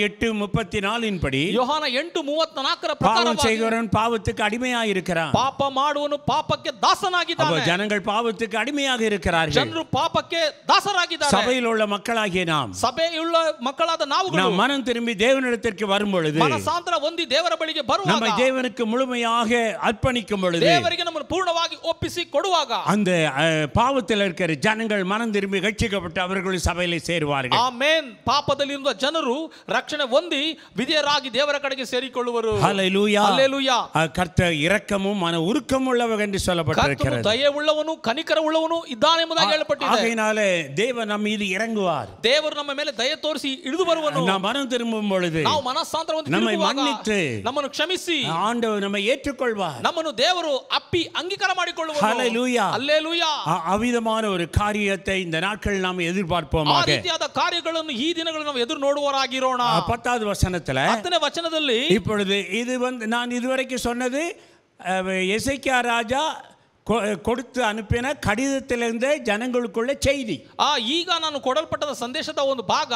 8:34 படி ಯೋಹಾನ 8:34 பாவம் ಪ್ರಕಾರವಾಗಿ செய்கிறவன் பாவத்துக்கு அடிமையாக இருக்கிறான். ಪಾಪ ಮಾಡುವನು ಪಾಪಕ್ಕೆ ದಾಸನಾಗಿದ್ದಾನೆ. ஜனங்கள் பாவத்துக்கு அடிமையாக இருக்கிறார்கள். ಜನರು ಪಾಪಕ್ಕೆ ದಾಸರಾಗಿದ್ದಾರೆ. சபையில் உள்ள மக்களாகிய நாம் ಸಭೆಯುಳ್ಳ ಮಕ್ಕಳಾದ ನಾವುಗಳು நாம் மனம் திரும்பி தேவனிடத்திற்கு வரும் பொழுது ಮನಸಾಂತರ ಹೊಂದಿ ದೇವರ ಬಳಿಗೆ ಬರುವಾಗ நம்மை தேவனுக்கு முழுமையாக அர்ப்பணிக்கும் பொழுது ದೇವರಿಗೆ ನಮ್ಮನ್ನು ಪೂರ್ಣವಾಗಿ ಒಪ್ಪಿಸಿ ಕೊಡುವಾಗ அந்த பாவத்தில் இருக்கிற ஜனங்கள் மனம் திரும்பி ரட்சிக்கப்பட்டு அவர்கள் சபையிலே சேருவார்கள். ಆಮೆನ್. ಪಾಪದಲ್ಲಿರುವ ಜನರು ರಕ್ಷಣೆ ಹೊಂದಿ ವಿಧೇಯರಾಗಿ ದೇವರ ಕಡೆಗೆ ಸೇರಿಕೊಳ್ಳುವರು. ஹல்லேலூயா. ಹಲ್ಲೇಲೂಯಾ. கர்த்தர் இரக்கமும் மன உருக்கம் உள்ளவர் என்று சொல்லப்பட்டிருக்கிறது. ಕರ್ತನು ದಯೆ ಉಳ್ಳವನು ಕನಿಕರ ಉಳ್ಳವನು ಇದ್ದಾನೆ ಎಂಬುದಾಗಿ ಹೇಳಲ್ಪಟ್ಟಿದೆ. ஆகையினாலே தேவன் ನಮ್ಮ மீது இறங்குவார். ದೇವರು ನಮ್ಮ ಮೇಲೆ ದಯೆ ತೋರಿಸಿ ಇಳಿದು ಬರುವನು. நாம் மனம் திரும்பும் பொழுது ನಾವು ಮನಸ್ಸಾಂತರ ಹೊಂದಿ நம்மை ತಿರುಗುವಾಗ மன்னித்து ನಮ್ಮನ್ನು ಕ್ಷಮಿಸಿ ஆண்டவர் நம்மை ஏற்றுக்கொள்வார். ನಮ್ಮನ್ನು ದೇವರು ಅಪ್ಪಿ ಅಂಗೀಕಾರ ಮಾಡಿಕೊಳ್ಳುವನು. ஹல்லேலூயா. ಹಲ್ಲೇಲೂಯಾ. அவிதமான ஒரு காரியத்தை இந்த நாட்கள் நாம் ಆ எதிர்பார்ப்போமாக. ರೀತಿಯಾದ ಕಾರ್ಯಗಳನ್ನು ಈ ದಿನಗಳಲ್ಲಿ ನಾವು ಎದುರು ನೋಡುವವರಾಗಿರೋಣ. 10வது வசனத்துல 10ನೇ ವಚನದಲ್ಲಿ இப்பொழுது இது நான் இதுவரைக்கும் சொன்னது எசேக்கியா ராஜா கொடுத்து அனுப்பின கடிதத்திலிருந்து ஜனங்களுக்குள்ள செய்தி. ಈಗ ನಾನು ಕೊಡಲ್ಪಟ್ಟದ ಸಂದೇಶದ ಒಂದು ಭಾಗ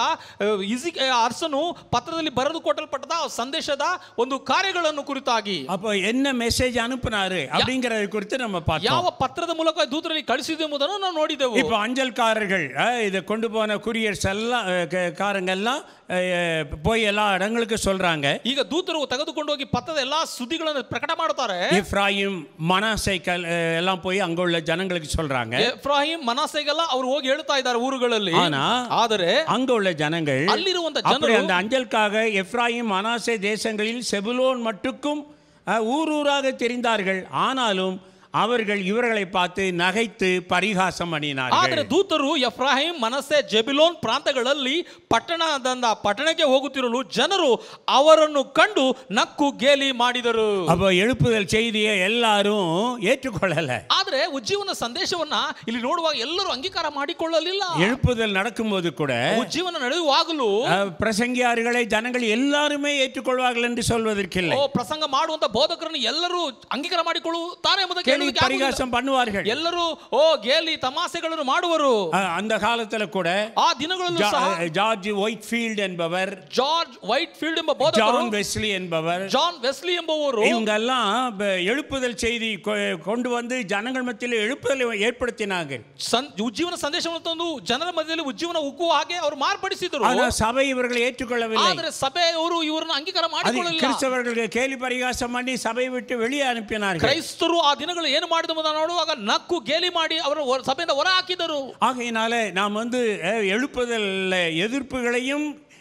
ಅರಸನು ಪತ್ರದಲ್ಲಿ ಬರೆದು ಕೊಡಲ್ಪಟ್ಟದ ಸಂದೇಶದ ಒಂದು ಕಾರ್ಯಗಳನ್ನು ಕುರಿತಾಗಿ அப்ப என்ன மெசேஜ் அனுப்புனாரு அப்படிங்கறத குறித்து நம்ம பார்த்தோம். ಯಾವ ಪತ್ರದ ಮೂಲಕ ದೂತರಲ್ಲಿ ಕಳಿಸಿದೆ ಎಂಬುದನ್ನು ನಾವು ನೋಡಿದೆವು. இப்போ அஞ்சல்காரர்கள் இத கொண்டு போன குரியர்ஸ் எல்லாம் காரங்க எல்லாம் போய் எல்லா இடங்களுக்கு சொல்றாங்க. ಈಗ ದೂತರು ತೆಗೆದುಕೊಂಡು ಹೋಗಿ ಪತ್ರದ ಎಲ್ಲಾ ಸುದ್ದಿಗಳನ್ನು ಪ್ರಕಟ ಮಾಡುತ್ತಾರೆ. எப்ராயிம் மனாசே எல்லாம் போய் அங்க உள்ள ஜனங்களுக்கு சொல்றாங்க. ಎಫ್ರಾಯಿಮ್ ಮನಾಸೆಗೆಲ್ಲ ಅವರು ಹೋಗಿ ಹೇಳ್ತಾ ಇದ್ದಾರೆ ಊರುಗಳಲ್ಲಿ. ಆದರೆ அங்க உள்ள ஜனங்கள் ಅಲ್ಲಿರುವಂತ அப்படி ಜನರು அந்த அஞ்சல்காக எப்ராயிம் மனாசே தேசங்களில் செபுலோன் மட்டுக்கும் ஊரூராக தெரிந்தார்கள். ஆனாலும் அவர்கள் இவர்களை பார்த்து நகைத்து பரிகாசம் பண்ணினார்கள். ಆದರೆ ದೂತರು ಎಫ್ರಾಹಿಂ ಮನಸ್ಸೆ ಜೆಬುಲೋನ್ ಪ್ರಾಂತಗಳಲ್ಲಿ ಪಟ್ಟಣಕ್ಕೆ ಹೋಗುತ್ತಿರಲು ಜನರು ಅವರನ್ನು ಕಂಡು ನಕ್ಕು ಗೇಲಿ ಮಾಡಿದರು. அப்ப எழுப்புதல் செய்தியை எல்லாரும் ஏற்றுக்கொள்ளல. ಆದರೆ ಉಜ್ಜೀವನ ಸಂದೇಶವನ್ನ ಇಲ್ಲಿ ನೋಡುವಾಗ ಎಲ್ಲರೂ ಅಂಗೀಕಾರ ಮಾಡಿಕೊಳ್ಳಲಿಲ್ಲ. எழுப்புதல் நடக்கும்போது கூட ಉಜ್ಜೀವನ ನಡೆಯುವಾಗಲೂ பிரசங்கியார்களை ஜனங்கள் எல்லாருமே ஏற்றுக்கொள்வார்கள் என்று சொல்வதற்கில்லை. ಪ್ರಸಂಗ ಮಾಡುವಂತ ಬೋಧಕರನ್ನು ಎಲ್ಲರೂ ಅಂಗೀಕಾರ ಮಾಡಿಕೊಳ್ಳುತ್ತಾರೆ ಎಂಬುದಕ್ಕೆ பரிகாசம் பண்ணுவார்கள். ಎಲ್ಲರೂ ಗೇಲಿ ತಮಾಷೆಗಳನ್ನು ಮಾಡುವರು. அந்த காலத்துல கூட ಆ ದಿನಗಳಲ್ಲೂ ಜಾರ್ಜ್ ವೈಟ್ಫೀಲ್ಡ್ என்பவர், ಜಾರ್ಜ್ ವೈಟ್ಫೀಲ್ಡ್ ಎಂಬ ಬೋಧಕರು, ஜான் வெஸ்லி என்பவர், ಜಾನ್ ವೆಸ್ಲಿ ಎಂಬುವರು இவங்க எல்லாம் எழுப்புதல் செய்தி கொண்டு வந்து ஜனங்கள் மத்தியில் எழுப்புதலை ஏற்படுத்தினார்கள். ಉಜ್ಜೀವನ ಸಂದೇಶವನ್ನು ತಂದು ಜನರ ಮಧ್ಯದಲ್ಲಿ ಉಜ್ಜೀವನ ಉಕ್ಕುವ ಹಾಗೆ ಅವರು ಮಾರ್ಪಡಿಸಿದರು. ஆனால் சபை இவர்களை ஏற்றுக்கொள்ளவில்லை. ಆದರೆ ಸಭೆಯವರು ಇವರನ್ನು ಅಂಗೀಕಾರ ಮಾಡಿಕೊಳ್ಳಲಿಲ್ಲ. கிறிஸ்தவர்களுக்கு கேலி பரிகாசம் பண்ணி சபையை விட்டு வெளியே அனுப்பினார்கள். ಕ್ರೈಸ್ತರು ಆ ದಿನಗಳು ಏನು ಮಾಡಿದೆಂಬುದನ್ನು ನೋಡುವಾಗ ನಕ್ಕು ಗೇಲಿ ಮಾಡಿ ಅವರು ಸಭೆಯಿಂದ ಹೊರ ಹಾಕಿದರು. ஆகையினாலே நாம் எழுப்புதல் எதிர்ப்புகளையும்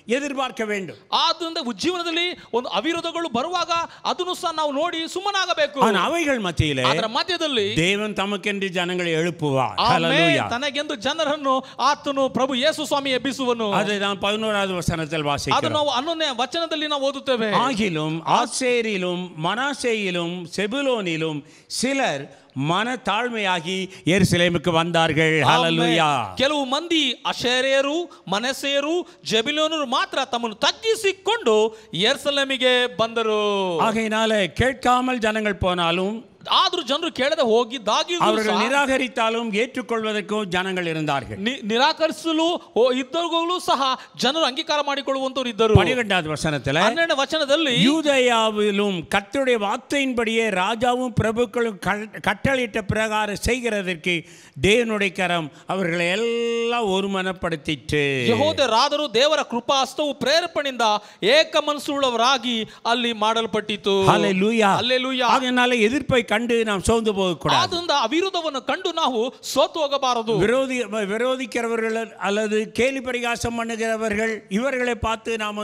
எதிர்பார்க்க வேண்டும். ಆದ್ದರಿಂದ ಜೀವನದಲ್ಲಿ ಒಂದು ಅವಿರೋಧಗಳು ಬರುವಾಗ ಅದನ್ನು ಸಹ ನಾವು ನೋಡಿ ಸುಮ್ಮನಾಗಬೇಕು. ஆனால் அவைகள் மத்தியிலே ಅದರ ಮಧ್ಯದಲ್ಲಿ தேவன் தமக்கென்று ஜனங்களை எழுப்புவார். ಆಮೆನ್. ஹல்லேலூயா. ತನಗೆಂದು ಜನರನ್ನು ಆತನು ಪ್ರಭು ಯೇಸು ಸ್ವಾಮಿ ಎಬ್ಬಿಸುವನು. அதை தான் 11வது வசனத்தில் ಅದು வாசிக்கிறோம். ನಾವು 11ನೇ ವಚನದಲ್ಲಿ ನಾವು ಓದುತ್ತೇವೆ. ஆகிலும் ஆசேரிலும் மனாசேயிலும் செபுலோனிலும் சிலர் மன தாழ்மையாகி எருசலேமுக்கு வந்தார்கள். ஹல்லேலூயா. ಕೆಲವು ಮಂದಿ ಅಶೇರಿಯರು ಮನಸೇಯರು ಜೆಬುಲೂನರು ಮಾತ್ರ ತಮ್ಮನ್ನು ತಗ್ಗಿಸಿಕೊಂಡು ಯೆರೂಸಲೇಮಿಗೆ ಬಂದರು. ஆகையினால கேட்காமல் ஜனங்கள் போனாலும் ಆದರೂ ಜನರು ಕೇಳದೆ ಹೋಗಿದ್ದಾಗಿಯೂ அவர்கள் நிராகரித்தாலும் ஏற்றுக்கொள்வதற்கும் ஜனங்கள் இருந்தார்கள். ನಿರಾಕರಿಸಲು ಇದ್ದವர்களும் ಸಹ ಜನರು ಅಂಗೀಕಾರ ಮಾಡಿಕೊಳ್ಳುವಂತವರು ಇದ್ದರು. 12வது வசனத்தில் 12ನೇ ವಚನದಲ್ಲಿ யூதேயாவிலும் கர்த்தருடைய வார்த்தையின்படியே ராஜாவும் பிரபுக்களும் கட்டளையிட்ட பிரகாரம் செய்கிறதற்கு தேவனுடைய கரம் அவர்களை எல்லாம் ஒருமனப்படுத்திட்டு ಯೆಹೂದ್ಯರಾದರೂ ದೇವರ ಕೃಪಾಸ್ತವು ಪ್ರೇರೇಪಣೆಯಿಂದ ಏಕ ಮನಸ್ಸುಳ್ಳವರಾಗಿ ಅಲ್ಲಿ ಮಾಡಲ್ಪಟ್ಟಿತು. ஹல்லேலூயா. ಹಲ್ಲೆಲೂಯಾ. அதனால எதிர்ப்பை கண்டு நாம் சோர்ந்து போகக்கூடாது. ಆದ್ದರಿಂದ ಅವಿರೋಧವನ್ನು ಕಂಡು ನಾವು ಸೋತು ಹೋಗಬಾರದು. விரோதிக்கிறவர்கள் அல்லது கேலி பரிகாசம் பண்ணுகிறவர்கள் இவர்களை பார்த்து நாம்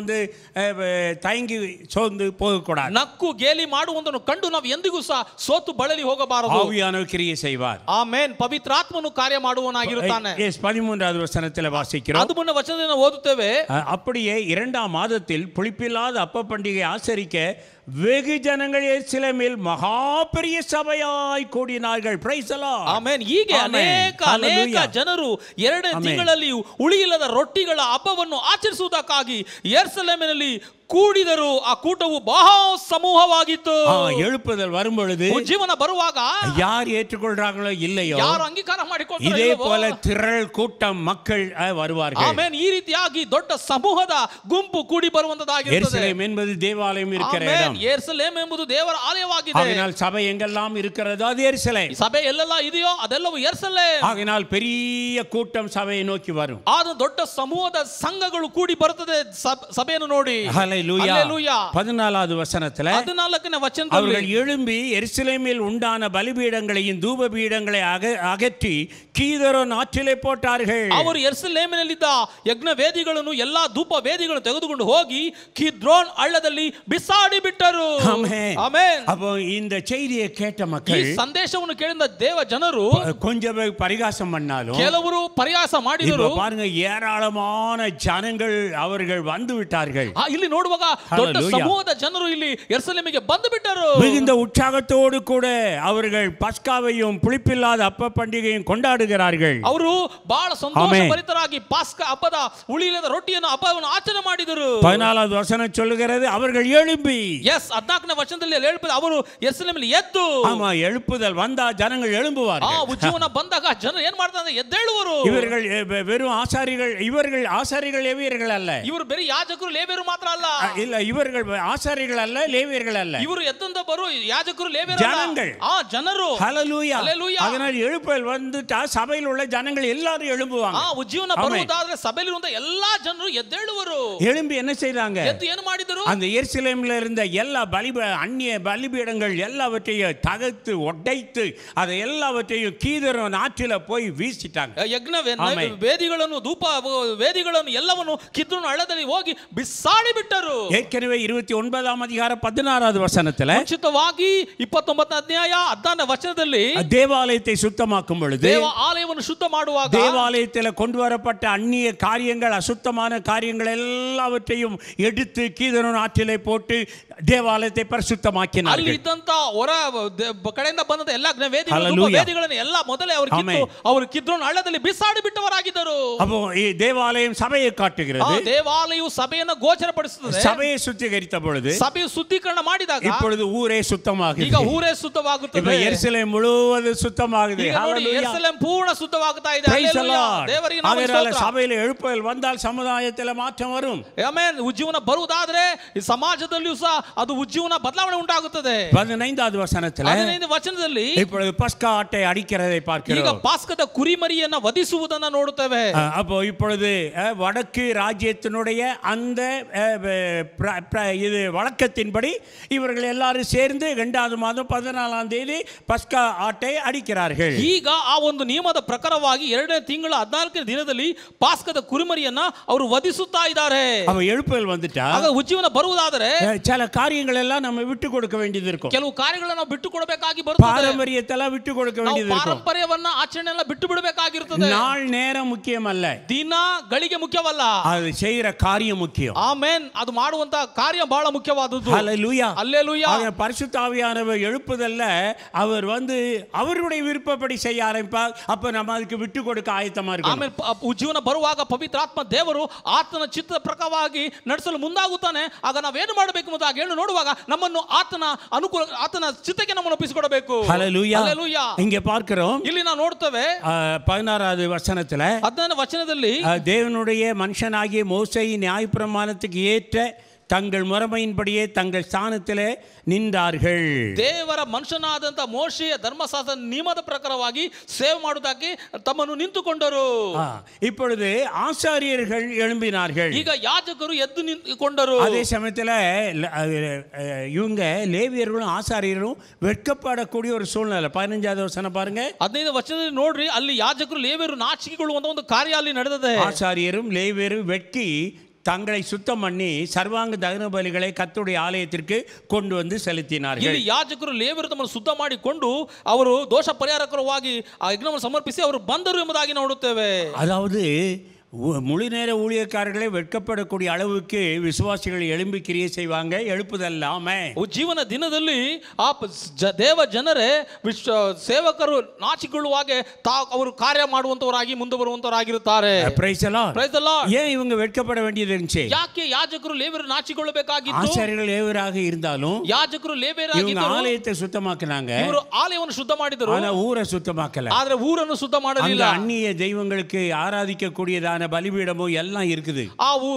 தயங்கி சோர்ந்து போகக்கூடாது. ನಕ್ಕು ಗೇಲಿ ಮಾಡುವುದನ್ನು ಕಂಡು ನಾವು ಎಂದಿಗೂ ಸಹ ಸೋತು ಬಳಲಿ ಹೋಗಬಾರದು. ஆவியானவர் கிரியை செய்வார். ಆಮೆನ್. ಪವಿತ್ರಾತ್ಮನು ಕಾರ್ಯ ಮಾಡುವನಾಗಿರುತ್ತಾನೆ. 13வது வசனத்தில் வாசிக்கிறோம். 13ನೇ ವಚನದಿಂದ ಓದುತ್ತೇವೆ. அப்படியே 2ஆம் மாதத்தில் புளிப்பில்லாத அப்ப பண்டிகை ஆசரிக்க வெகு ஜனங்கள் எருசலேமில் மகா பெரிய சபையாய் கூடினார்கள். Praise the Lord. ಆಮೆನ್. ಹೀಗೆ ಅನೇಕ ಜನರು 2ನೇ ತಿಂಗಳಲ್ಲಿ ಉಳಿಯಿಲ್ಲದ ರೊಟ್ಟಿಗಳ ಹಬ್ಬವನ್ನು ಆಚರಿಸುವುದಕ್ಕಾಗಿ ಯೆರೂಸಲೇಮಿನಲ್ಲಿ ಕೂಡಿದರು. ಆ ಕೂಟವು ಬಹಳ ಸಮೂಹವಾಗಿತ್ತು. எழுப்புதல் வரும் பொழுது ಜೀವನ ಬರುವಾಗ யார் ஏற்றுக்கொள்றாங்களோ இல்லையோ ಯಾರು ಅಂಗೀಕಾರ ಮಾಡಿಕೊಳ್ಳುತ್ತಾರೆ இதே போல திரள் கூட்டம் மக்கள் வருவார்கள். ಆಮೆನ್. ಈ ರೀತಿಯಾಗಿ ದೊಡ್ಡ ಸಮೂಹದ ಗುಂಪು ಕೂಡಿ ಬರುವಂತದಾಗಿರುತ್ತದೆ. எருசலேம் என்பது தேவாலயம் இருக்கிற இடம். ಯೆರೂಸಲೇಮ್ ಎಂಬುದು ದೇವರ ಆಲಯವಾಗಿದೆ. ஆகையால் சபை எங்கெல்லாம் இருக்கிறதோ அது எருசலேம். ಸಭೆ ಎಲ್ಲೆಲ್ಲ ಇದೆಯೋ ಅದೆಲ್ಲವೂ ಯೆರೂಸಲೇಮ್. ஆகையால் பெரிய கூட்டம் சபையை நோக்கி வரும். ಆದ ದೊಡ್ಡ ಸಮೂಹದ ಸಂಘಗಳು ಕೂಡಿ ಬರುತ್ತದೆ ಸಭೆಯನ್ನು ನೋಡಿ. ஹல்லேலூயா. 14வது வசனத்தில் 14ನೇ ವಚನದಲ್ಲಿ அவர்கள் எழும்பி எருசலேமில் உண்டான பலிபீடங்களையும் தூப பீடங்களை அகற்றி கீதரோன் ஆற்றிலே போட்டார்கள். ಅವರು ಯೆರೂಸಲೇಮಿನಲ್ಲಿದ್ದ ಯಜ್ಞ ವೇದಿಗಳನ್ನು ಎಲ್ಲಾ ಧೂಪ ವೇದಿಗಳನ್ನು ತೆಗೆದುಕೊಂಡು ಹೋಗಿ ಕಿದ್ರೋನ್ ಹಳ್ಳದಲ್ಲಿ ಬಿಸಾಡಿ ಬಿಟ್ಟರು. ಆಮೆನ್. அப்போ இந்த செய்தியை கேட்ட ಈ மக்கள் ಸಂದೇಶವನ್ನು ಕೇಳಿದ ದೇವ ಜನರು கொஞ்சம் பரிகாசம் பண்ணாலும் ಕೆಲವರು ಪರಿಹಾಸ ಮಾಡಿದರು. பாருங்க ஏராளமான ஜனங்கள் அவர்கள் வந்து விட்டார்கள். ಇಲ್ಲಿ ನೋಡುವಾಗ ದೊಡ್ಡ ಸಮೂಹದ ಜನರು ಇಲ್ಲಿ ಯೆರೂಸಲೇಮಿಗೆ ಬಂದು ಬಿಟ್ಟರು. மிகுந்த உற்சாகத்தோடு கூட அவர்கள் பஸ்காவையும் புளிப்பில்லாத அப்ப பண்டிகையும் கொண்டாடுகிறார்கள். ಅವರು ಬಹಳ ಸಂತೋಷ ಭರಿತರಾಗಿ ಪಾಸ್ಕಾ ಹಬ್ಬದ ಉಳಿಯಿಲ್ಲದ ರೊಟ್ಟಿಯನ್ನು ಹಬ್ಬವನ್ನು ಆಚರಣೆ ಮಾಡಿದರು. 14வது வசனம் சொல்லுகிறது அவர்கள் எழும்பி. ಎಸ್ 14ನೇ ವಚನದಲ್ಲಿ ಹೇಳುತ್ತದೆ ಅವರು ಯೆರೂಸಲೇಮಿನಲ್ಲಿ ಎದ್ದು. ஆமா, எழுப்புதல் வந்தா ஜனங்கள் எழும்புவார்கள். ಉಜ್ಜೀವನ ಬಂದಾಗ ಜನರು ಏನು ಮಾಡ್ತಾರೆ ಎದ್ದೇಳುವರು. இவர்கள் வெறும் ஆசாரிகள். இவர்கள் ஆசாரிகள் லேவியர்கள் அல்ல. ಇವರು ಬೇರೆ ಯಾಜಕರು ಲೇವಿಯರು ಮಾತ್ರ ಅಲ್ಲ. இல்ல, இவர்கள் ஆசாரிகள் அல்ல, லேவியர்கள் அல்ல. ಇವರು ಎತ್ತಂದ ಬರು ಯಾಜಕರು ಲೇವಿಯರು ஜனங்கள். ಜನರು. ஹல்லேலூயா. ஹல்லேலூயா. அதனால் எழுப்பல் வந்துட்டா சபையில் உள்ள ஜனங்கள் எல்லாரும் எழும்புவாங்க. ಉಜ್ಜೀವನ ಬರುವುದಾದ್ರೆ ಸಭೆಯಲ್ಲಿರುವಂತ ಎಲ್ಲಾ ಜನರು ಎದ್ದೇಳುವರು. எழும்பி என்ன செய்றாங்க? ಎದ್ದು ಏನು ಮಾಡಿದರು? அந்த எருசலேமில் இருந்த எல்லா அந்நிய பலிபீடங்கள் எல்லாவற்றையும் தகர்த்து உடைத்து அதை எல்லாவற்றையும் கீதரோன் ஆற்றில போய் வீசிட்டாங்க. ಯಜ್ಞ ವೇದಿಗಳನ್ನು ಧೂಪ ವೇದಿಗಳನ್ನು ಎಲ್ಲವನ್ನು ಕಿದ್ರೋನ್ ಹಳ್ಳದಲ್ಲಿ ಹೋಗಿ ಬಿಸಾಡಿ ಬಿಟ್ಟರು. ஏற்கனவே 29ஆம் அதிகாரம் 16வது வசனத்துல ಮುಂಚಿತವಾಗಿ 29ನೇ ಅಧ್ಯಾಯ 16ನೇ ವಚನದಲ್ಲಿ தேவாலயத்தை சுத்தமாக்கும் பொழுது ದೇವ ಆಲಯವನ್ನು ಶುದ್ಧ ಮಾಡುವಾಗ தேவாலயத்தில் கொண்டு வரப்பட்ட அந்நிய காரியங்கள், அசுத்தமான காரியங்கள் எல்லாவற்றையும் எடுத்து கீதரோன் ஆற்றிலே போட்டு தேவாலயத்தை பரிசுத்தமாக்கினார்கள். ಅಲ್ಲಿ ಇದ್ದಂತ ಹೊರ ಕಡೆಯಿಂದ ಬಂದ ಎಲ್ಲ ವೇದಿಗಳನ್ನು ಎಲ್ಲ ಮೊದಲೇ ಅವರು ಕಿತ್ತು ಅವರು ಕಿದ್ರೋನ್ ಹಳ್ಳದಲ್ಲಿ ಬಿಸಾಡಿ ಬಿಟ್ಟವರಾಗಿದ್ದರು. அப்போ தேவாலயம் சபையை காட்டுகிறது. ದೇವಾಲಯವು ಸಭೆಯನ್ನು ಗೋಚರಪಡಿಸುತ್ತದೆ. சபையை சுத்திகரித்த பொழுது, ಸಭೆಯು ಶುದ್ಧೀಕರಣ ಮಾಡಿದಾಗ இப்பொழுது ஊரே சுத்தமாகுது. ಈಗ ಊರೇ ಶುದ್ಧವಾಗುತ್ತದೆ. இப்ப எருசலேம் முழுவதும் சுத்தமாகுது. ஹalleluya. ಯೆರೂಸಲೇಮ್ ಪೂರ್ಣ ಶುದ್ಧವಾಗುತ್ತಾ ಇದೆ. ಹalleluya. ದೇವರಿಗೆ ನಾಮಕ್ಕೆ ಸ್ತೋತ್ರ. சபையில் எழுப்புதல் வந்தால் சமுதாயத்தில் மாற்றம் வரும். ಆಮೆನ್. ಉಜ್ಜೀವನ ಬರುವುದಾದ್ರೆ ಈ ಸಮಾಜದಲ್ಲಿಯೂ ಸಹ ಅದು ಉಜ್ಜೀವನ ಬದಲಾವಣೆ ಉಂಟಾಗುತ್ತದೆ. 15வது வசனத்துல 15ನೇ ವಚನದಲ್ಲಿ இப்பொழுது பஸ்கா ஆட்டை அடிக்கிறதை ಈಗ பார்க்கிறோம். ಪಾಸ್ಕದ ಕುರಿಮರಿಯನ್ನ ವಧಿಸುವುದನ್ನ ನೋಡುತ್ತೇವೆ. அப்போ இப்பொழுது வடக்கு ராஜ்யத்தினுடைய அந்த இது வழக்கத்தின்படி இவர்கள் எல்லாரும் சேர்ந்து 2வது மாதம் 14ஆம் தேதி பஸ்கா ஆட்டை அடிக்கிறார்கள். ಈಗ ಆ ಒಂದು ನಿಯಮದ ಪ್ರಕಾರವಾಗಿ 2ನೇ ತಿಂಗಳ 14ನೇ ದಿನದಲ್ಲಿ ಪಾಸ್ಕದ ಕುರಿಮರಿಯನ್ನ ಅವರು ವಧಿಸುತ್ತಾ ಇದ್ದಾರೆ. அவ எழுப்புதல் வந்துட்டா ಆಗ ಉಜ್ಜೀವನ ಬರುವುದಾದರೆ சில காரியங்கள் எல்லாம் நம்ம விட்டு கொடுக்க வேண்டியது இருக்கும். ಕೆಲವು ಕಾರ್ಯಗಳನ್ನು ನಾವು ಬಿಟ್ಟು ಕೊಡಬೇಕಾಗಿ ಬರುತ್ತದೆ. பாரம்பரியத்தெல்லாம் விட்டு கொடுக்க வேண்டியது இருக்கும். ಪಾರಂಪರ್ಯವನ್ನ ಆಚರಣೆ ಎಲ್ಲ ಬಿಟ್ಟು ಬಿಡಬೇಕಾಗಿರುತ್ತದೆ. நாள் நேரம் முக்கியமல்ல, ದಿನ ಗಳಿಗೆ ಮುಖ್ಯವಲ್ಲ, அது செய்யற காரியம் முக்கியம். ಆಮೆನ್. ಅದು ಮಾಡುವಂತ ಕಾರ್ಯ ಬಹಳ ಮುಖ್ಯವಾದದ್ದು. ஹல்லேலூயா அல்லேலூயா. பரிசுத்த ஆவியானவர் எழுப்புதல்ல அவர் வந்து அவருடைய விருப்பப்படி செய்ய ஆரம்பிப்பார். அப்ப நம்ம அதுக்கு விட்டு கொடுக்க ஆயத்தமா இருக்கணும். ಆಮೇಲೆ ಉಜ್ಜೀವನ ಬರುವಾಗ ಪವಿತ್ರಾತ್ಮ ದೇವರು ಆತನ ಚಿತ್ತದ ಪ್ರಕಾರವಾಗಿ ನಡೆಸಲು ಮುಂದಾಗುತ್ತಾನೆ. ಆಗ ನಾವೇನು ಮಾಡಬೇಕು ಮತ್ತು ಆಗ ಏನು ನೋಡುವಾಗ ನಮ್ಮನ್ನು ಆತನ ಅನುಕೂಲ ಆತನ ಚಿತ್ತಕ್ಕೆ ನಮ್ಮನ್ನು ಒಪ್ಪಿಸಿಕೊಡಬೇಕು. ஹல்லேலூயா. அல்லேலூயா. இங்க பார்க்கிறோம் ಇಲ್ಲಿ ನಾವು ನೋಡ್ತೇವೆ 16வது வசனத்துல 15ನೇ ವಚನದಲ್ಲಿ தேவனுடைய மனுஷனாகிய மோசே நியாயப்பிரமாணத்துக்கு ஏற்ற தங்கள் முறைமையின்படியே தங்கள் ஸ்தானத்திலே நின்றார்கள். ದೇವರ ಮನುಷ್ಯನಾದಂತ ಮೋಶೆಯ ಧರ್ಮಶಾಸ್ತ್ರ ನಿಯಮದ ಪ್ರಕಾರವಾಗಿ ಸೇವೆ ಮಾಡುವುದಕ್ಕೆ ತಮ್ಮನ್ನು ನಿಂತುಕೊಂಡರು. இப்பொழுது ஆசாரியர்கள் எழும்பினார்கள். ಈಗ ಯಾಜಕರು ಎದ್ದು ನಿಂತುಕೊಂಡರು. அதே சமயத்தில் இவங்க லேவியர்களும் ஆசாரியர்களும் வெட்கப்படக்கூடிய ஒரு சூழ்நிலை. 15வது வசனம் பாருங்க. 15ನೇ ವಚನದಲ್ಲಿ ನೋಡ್ರಿ, ಅಲ್ಲಿ ಯಾಜಕರು ಲೇವಿಯರು ನಾಚಿಕೆಗೊಳ್ಳುವಂತ ಒಂದು ಕಾರ್ಯ ಅಲ್ಲಿ ನಡೆದಿದೆ. ஆசாரியரும் லேவியரும் வெட்கி தங்களை சுத்தம் பண்ணி சர்வாங்க தகன பலிகளை கர்த்தருடைய ஆலயத்திற்கு கொண்டு வந்து செலுத்தினார்கள். ಇಲ್ಲಿ ಯಾಜಕರು ಲೇವಿಯರು ತಮ್ಮನ್ನು ಶುದ್ಧ ಮಾಡಿಕೊಂಡು ಅವರು ದೋಷ ಪರಿಹಾರಕರವಾಗಿ ಆ ಯಜ್ಞವನ್ನು ಸಮರ್ಪಿಸಿ ಅವರು ಬಂದರು ಎಂಬುದಾಗಿ ನೋಡುತ್ತೇವೆ. அதாவது முழு நேர ஊழியக்காரர்களே வெட்கப்படக்கூடிய அளவுக்கு விசுவாசிகள் எழும்பி கிரியை செய்வாங்க. எழுப்புதல்லாமே ಜೀವನ ದಿನದಲ್ಲಿ ಆ ದೇವ ಜನರೇ ಸೇವಕರು ನಾಚಿಕೊಳ್ಳುವಾಗ ಅವರು ಕಾರ್ಯ ಮಾಡುವಂತವರಾಗಿ ಮುಂದೆ ಬರುವಂತವರಾಗಿರುತ್ತಾರೆ. ஏன் இவங்க வெட்கப்பட வேண்டியது இருந்துச்சு? ಯಾಕೆ ಯಾಜಕರು ಲೇವಿಯರು ನಾಚಿಕೊಳ್ಳಬೇಕಾಗಿತ್ತು? ஆசாரியர்கள் லேவியராக இருந்தாலும் ಯಾಜಕರು ಲೇವಿಯರಾಗಿದ್ದರು. ஆலயத்தை சுத்தமாக்குனாங்க, ಇವರು ಆಲಯವನ್ನು ಶುದ್ಧ ಮಾಡಿದರು, ஆனா ஊரை சுத்தமாக்கல. ಆದ್ರೆ ಊರನ್ನು ಶುದ್ಧ ಮಾಡಲಿಲ್ಲ. அந்நிய தெய்வங்களுக்கு ஆராதிக்கக்கூடியதான பலிபீடமும் எல்லாம் இருக்குது.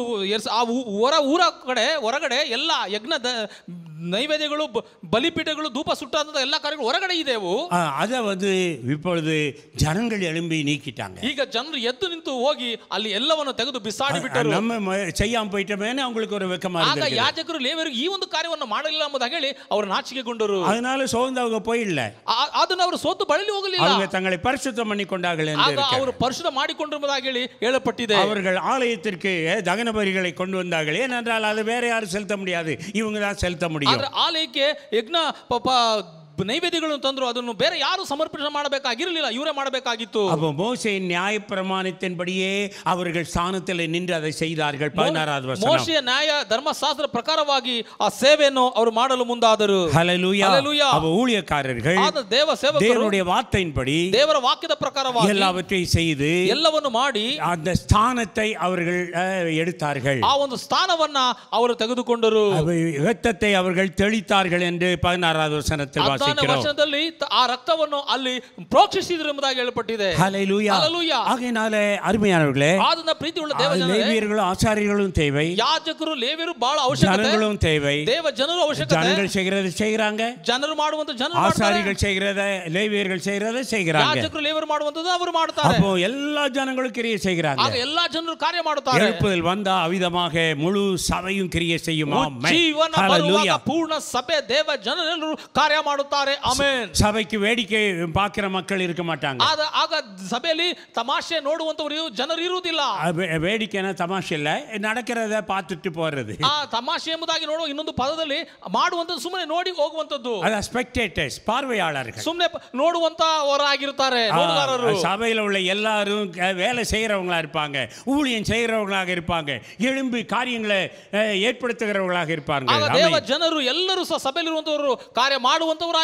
ಹೊರಗಡೆ ಎಲ್ಲ ಯಜ್ಞ ನೈವೇದ್ಯಗಳು, ಬಲಿಪೀಠಗಳು, ಧೂಪ ಸುಟ್ಟಾದ ಎಲ್ಲ ಕಾರ್ಯಗಳು ಹೊರಗಡೆ ಇದೆವು. அதை வந்து இப்பொழுது ஜனங்கள் எழும்பி நீக்கிட்டாங்க. ಈಗ ಜನರು ಎದ್ದು ನಿಂತು ಹೋಗಿ ಅಲ್ಲಿ ಎಲ್ಲವನ್ನು ತೆಗೆದು ಬಿಸಾಡಿ ಬಿಟ್ಟರು. நம்ம செய்யாம போயிட்டோமேன்னு அவங்களுக்கு ஒரு வெக்கமா ಆಗ இருந்தது. ಯಾಜಕರು ಲೇವಿಯರಿಗೆ ಈ ಒಂದು ಕಾರ್ಯವನ್ನು ಮಾಡಲಿಲ್ಲ ಎಂಬುದಾಗಿ ಹೇಳಿ ಅವರು ನಾಚಿಕೆಗೊಂಡರು. அதனால சோர்ந்து அவங்க போயிடல, ಅದನ್ನು ಅವರು ಸೋತು ಬಳಲಿ ಹೋಗಲಿಲ್ಲ. அவங்க தங்களை பரிசுத்தம் பண்ணிக்கொண்டார்கள் என்று ಆಗ ಅವರು ಪರಿಶುದ್ಧ ಮಾಡಿಕೊಂಡರು ಎಂಬುದಾಗಿ ಹೇಳಿ ಹೇಳப்பட்டிದೆ. அவர்கள் ஆலயத்திற்கு தகன பலிகளை கொண்டு வந்தார்கள். ஏனென்றால் அது வேற யாரும் செலுத்த முடியாது, இவங்க தான் செலுத்த முடியும். ಆಲಯಕ್ಕೆ ಯಜ್ಞ ನೈವೇದ್ಯಗಳನ್ನು ತಂದ್ರು, ಅದನ್ನು ಬೇರೆ ಯಾರು ಸಮರ್ಪಣೆ ಮಾಡಬೇಕಾಗಿರಲಿಲ್ಲ, ಇವರೇ ಮಾಡಬೇಕಾಗಿತ್ತು. அப்போ மோசேயின் நியாயப்பிரமாணத்தின்படியே அவர்கள் ஸ்தானத்தில் நின்று அதை செய்தார்கள். 16வது வசனம். ಮೋಶೆಯ ನ್ಯಾಯ ಧರ್ಮಶಾಸ್ತ್ರ ಪ್ರಕಾರವಾಗಿ ಆ ಸೇವೆಯನ್ನು ಅವರು ಮಾಡಲು ಮುಂದಾದರು. ஹல்லேலூயா. ஹல்லேலூயா. அவ ஊழியக்காரர்கள் ದೇವ ಸೇವಕರು தேவனுடைய வார்த்தையின்படி ದೇವರ ವಾಕ್ಯದ ಪ್ರಕಾರವಾಗಿ எல்லாவற்றையும் செய்து ಎಲ್ಲವನ್ನು ಮಾಡಿ அந்த ஸ்தானத்தை அவர்கள் எடுத்தார்கள். ಆ ಒಂದು ಸ್ಥಾನವನ್ನ ಅವರು ತೆಗೆದುಕೊಂಡರು. இரத்தத்தை அவர்கள் தெளித்தார்கள் என்று 16வது வசனத்தில் வாசிக்கிறோம். ವಚನದಲ್ಲಿ ಆ ರಕ್ತವನ್ನು ಅಲ್ಲಿ ಪ್ರೋಕ್ಷಿಸಿದರು ಎಂಬುದಾಗಿ ಹೇಳப்பட்டிದೆ. ஹல்லேலூயா. ஹல்லேலூயா. ஆகையினாலே அருமையானவர்களே, ಆದನ ಪ್ರೀತಿಯುಳ್ಳ ದೇವಜನರೇ, லேவியர்களும் ஆசாரியர்களும் தேவை, ಯಾಜಕರು ಲೇವಿಯರು ಬಹಳ ಅವಶ್ಯಕತೆ, ஜனங்களும் தேவை. ದೇವ ಜನರು ಅವಶ್ಯಕತೆ. ஜனங்கள் செய்கிறதை செய்கிறாங்க, ಜನರು ಮಾಡುವಂತ ಜನರು ಮಾಡ್ತಾರೆ, ஆசாரியர்கள் செய்கிறதை லேவியர்கள் செய்கிறதை செய்கிறாங்க, ಯಾಜಕರು ಲೇವಿಯರು ಮಾಡುವಂತದ್ದು ಅವರು ಮಾಡ್ತಾರೆ. அப்போ எல்லா ஜனங்களும் கிரியை செய்கிறாங்க. ಆಗ ಎಲ್ಲಾ ಜನರು ಕಾರ್ಯ ಮಾಡುತ್ತಾರೆ. எழுப்புதல் வந்தா அவிதமாக முழு சபையும் கிரியை செய்யும். ಜೀವನ ಬರುವಾಗ ಪೂರ್ಣ ಸಭೆ ದೇವ ಜನರೆಲ್ಲರೂ ಕಾರ್ಯ ಮಾಡುತ್ತಾರೆ. ಆಮೆನ್. சபைக்கு வேடிக்கை பார்க்கிற மக்கள் இருக்க மாட்டாங்க. ಆಗ ಸಭೆಯಲ್ಲಿ ತಮಾಷೆ ನೋಡುವಂತವರು ಜನರು ಇರುವುದಿಲ್ಲ. வேடிக்கைனா ತಮಾಷೆ ಇಲ್ಲ, நடக்கிறத பார்த்துட்டு போறது. ಆ ತಮಾಷೆ ಎಂಬುದಾಗಿ ನೋಡುವ ಇನ್ನೊಂದು ಪದದಲ್ಲಿ ಮಾಡುವಂತದ್ದು ಸುಮ್ಮನೆ ನೋಡಿ ಹೋಗುವಂತದ್ದು. ಅದ ಸ್ಪೆಕ್ಟೇಟರ್ಸ್, பார்வையாளர்கள். ಸುಮ್ಮನೆ ನೋಡುವಂತವರಾಗಿರ್ತಾರೆ, ನೋಡುಗಾರರು. சபையில உள்ள எல்லாரும் வேலை செய்யறவங்களா இருப்பாங்க, ஊழியம் செய்யறவங்களாக இருப்பாங்க, எழும்பி காரியங்களை ஏற்படுத்துகிறவர்களாக இருப்பாங்க. ಆಗ ದೇವ ಜನರು ಎಲ್ಲರೂ ಸಹ ಸಭೆಯಲ್ಲಿರುವಂತವರು ಕಾರ್ಯ ಮಾಡುವಂತವರಾಗಿ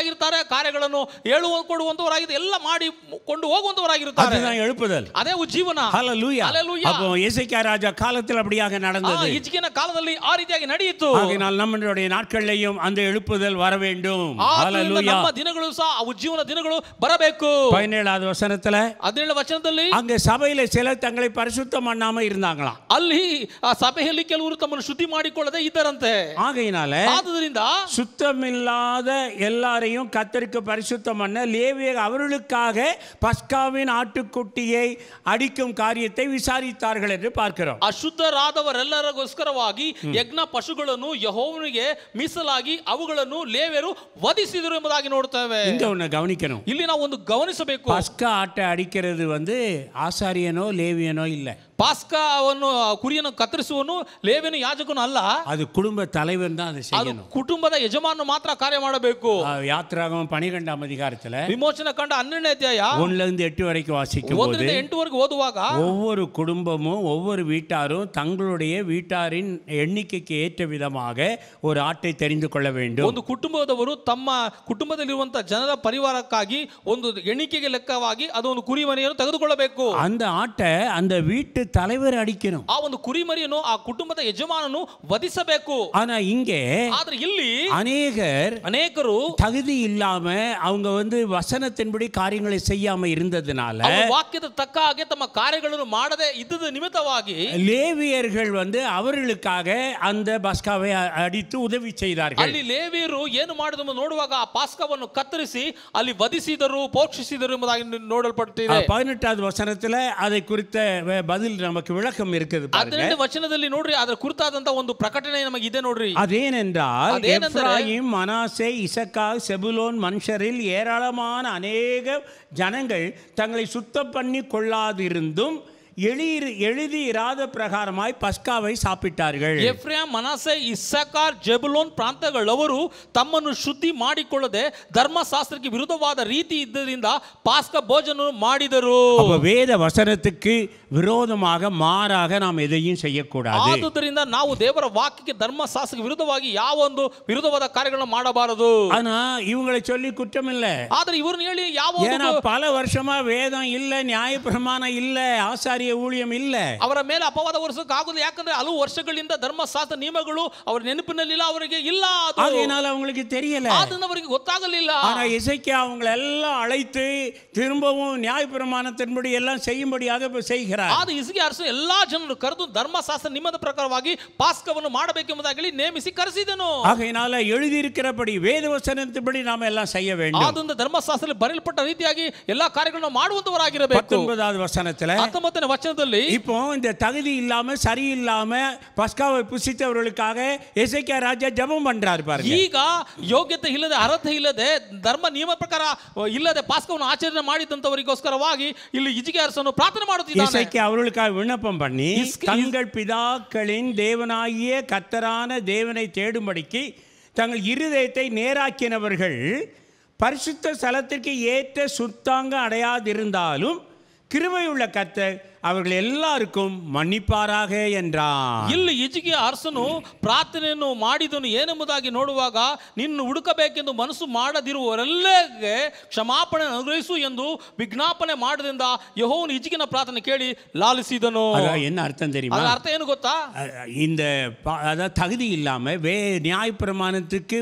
ಕೊಡುವಂತವರಾಗಿರ್ತಾರೆ, ಕಾರ್ಯಗಳನ್ನು ಕೊಡುವಂತವರಾಗಿರ್ತಾರೆ, ಎಲ್ಲ ಮಾಡಿ ಕೊಂಡು ಹೋಗುವಂತವರಾಗಿರ್ತಾರೆ. அதுதான் எழுப்புதல். ಅದೇ ಉಜ್ಜೀವನ. ஹல்லேலூயா. அப்போ எசேக்கியா ராஜா காலத்தில் அப்படியாக நடந்தது. ಹಿಜ್ಕೀಯನ ಕಾಲದಲ್ಲಿ ಆ ರೀತಿಯಾಗಿ ನಡೆಯಿತು. ஆகையால் நம்மளுடைய நாட்களிலேயும் அந்த எழுப்புதல் வர வேண்டும். ஹல்லேலூயா. ನಮ್ಮ ದಿನಗಳು ಸಹ ಉಜ್ಜೀವನ ದಿನಗಳು ಬರಬೇಕು. 17வது வசனத்துல 17ನೇ ವಚನದಲ್ಲಿ அங்க சபையில சிலர் தங்களை பரிசுத்தம் பண்ணாம இருந்தாங்களாம். ಅಲ್ಲಿ ಆ ಸಭೆಯಲ್ಲಿ ಕೆಲವರು ತಮ್ಮನ್ನು ಶುದ್ಧಿ ಮಾಡಿಕೊಳ್ಳದೆ ಇದ್ದರಂತೆ. ஆகையினால ಆದುದರಿಂದ சுத்தமில்லாத எல்லாரையும் கர்த்தருக்கு பரிசுத்தம் பண்ண லேவியர் அவர்களுக்காக பஸ்காவின் ஆட்டுக்குட்டியை அடிக்கும் காரியத்தை விசாரித்தார்கள் என்று பார்க்கிறோம். ಅಶುದ್ಧರಾದವರೆಲ್ಲರಿಗೋಸ್ಕರವಾಗಿ ಯಜ್ಞ ಪಶುಗಳನ್ನು ಯೆಹೋವನಿಗೆ ಮೀಸಲಾಗಿ ಅವುಗಳನ್ನು ಲೇವಿಯರು ವಧಿಸಿದರು ಎಂಬುದಾಗಿ ನೋಡುತ್ತೇವೆ. இங்க ஒண்ணு கவனிக்கணும். ಇಲ್ಲಿ ನಾವು ಒಂದು ಗಮನಿಸಬೇಕು. பஸ்கா ஆட்டை அடிக்கிறது ஆசாரியனோ லேவியனோ இல்ல. ಪಾಸ್ಕವನ್ನು ಕುರಿಯನ್ನು ಕತ್ತರಿಸುವನು ಲೇವಿಯನು ಯಾಜಕನು ಅಲ್ಲ. அது குடும்ப தலைவன் தான் அதை செய்யணும். ಕುಟುಂಬದ ಯಜಮಾನನು ಮಾತ್ರ ಕಾರ್ಯ ಮಾಡಬೇಕು. யாத்திராகமம் 12ஆம் அதிகாரத்துல ವಿಮೋಚನ ಕಂಡ 12ನೇ ಅಧ್ಯಾಯ 1-8 வரைக்கும் வாசிக்கும் போது 1-8 ವರೆಗೂ ಓದುವಾಗ ஒவ்வொரு குடும்பமும் ஒவ்வொரு வீட்டாரும் தங்களுடைய வீட்டாரின் எண்ணிக்கைக்கு ஏற்ற விதமாக ஒரு ஆட்டை தெரிந்து கொள்ள வேண்டும். ಒಂದು ಕುಟುಂಬದವರು ತಮ್ಮ ಕುಟುಂಬದಲ್ಲಿರುವಂತಹ ಜನರ ಪರಿವಾರಕ್ಕಾಗಿ ಒಂದು ಎಣಿಕೆಗೆ ಲೆಕ್ಕವಾಗಿ ಅದೊಂದು ಕುರಿಮರಿಯನ್ನು ತೆಗೆದುಕೊಳ್ಳಬೇಕು. அந்த ஆட்டை அந்த வீட்டு தலைவர் அடிக்கணும். ಆ ಒಂದು ಕುರಿಮರಿಯನ್ನು ಆ ಕುಟುಂಬದ ಯಜಮಾನನು ವಧಿಸಬೇಕು. ஆனா இங்கே ಆದ್ರೆ ಇಲ್ಲಿ அநேகರು தகுதி இல்லாம அவங்க வசனத்தின்படி காரியங்களை செய்யாம இருந்ததனால ವಾಕ್ಯದ ತಕ್ಕ ಹಾಗೆ ತಮ್ಮ ಕಾರ್ಯಗಳನ್ನು ಮಾಡದೆ ಇದ್ದದ ನಿಮಿತ್ತವಾಗಿ லேவியர்கள் அவர்களுக்காக அந்த பஸ்காவை அடித்து உதவி செய்தார்கள். ಅಲ್ಲಿ ಲೇವಿಯರು ಏನು ಮಾಡಿದೆಂಬುದು ನೋಡುವಾಗ ಆ ಪಾಸ್ಕವನ್ನು ಕತ್ತರಿಸಿ ಅಲ್ಲಿ ವಧಿಸಿದರು, ಪೋಷಿಸಿದರು ಎಂಬುದಾಗಿ ನೋಡಲ್ಪಟ್ಟಿದೆ. 18வது வசனத்துல அதை குறித்த பதில் நமக்கு விளக்கம் இருக்குது. 18ನೇ ವಚನದಲ್ಲಿ ನೋಡ್ರಿ ಅದರ ಕುರಿತಾದಂತ ಒಂದು ಪ್ರಕಟಣೆ ನಮಗೆ ಇದೆ ನೋಡ್ರಿ. அதேனென்றால் எப்ராயிம், மனாசே, இசக்கார், செபுலோன் மனுஷரில் ஏராளமான அநேக ஜனங்கள் தங்களை சுத்தம் பண்ணி கொள்ளாதிருந்தும் எழுதி இராத பிரகாரமாய் பஸ்காவை சாப்பிட்டார்கள். ಎಫ್ರಾಯೀಮ್, ಮನಾಸೆ, ಇಸ್ಸಾಕಾರ್, ಜೆಬುಲೋನ್ ಪ್ರಾಂತಗಳವರು ತಮ್ಮನ್ನು ಶುದ್ಧಿ ಮಾಡಿಕೊಳ್ಳದೆ ಧರ್ಮಶಾಸ್ತ್ರಕ್ಕೆ ವಿರುದ್ಧವಾದ ರೀತಿ ಇದ್ದರಿಂದ ಪಾಸ್ಕ ಭೋಜನ ಮಾಡಿದರು. வேத வசனத்துக்கு விரோதமாக மாறாக நாம் எதையும் செய்யக்கூடாது. ಆದುದರಿಂದ ನಾವು ದೇವರ ವಾಕ್ಯಕ್ಕೆ ಧರ್ಮಶಾಸ್ತ್ರಕ್ಕೆ ವಿರುದ್ಧವಾಗಿ ಯಾವ ಒಂದು ವಿರುದ್ಧವಾದ ಕಾರ್ಯಗಳನ್ನು ಮಾಡಬಾರದು. ஆனா இவங்களை சொல்லி குற்றம் இல்ல. ಆದ್ರೆ ಇವ್ರನ್ನ ಹೇಳಿ ಯಾವ பல வருஷமா வேதம் இல்ல, நியாயப்பிரமாணம் இல்ல, ஆசாரிய ஊழியம் இல்ல. ಅವರ ಮೇಲೆ ಅಪವಾದ ಹೊರಿಸಕ್ಕೆ ಆಗುದು. ಯಾಕಂದ್ರೆ ಹಲವು ವರ್ಷಗಳಿಂದ ಧರ್ಮಶಾಸ್ತ್ರ ನಿಯಮಗಳು ಅವರ ನೆನಪಿನಲ್ಲಿಲ್ಲ, ಅವರಿಗೆ ಇಲ್ಲ. அதனால அவங்களுக்கு தெரியல, ಅದನ್ನ ಅವರಿಗೆ ಗೊತ್ತಾಗಲಿಲ್ಲ. ஆனா எசேக்கியா அவங்களை எல்லாம் அழைத்து திரும்பவும் நியாயப்பிரமாணத்தின்படி எல்லாம் செய்யும்படியாக செய்கிறார். ಆದ ಹಿಜ್ಕೀಯ ಅರಸನು ಎಲ್ಲಾ ಜನರು ಕರೆದು ಧರ್ಮಶಾಸ್ತ್ರ ನಿಯಮದ ಪ್ರಕಾರವಾಗಿ ಪಾಸ್ಕವನ್ನು ಮಾಡಬೇಕೆಂಬುದಾಗಿ ನೇಮಿಸಿ ಕರೆಸಿದನು. ஆகையினால எழுதி இருக்கிறபடி வேதவசனத்தின்படி நாம எல்லாம் செய்ய வேண்டும். ಆದ್ದರಿಂದ ಧರ್ಮಶಾಸ್ತ್ರದಲ್ಲಿ ಬರೆಯಲ್ಪಟ್ಟ ರೀತಿಯಾಗಿ ಎಲ್ಲಾ ಕಾರ್ಯಗಳನ್ನು ಮಾಡುವಂತವರಾಗಿರಬೇಕು. 19வது வசனத்துல 19ನೇ ವಚನದಲ್ಲಿ இப்போ இந்த தகுதி இல்லாம சரியில்லாம பஸ்காவை புசித்தவர்களுக்காக எசேக்கியா ராஜா ஜெபம் பண்றாரு பாருங்க. ಈಗ ಯೋಗ್ಯತೆ ಇಲ್ಲದೆ, ಅರ್ಹತೆ ಇಲ್ಲದೆ, ಧರ್ಮ ನಿಯಮ ಪ್ರಕಾರ ಇಲ್ಲದೆ ಪಾಸ್ಕವನ್ನು ಆಚರಣೆ ಮಾಡಿದಂತವರಿಗೋಸ್ಕರವಾಗಿ ಇಲ್ಲಿ ಹಿಜ್ಕೀಯ ಅರಸನು ಪ್ರಾರ್ಥನೆ ಮಾಡುತ್ತಿದ್ದಾನೆ. எசேக்கியா அவர்களுக்காக விண்ணப்பம் பண்ணி தங்கள் பிதாக்களின் தேவனாகிய கர்த்தரான தேவனை தேடும்படிக்கு தங்கள் இருதயத்தை நேராக்கினவர்கள் பரிசுத்த ஸ்தலத்திற்கு ஏற்ற சுத்தாங்க அடையாதிருந்தாலும் கிருபையுள்ள கர்த்தர் அவர்கள் எல்லாருக்கும் மன்னிப்பாராக என்றார். ಇಲ್ಲಿ ಹಿಜ್ಕೀಯ ಅರಸನು ಪ್ರಾರ್ಥನೆಯನ್ನು ಮಾಡಿದನು ಏನೆಂಬುದಾಗಿ ನೋಡುವಾಗ, ನಿನ್ನ ಹುಡುಕಬೇಕೆಂದು ಮನಸ್ಸು ಮಾಡದಿರುವವರೆಲ್ಲರಿಗೆ ಕ್ಷಮಾಪಣೆ ಅನುಗ್ರಹಿಸು ಎಂದು ವಿಜ್ಞಾಪನೆ ಮಾಡದಿಂದ ಯೆಹೋವನು ಹಿಜ್ಕೀಯನ ಪ್ರಾರ್ಥನೆ ಕೇಳಿ ಲಾಲಿಸಿದನು. என்ன அர்த்தம் தெரியுமா? ಅದರ ಅರ್ಥ ಏನು ಗೊತ್ತಾ? இந்த அதாவது தகுதி இல்லாம நியாயப்பிரமாணத்துக்கு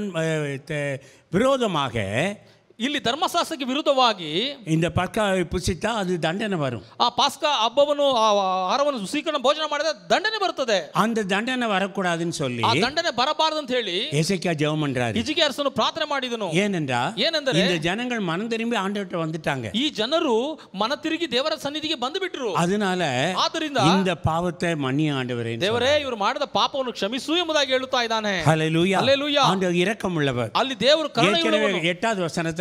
விரோதமாக ಇಲ್ಲಿ ಧರ್ಮಶಾಸ್ತ್ರಕ್ಕೆ ವಿರುದ್ಧವಾಗಿ இந்த பஸ்காவை புசித்தா அது தண்டனை வரும். ಆ ಪಾಸ್ಕಾ ಹಬ್ಬವನ್ನು ಆಹಾರವನ್ನು ಸ್ವೀಕರಣ ಭೋಜನ ಮಾಡಿದ ದಂಡನೆ ಬರುತ್ತದೆ. அந்த தண்டனை வரக்கூடாதுன்னு சொல்லி ಆ ದಂಡನೆ ಬರಬಾರದು ಅಂತ ಹೇಳಿ எசேக்கியா ஜெபம் பண்றாரு. ಹಿಜ್ಕೀಯ ಅರಸನು ಪ್ರಾರ್ಥನೆ ಮಾಡಿದನು. ஏனென்றால் இந்த ஜனங்கள் மனம் திரும்பி ஆண்டவர்ட்ட வந்துட்டாங்க. ಈ ಜನರು ಮನ ತಿರುಗಿ ದೇವರ ಸನ್ನಿಧಿಗೆ ಬಂದು ಬಿಟ್ಟರು. அதனால ಆದ್ದರಿಂದ இந்த பாவத்தை மன்னி ஆண்டவரே, ದೇವರೇ ಇವರು ಮಾಡಿದ ಪಾಪವನ್ನು ಕ್ಷಮಿಸು ಎಂಬುದಾಗಿ ಹೇಳುತ್ತಾ ಇದ್ದಾನೆ. ஹல்லேலூயா. ಹಲ್ಲೆಲೂಯಾ. ஆண்டவர் இரக்கமுள்ளவர். ಅಲ್ಲಿ ದೇವರು ಕರುಣೆಯುಳ್ಳವನು. 8வது வசனத்துல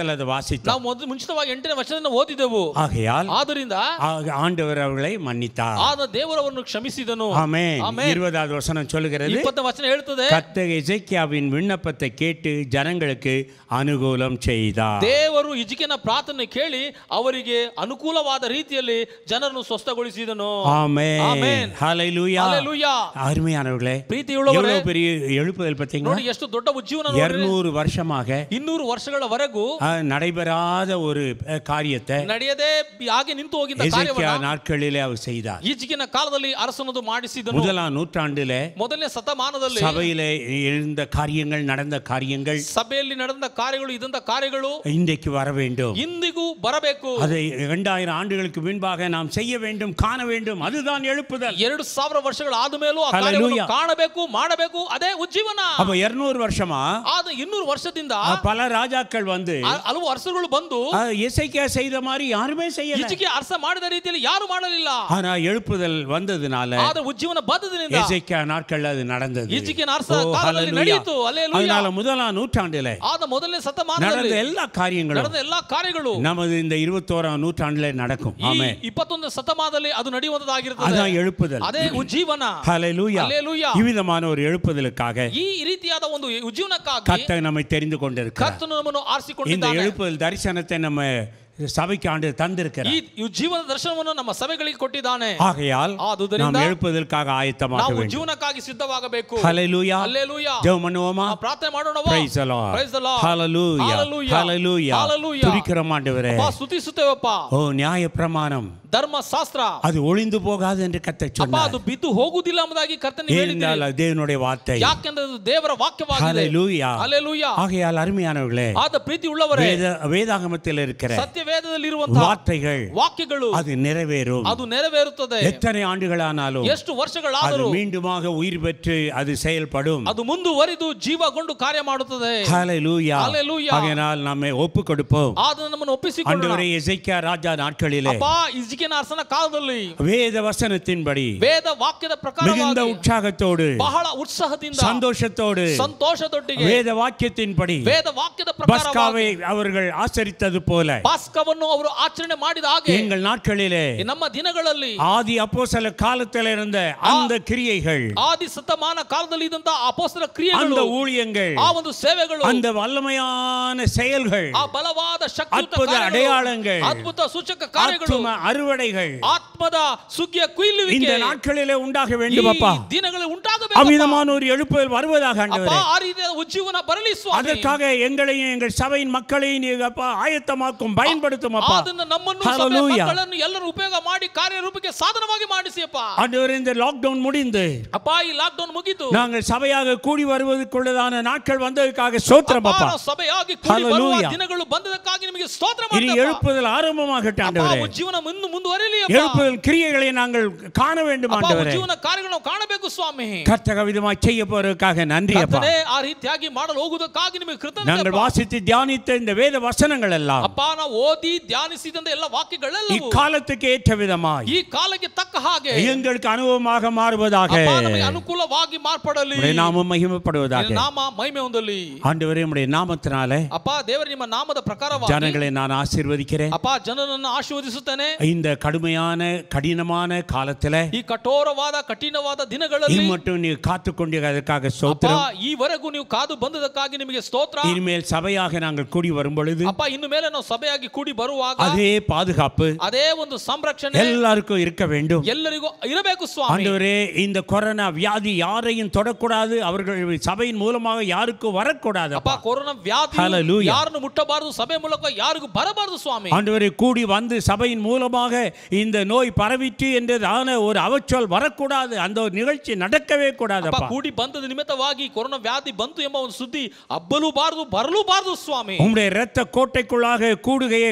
வசனத்தில் அதை வாசித்தோம். ನಾವು ಮುಂಚಿತವಾಗಿ 8ನೇ ವಚನದಿಂದ ಓದಿದೆವು. ஆகையால் ಆದ್ದರಿಂದ ஆண்டவர் அவர்களை மன்னித்தார். ಆದ ದೇವರವನ್ನು ಕ್ಷಮಿಸಿದನು. ஆமென். 20வது வசனம் சொல்லுகிறது, 20ನೇ ವಚನ ಹೇಳುತ್ತದೆ, கர்த்தர் எசேக்கியாவின் விண்ணப்பத்தை கேட்டு ஜனங்களுக்கு அனுகூலம் செய்தார். ದೇವರು ಹಿಜ್ಕೀಯನ ಪ್ರಾರ್ಥನೆ ಕೇಳಿ ಅವರಿಗೆ ಅನುಕೂಲವಾದ ರೀತಿಯಲ್ಲಿ ಜನರನ್ನು ಸ್ವಸ್ಥಗೊಳಿಸಿದನು. ஆமென். ஆமென். ஹalleluya. ஹalleluya. அருமையானவர்களே, ಪ್ರೀತಿಯುಳ್ಳವರೇ, எவ்வளவு பெரிய எழுப்புதல் பாத்தீங்களா? ನೋಡಿ ಎಷ್ಟು ದೊಡ್ಡ ಉಜ್ಜೀವನ. 200 வருஷமாக 200 ವರ್ಷಗಳವರೆಗೂ நடைபெறாத ஒரு காரியத்தை ನಡೆಯದೆ ಹಾಗೆ ನಿಂತು ಹೋಗಿದ್ದ எசேக்கியா ಕಾರ್ಯವನ್ನು நாட்களிலே அவர் செய்தார். ಹಿಜ್ಕೀಯನ ಕಾಲದಲ್ಲಿ ಅರಸನದು ಮಾಡಿಸಿದನು. முதலாம் நூற்றாண்டிலே ಮೊದಲನೇ ಶತಮಾನದಲ್ಲಿ சபையிலே எழுந்த காரியங்கள், நடந்த காரியங்கள், ಸಭೆಯಲ್ಲಿ ನಡೆದ ಕಾರ್ಯಗಳು, ಇದ್ದಂತ ಕಾರ್ಯಗಳು இன்றைக்கு வர வேண்டும். ಇಂದಿಗೂ ಬರಬೇಕು. அதை 2000 ஆண்டுகளுக்கு முன்பாக நாம் செய்ய வேண்டும், காண வேண்டும். அதுதான் எழுப்புதல். 2000 ವರ್ಷಗಳ ಆದಮೇಲೂ ಆ Hallelujah. ಕಾರ್ಯವನ್ನು ಕಾಣಬೇಕು, ಮಾಡಬೇಕು. ಅದೇ ಉಜ್ಜೀವನ. அப்ப 200 வருஷமா ಆದ 200 ವರ್ಷದಿಂದ பல ராஜாக்கள் வந்து ಹಲವು ಅರಸರುಗಳು ಬಂದು எசேக்கியா செய்த மாதிரி யாருமே செய்யல. ಹಿಜ್ಕೀಯ ಅರಸ ಮಾಡಿದ ರೀತಿಯಲ್ಲಿ ಯಾರು ಮಾಡಲಿಲ್ಲ. ஆனா எழுப்புதல் வந்ததுனால ಆದ ಉಜ್ಜೀವನ ಬಂದದಿನಿಂದ எசேக்கியா நாட்கள்ல அது நடந்தது. ಹಿಜ್ಕೀಯನ ಅರಸ ஓ, ಕಾಲದಲ್ಲಿ ஹalleluya. ನಡೆಯಿತು. ಹಲ್ಲೆಲೂಯಾ. அதனால முதலாம் நூற்றாண்டிலே ಆದ ಮೊದಲನೇ ಶತಮಾನದಲ್ಲಿ நடந்த எல்லா காரியங்களும் ನಡೆದ ಎಲ್ಲಾ ಕಾರ್ಯಗಳು நமது இந்த 21ஆம் நூற்றாண்டிலே நடக்கும். ಈ ஆமென். 21ನೇ ಶತಮಾನದಲ್ಲಿ ಅದು ನಡೆಯುವಂತದ್ದಾಗಿರುತ್ತದೆ. அதான் எழுப்புதல். ಅದೇ ಉಜ್ಜೀವನ. ஹalleluya. ಹಲ್ಲೆಲೂಯಾ. இவ்விதமான ஒரு எழுப்புதலுக்காக ಈ ರೀತಿಯಾದ ಒಂದು ಉಜ್ಜೀವನಕ್ಕಾಗಿ கர்த்தர் நம்மை தெரிந்து கொண்டிருக்கிறார். ಕರ್ತನು ನಮ್ಮನ್ನು இந்த ಆರಿಸಿಕೊಂಡಿದ್ದಾನೆ. எழுப்புதல் தரிசனத்தை நம்ம சபைக்கு ஆண்டு தந்திருக்கிறார். ಈ ಜೀವನ ದರ್ಶನವನ್ನು ನಮ್ಮ ಸಭೆಗಳಿಗೆ ಕೊಟ್ಟಿದ್ದಾನೆ. ஆகையால் ಆದುದರಿಂದ நாம் எழுப்புதலுக்காக ஆயத்தமாக ನಾವು வேண்டும். ಜೀವನಕ್ಕಾಗಿ ಸಿದ್ಧವಾಗಬೇಕು. ஹalleluya. ಹಲ್ಲೆಲೂಯಾ. ஜெபம் பண்ணுவோமா? ಪ್ರಾರ್ಥನೆ ಮಾಡೋಣವಾ? Praise the Lord. Praise the Lord. Hallelujah. Hallelujah. Hallelujah. Hallelujah. துதிக்கிறோம் ஆண்டவரே. ಅಪ್ಪ ಸ್ತುತಿಸುತ್ತೇವಪ್ಪ. ஓ, நியாய பிரமாணம் ಧರ್ಮಶಾಸ್ತ್ರ அது ஒளிந்து போகாது என்று கர்த்தர் ಅಪ್ಪ சொன்னார். ಅದು ಬಿದ್ದು ಹೋಗುವುದಿಲ್ಲ ಎಂಬುದಾಗಿ ಕರ್ತನು ಹೇಳಿದ್ದಾನೆ. ஏனென்றால் அது தேவனுடைய வார்த்தை. ಯಾಕೆಂದರೆ ಅದು ದೇವರ ವಾಕ್ಯವಾಗಿದೆ. ஹalleluya. ಹಲ್ಲೆಲೂಯಾ. ஆகையால் அருமையானவர்களே, ಆದ ಪ್ರೀತಿ ಉಳ್ಳವರೇ, வேதாகமத்தில் இருக்கிற ಸತ್ಯವೇದದಲ್ಲಿ ಇರುವಂತಹ வார்த்தைகள் ವಾಕ್ಯಗಳು அது நிறைவேறும். ಅದು ನೆರವೇರುತ್ತದೆ. எத்தனை ஆண்டுகளானாலும் ಎಷ್ಟು அது ವರ್ಷಗಳಾದರೂ மீண்டுமாக உயிர் பெற்று அது செயல்படும். ಅದು ಮುಂದುವರಿದು ಜೀವಗೊಂಡು ಕಾರ್ಯ ಮಾಡುತ್ತದೆ. ஹalleluya. Hallelujah. ஆகையால் நம்மை ஒப்பு கொடுப்போம். ಆದ ನಮ್ಮನ್ನು ಒಪ್ಪಿಸಿಕೊಳ್ಳೋಣ. ஆண்டவரே, எசேக்கியா ராஜா நாட்களிலே ಅಪ್ಪ ಹಿಜ್ಕೀಯನ ಅರಸನ ಕಾಲದಲ್ಲಿ வேத வசனத்தின்படி ವೇದ ವಾಕ್ಯದ மிகுந்த ಪ್ರಕಾರವಾಗಿ உற்சாகத்தோடு ಬಹಳ ಉತ್ಸಾಹದಿಂದ சந்தோஷத்தோடு ಸಂತೋಷದೊಟ್ಟಿಗೆ வேத வாக்கியத்தின்படி ವೇದ ವಾಕ್ಯದ ಪ್ರಕಾರವಾಗಿ பஸ்காவை அவர்கள் ஆசரித்தது போல ಪಾಸ್ಕವನ್ನು ಅವರು ಆಚರಣೆ ಮಾಡಿದ ಹಾಗೆ எங்கள் நாட்களிலே ನಮ್ಮ ದಿನಗಳಲ್ಲಿ ஆதி அப்போஸ்தல காலத்தில் இருந்த அந்த கிரியைகள், ಆದಿ ಶತಮಾನ ಕಾಲದಲ್ಲಿ ಇದ್ದಂತಹ ಅಪೊಸ್ತಲರ அந்த ಕ್ರಿಯೆಗಳು, ஊழியங்கள், ಆ ಒಂದು ಸೇವೆಗಳು, அந்த வல்லமையான செயல்கள், ಆ ಬಲವಾದ ಶಕ್ತಿಯುತ அற்புத ಕಾರ್ಯಗಳು, அடையாளங்கள், ಅದ್ಭುತ ಸೂಚಕ ಕಾರ್ಯಗಳು, ஆத்தும அறுவடைகள் ಆತ್ಮದ ಸುಗ್ಗಿಯ ಕೊಯ್ಲುವಿಕೆ இந்த நாட்களிலே உண்டாக ಈ வேண்டும் அப்பா. ದಿನಗಳಲ್ಲಿ ಉಂಟಾಗಬೇಕು. அவ்விதமான ஒரு எழுப்புதல் வருவதாக ಅಪ್ಪ, ஆண்டவரே. ಆ ರೀತಿಯ ಉಜ್ಜೀವನ ಬರಲಿ ಸ್ವಾಮಿ. அதற்காக எங்களையும் எங்கள் சபையின் மக்களையும் நீங்க அப்பா ஆயத்தமாக்கும், பயன்படுத்தும் அப்பா. ಅದನ್ನ ನಮ್ಮನ್ನು ಸಭೆಯ Hallelujah. ಮಕ್ಕಳನ್ನು ಎಲ್ಲರೂ ಉಪಯೋಗ ಮಾಡಿ ಕಾರ್ಯರೂಪಕ್ಕೆ ಸಾಧನವಾಗಿ ಮಾಡಿಸಿ ಅಪ್ಪ. ஆண்டவரே, இந்த லாக்டவுன் முடிந்து ಅಪ್ಪ, ಈ ಲಾಕ್ಡೌನ್ ಮುಗಿತು. நாங்கள் சபையாக கூடி வருவதற்குள்ளதான நாட்கள் வந்ததற்காக ஸ்தோத்திரம் அப்பா. ನಾವು ಸಭೆಯಾಗಿ ಕೂಡಿ ಬರುವ Hallelujah. ದಿನಗಳು ಬಂದದಕ್ಕಾಗಿ ನಿಮಗೆ ಸ್ತೋತ್ರ இனி ಮಾಡ್ತೇವೆ. எழுப்புதல் ஆரம்பமாகட்டும் ஆண்டவரே. ಉಜ್ಜೀವನ ಮುಂದುವರಿಲಿ ಅಪ್ಪ. எழுப்புதல் கிரியைகளை நாங்கள் காண வேண்டும் ಅಪ್ಪ, ஆண்டவரே. ಉಜ್ಜೀವನ ಕಾರ್ಯಗಳನ್ನು ನಾವು ಕಾಣಬೇಕು ಸ್ವಾಮಿ. கர்த்தர் விதமாய் செய்ய போறதுக்காக நன்றி அப்பா. ಕರ್ತನೇ, ಆ ರೀತಿಯಾಗಿ ಮಾಡಲು ಹೋಗುವುದಕ್ಕಾಗಿ ನಿಮಗೆ ಕೃತಜ್ಞತೆ நாங்கள் ಅಪ್ಪ. வாசித்து தியானித்த இந்த வேத வசனங்கள் எல்லாம் ಅಪ್ಪ, ನಾವು ಓದಿ ಧ್ಯಾನಿಸಿದಂತ ಎಲ್ಲ ವಾಕ್ಯಗಳೆಲ್ಲವೂ இக்காலத்துக்கு ஏற்ற விதமாய் ಈ ಕಾಲಕ್ಕೆ ತಕ್ಕ ಹಾಗೆ எங்களுக்கு அனுபவமாக மாறுவதாக, ಅಪ್ಪ, ನಮಗೆ ಅನುಕೂಲವಾಗಿ ಮಾರ್ಪಡಲಿ. உம்முடைய நாமம் மகிமைப்படுவதாக. ನಿನ್ನ ನಾಮ ಮಹಿಮೆ ಹೊಂದಲಿ. ஆண்டவரே, உம்முடைய நாமத்தினாலே ಅಪ್ಪ ದೇವರೇ, ನಿಮ್ಮ ನಾಮದ ಪ್ರಕಾರವಾಗಿ ஜனங்களை நான் ஆசீர்வதிக்கிறேன். ಅಪ್ಪ ಜನರನ್ನು ಆಶೀರ್ವದಿಸುತ್ತೇನೆ. இந்த கடுமையான கடினமான காலத்துல ಈ ಕಠೋರವಾದ ಕಠಿಣವಾದ ದಿನಗಳಲ್ಲಿ மட்டும் நீ காத்துக்கொண்டு அதற்காக ಅಪ್ಪ, ஸ்தோத்திரம். ಈವರೆಗೂ ನೀವು ಕಾದು ಬಂದದಕ್ಕಾಗಿ ನಿಮಗೆ ಸ್ತೋತ್ರ. இனிமேல் சபையாக நாங்கள் கூடி வரும் பொழுது ಅಪ್ಪ, ಇನ್ನು ಮೇಲೆ ನಾವು ಸಭೆಯಾಗಿ ಕೂಡಿ ಬರುವಾಗ அதே பாதுகாப்பு ಅದೇ ಒಂದು ಸಂರಕ್ಷಣೆ எல்லாருக்கும் இருக்க வேண்டும். ಎಲ್ಲರಿಗೂ ಇರಬೇಕು ಸ್ವಾಮಿ. ஆண்டவரே, இந்த கொரோனா வியாதி யாரையும் தொடக்கூடாது, அவர்கள் சபையின் மூலமாக யாருக்கும் வரக்கூடாது ಅಪ್ಪ, அப்பா. ಕೊರೋನಾ ವ್ಯಾಧಿ Hallelujah. ಯಾರನ್ನು ಮುಟ್ಟಬಾರದು, ಸಭೆ ಮೂಲಕ ಯಾರಿಗೂ ಬರಬಾರದು ಸ್ವಾಮಿ. ஆண்டவரே, கூடி வந்து சபையின் மூலமாக இந்த நோய் பரவிட்டு என்றதான ஒரு அவச்சொல் வரக்கூடாது, அந்த ஒரு நிகழ்ச்சி நடக்கவே கூடாது ಅಪ್ಪ, அப்பா. ಕೂಡಿ ಬಂದದ ನಿಮಿತ್ತವಾಗಿ ಕೊರೋನಾ ವ್ಯಾಧಿ ಬಂತು ಎಂಬ ಒಂದು ಸುದ್ದಿ ಹಬ್ಬಲೂಬಾರದು, ಬರಲೂಬಾರದು ಸ್ವಾಮಿ. உம்முடைய இரத்த கோட்டைக்குள்ளாக கூடுகையை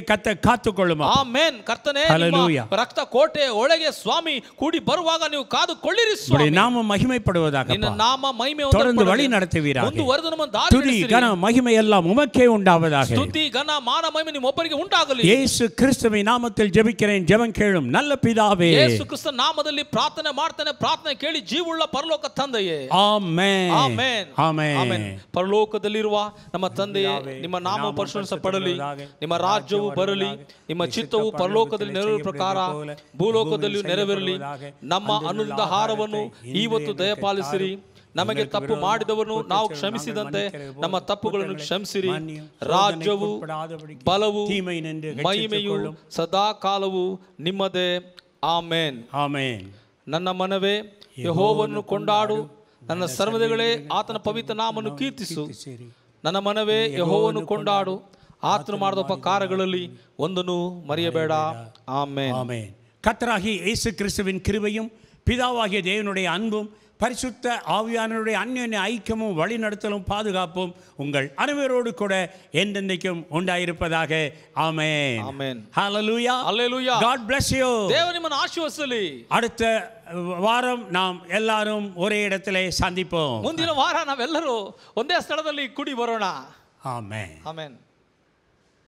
கத்த காத்துக்கொள்ளுமா. ಆಮೆನ್. ಕರ್ತನೇ, Hallelujah. ನಿಮ್ಮ ರಕ್ತ ಕೋಟೆ ಒಳಗೆ ಸ್ವಾಮಿ ಕೂಡಿ ಬರುವಾಗ ನೀವು ಕಾದುಕೊಳ್ಳಿರಿ ಸ್ವಾಮಿ. நாம மகிமைப்படுவதாக ನಿನ್ನ ನಾಮ ಮಹಿಮೆ தொடர்ந்து வழி நடத்துவீராக. ಮುಂದುವರೆದು ನಮ್ಮನ್ನು ದಾರಿ துதி ನಡೆಸಿರಿ. கன மகிமை எல்லாம் உமக்கே உண்டாவதாக. ಸ್ತುತಿ ಘನ ಮಾನ ಮಹಿಮೆ ನಿಮ್ಮೊಬ್ಬರಿಗೆ ಉಂಟಾಗಲಿ. இயேசு கிறிஸ்துவின் நாமத்தில் ஜெபிக்கிறேன், ஜெபம் கேளும் நல்ல பிதாவே. ಯೇಸು ಕ್ರಿಸ್ತನ ನಾಮದಲ್ಲಿ ಪ್ರಾರ್ಥನೆ ಮಾಡ್ತೇನೆ, ಪ್ರಾರ್ಥನೆ ಕೇಳಿ ಜೀವವುಳ್ಳ ಪರಲೋಕ ತಂದೆಯೇ. ಆಮೆನ್. ಆಮೆನ್. ಆಮೆನ್. ಆಮೆನ್. ಪರಲೋಕದಲ್ಲಿರುವ ನಮ್ಮ ತಂದೆಯೇ, ನಿಮ್ಮ ನಾಮ ಪರಿಶುದ್ಧಪಡಲಿ, ನಿಮ್ಮ ರಾಜ್ಯವು ಬರಲಿ, ನಿಮ್ಮ ಚಿತ್ತವು ಪರಲೋಕದಲ್ಲಿ ನೆರವೇರುವ ಪ್ರಕಾರ ಭೂಲೋಕದಲ್ಲಿಯೂ ನೆರವೇರಲಿ. ನಮ್ಮ ಅನುದಿನದ ಆಹಾರವನ್ನು ಇವತ್ತು ದಯಪಾಲಿಸಿರಿ. ನಮಗೆ ತಪ್ಪು ಮಾಡಿದವರನ್ನು ನಾವು ಕ್ಷಮಿಸಿದಂತೆ ನಮ್ಮ ತಪ್ಪುಗಳನ್ನು ಕ್ಷಮಿಸಿರಿ. ರಾಜ್ಯವು, ಬಲವು, ಮಹಿಮೆಯು ಸದಾ ಕಾಲವು ನಿಮ್ಮದೇ. ಆಮೆನ್. ಆಮೆನ್. ನನ್ನ ಮನವೇ ಯೆಹೋವನನ್ನು ಕೊಂಡಾಡು, ನನ್ನ ಸರ್ವದೆಗಳೇ ಆತನ ಪವಿತ್ರ ನಾಮವನ್ನು ಕೀರ್ತಿಸು. ನನ್ನ ಮನವೇ ಯೆಹೋವನನ್ನು ಕೊಂಡಾಡು, ಆತನು ಮಾಡಿದ ಉಪಕಾರಗಳಲ್ಲಿ ಒಂದನ್ನು ಮರೆಯಬೇಡ. ಆಮೆನ್. ஆமென். கர்த்தராகிய இயேசு கிறிஸ்துவின் கிருபையும் பிதாவாகிய தேவனுடைய அன்பும் பரிசுத்த ஆவியானவருடைய அந்யோன்ய ஐக்கியமும் வழிநடத்தலும் பாதுகாப்பும் உங்கள் அனைவரோடு கூட என்றென்றைக்கும் உண்டாயிருப்பதாக. ஆமென். ஆமென். ஹalleluya. ஹalleluya. God bless you. தேவன் ನಿಮ್ಮನ್ನು ಆಶೀರ್ವದಿಸಲಿ. அடுத்த வாரம் நாம் எல்லாரும் ஒரே இடத்திலே சந்திப்போம். ಮುಂದಿನ ವಾರ ನಾವೆಲ್ಲರೂ ಒಂದೇ ಸ್ಥಳದಲ್ಲಿ ಕೂಡಿ ಬರೋಣ. ஆமென். ಆಮೆನ್.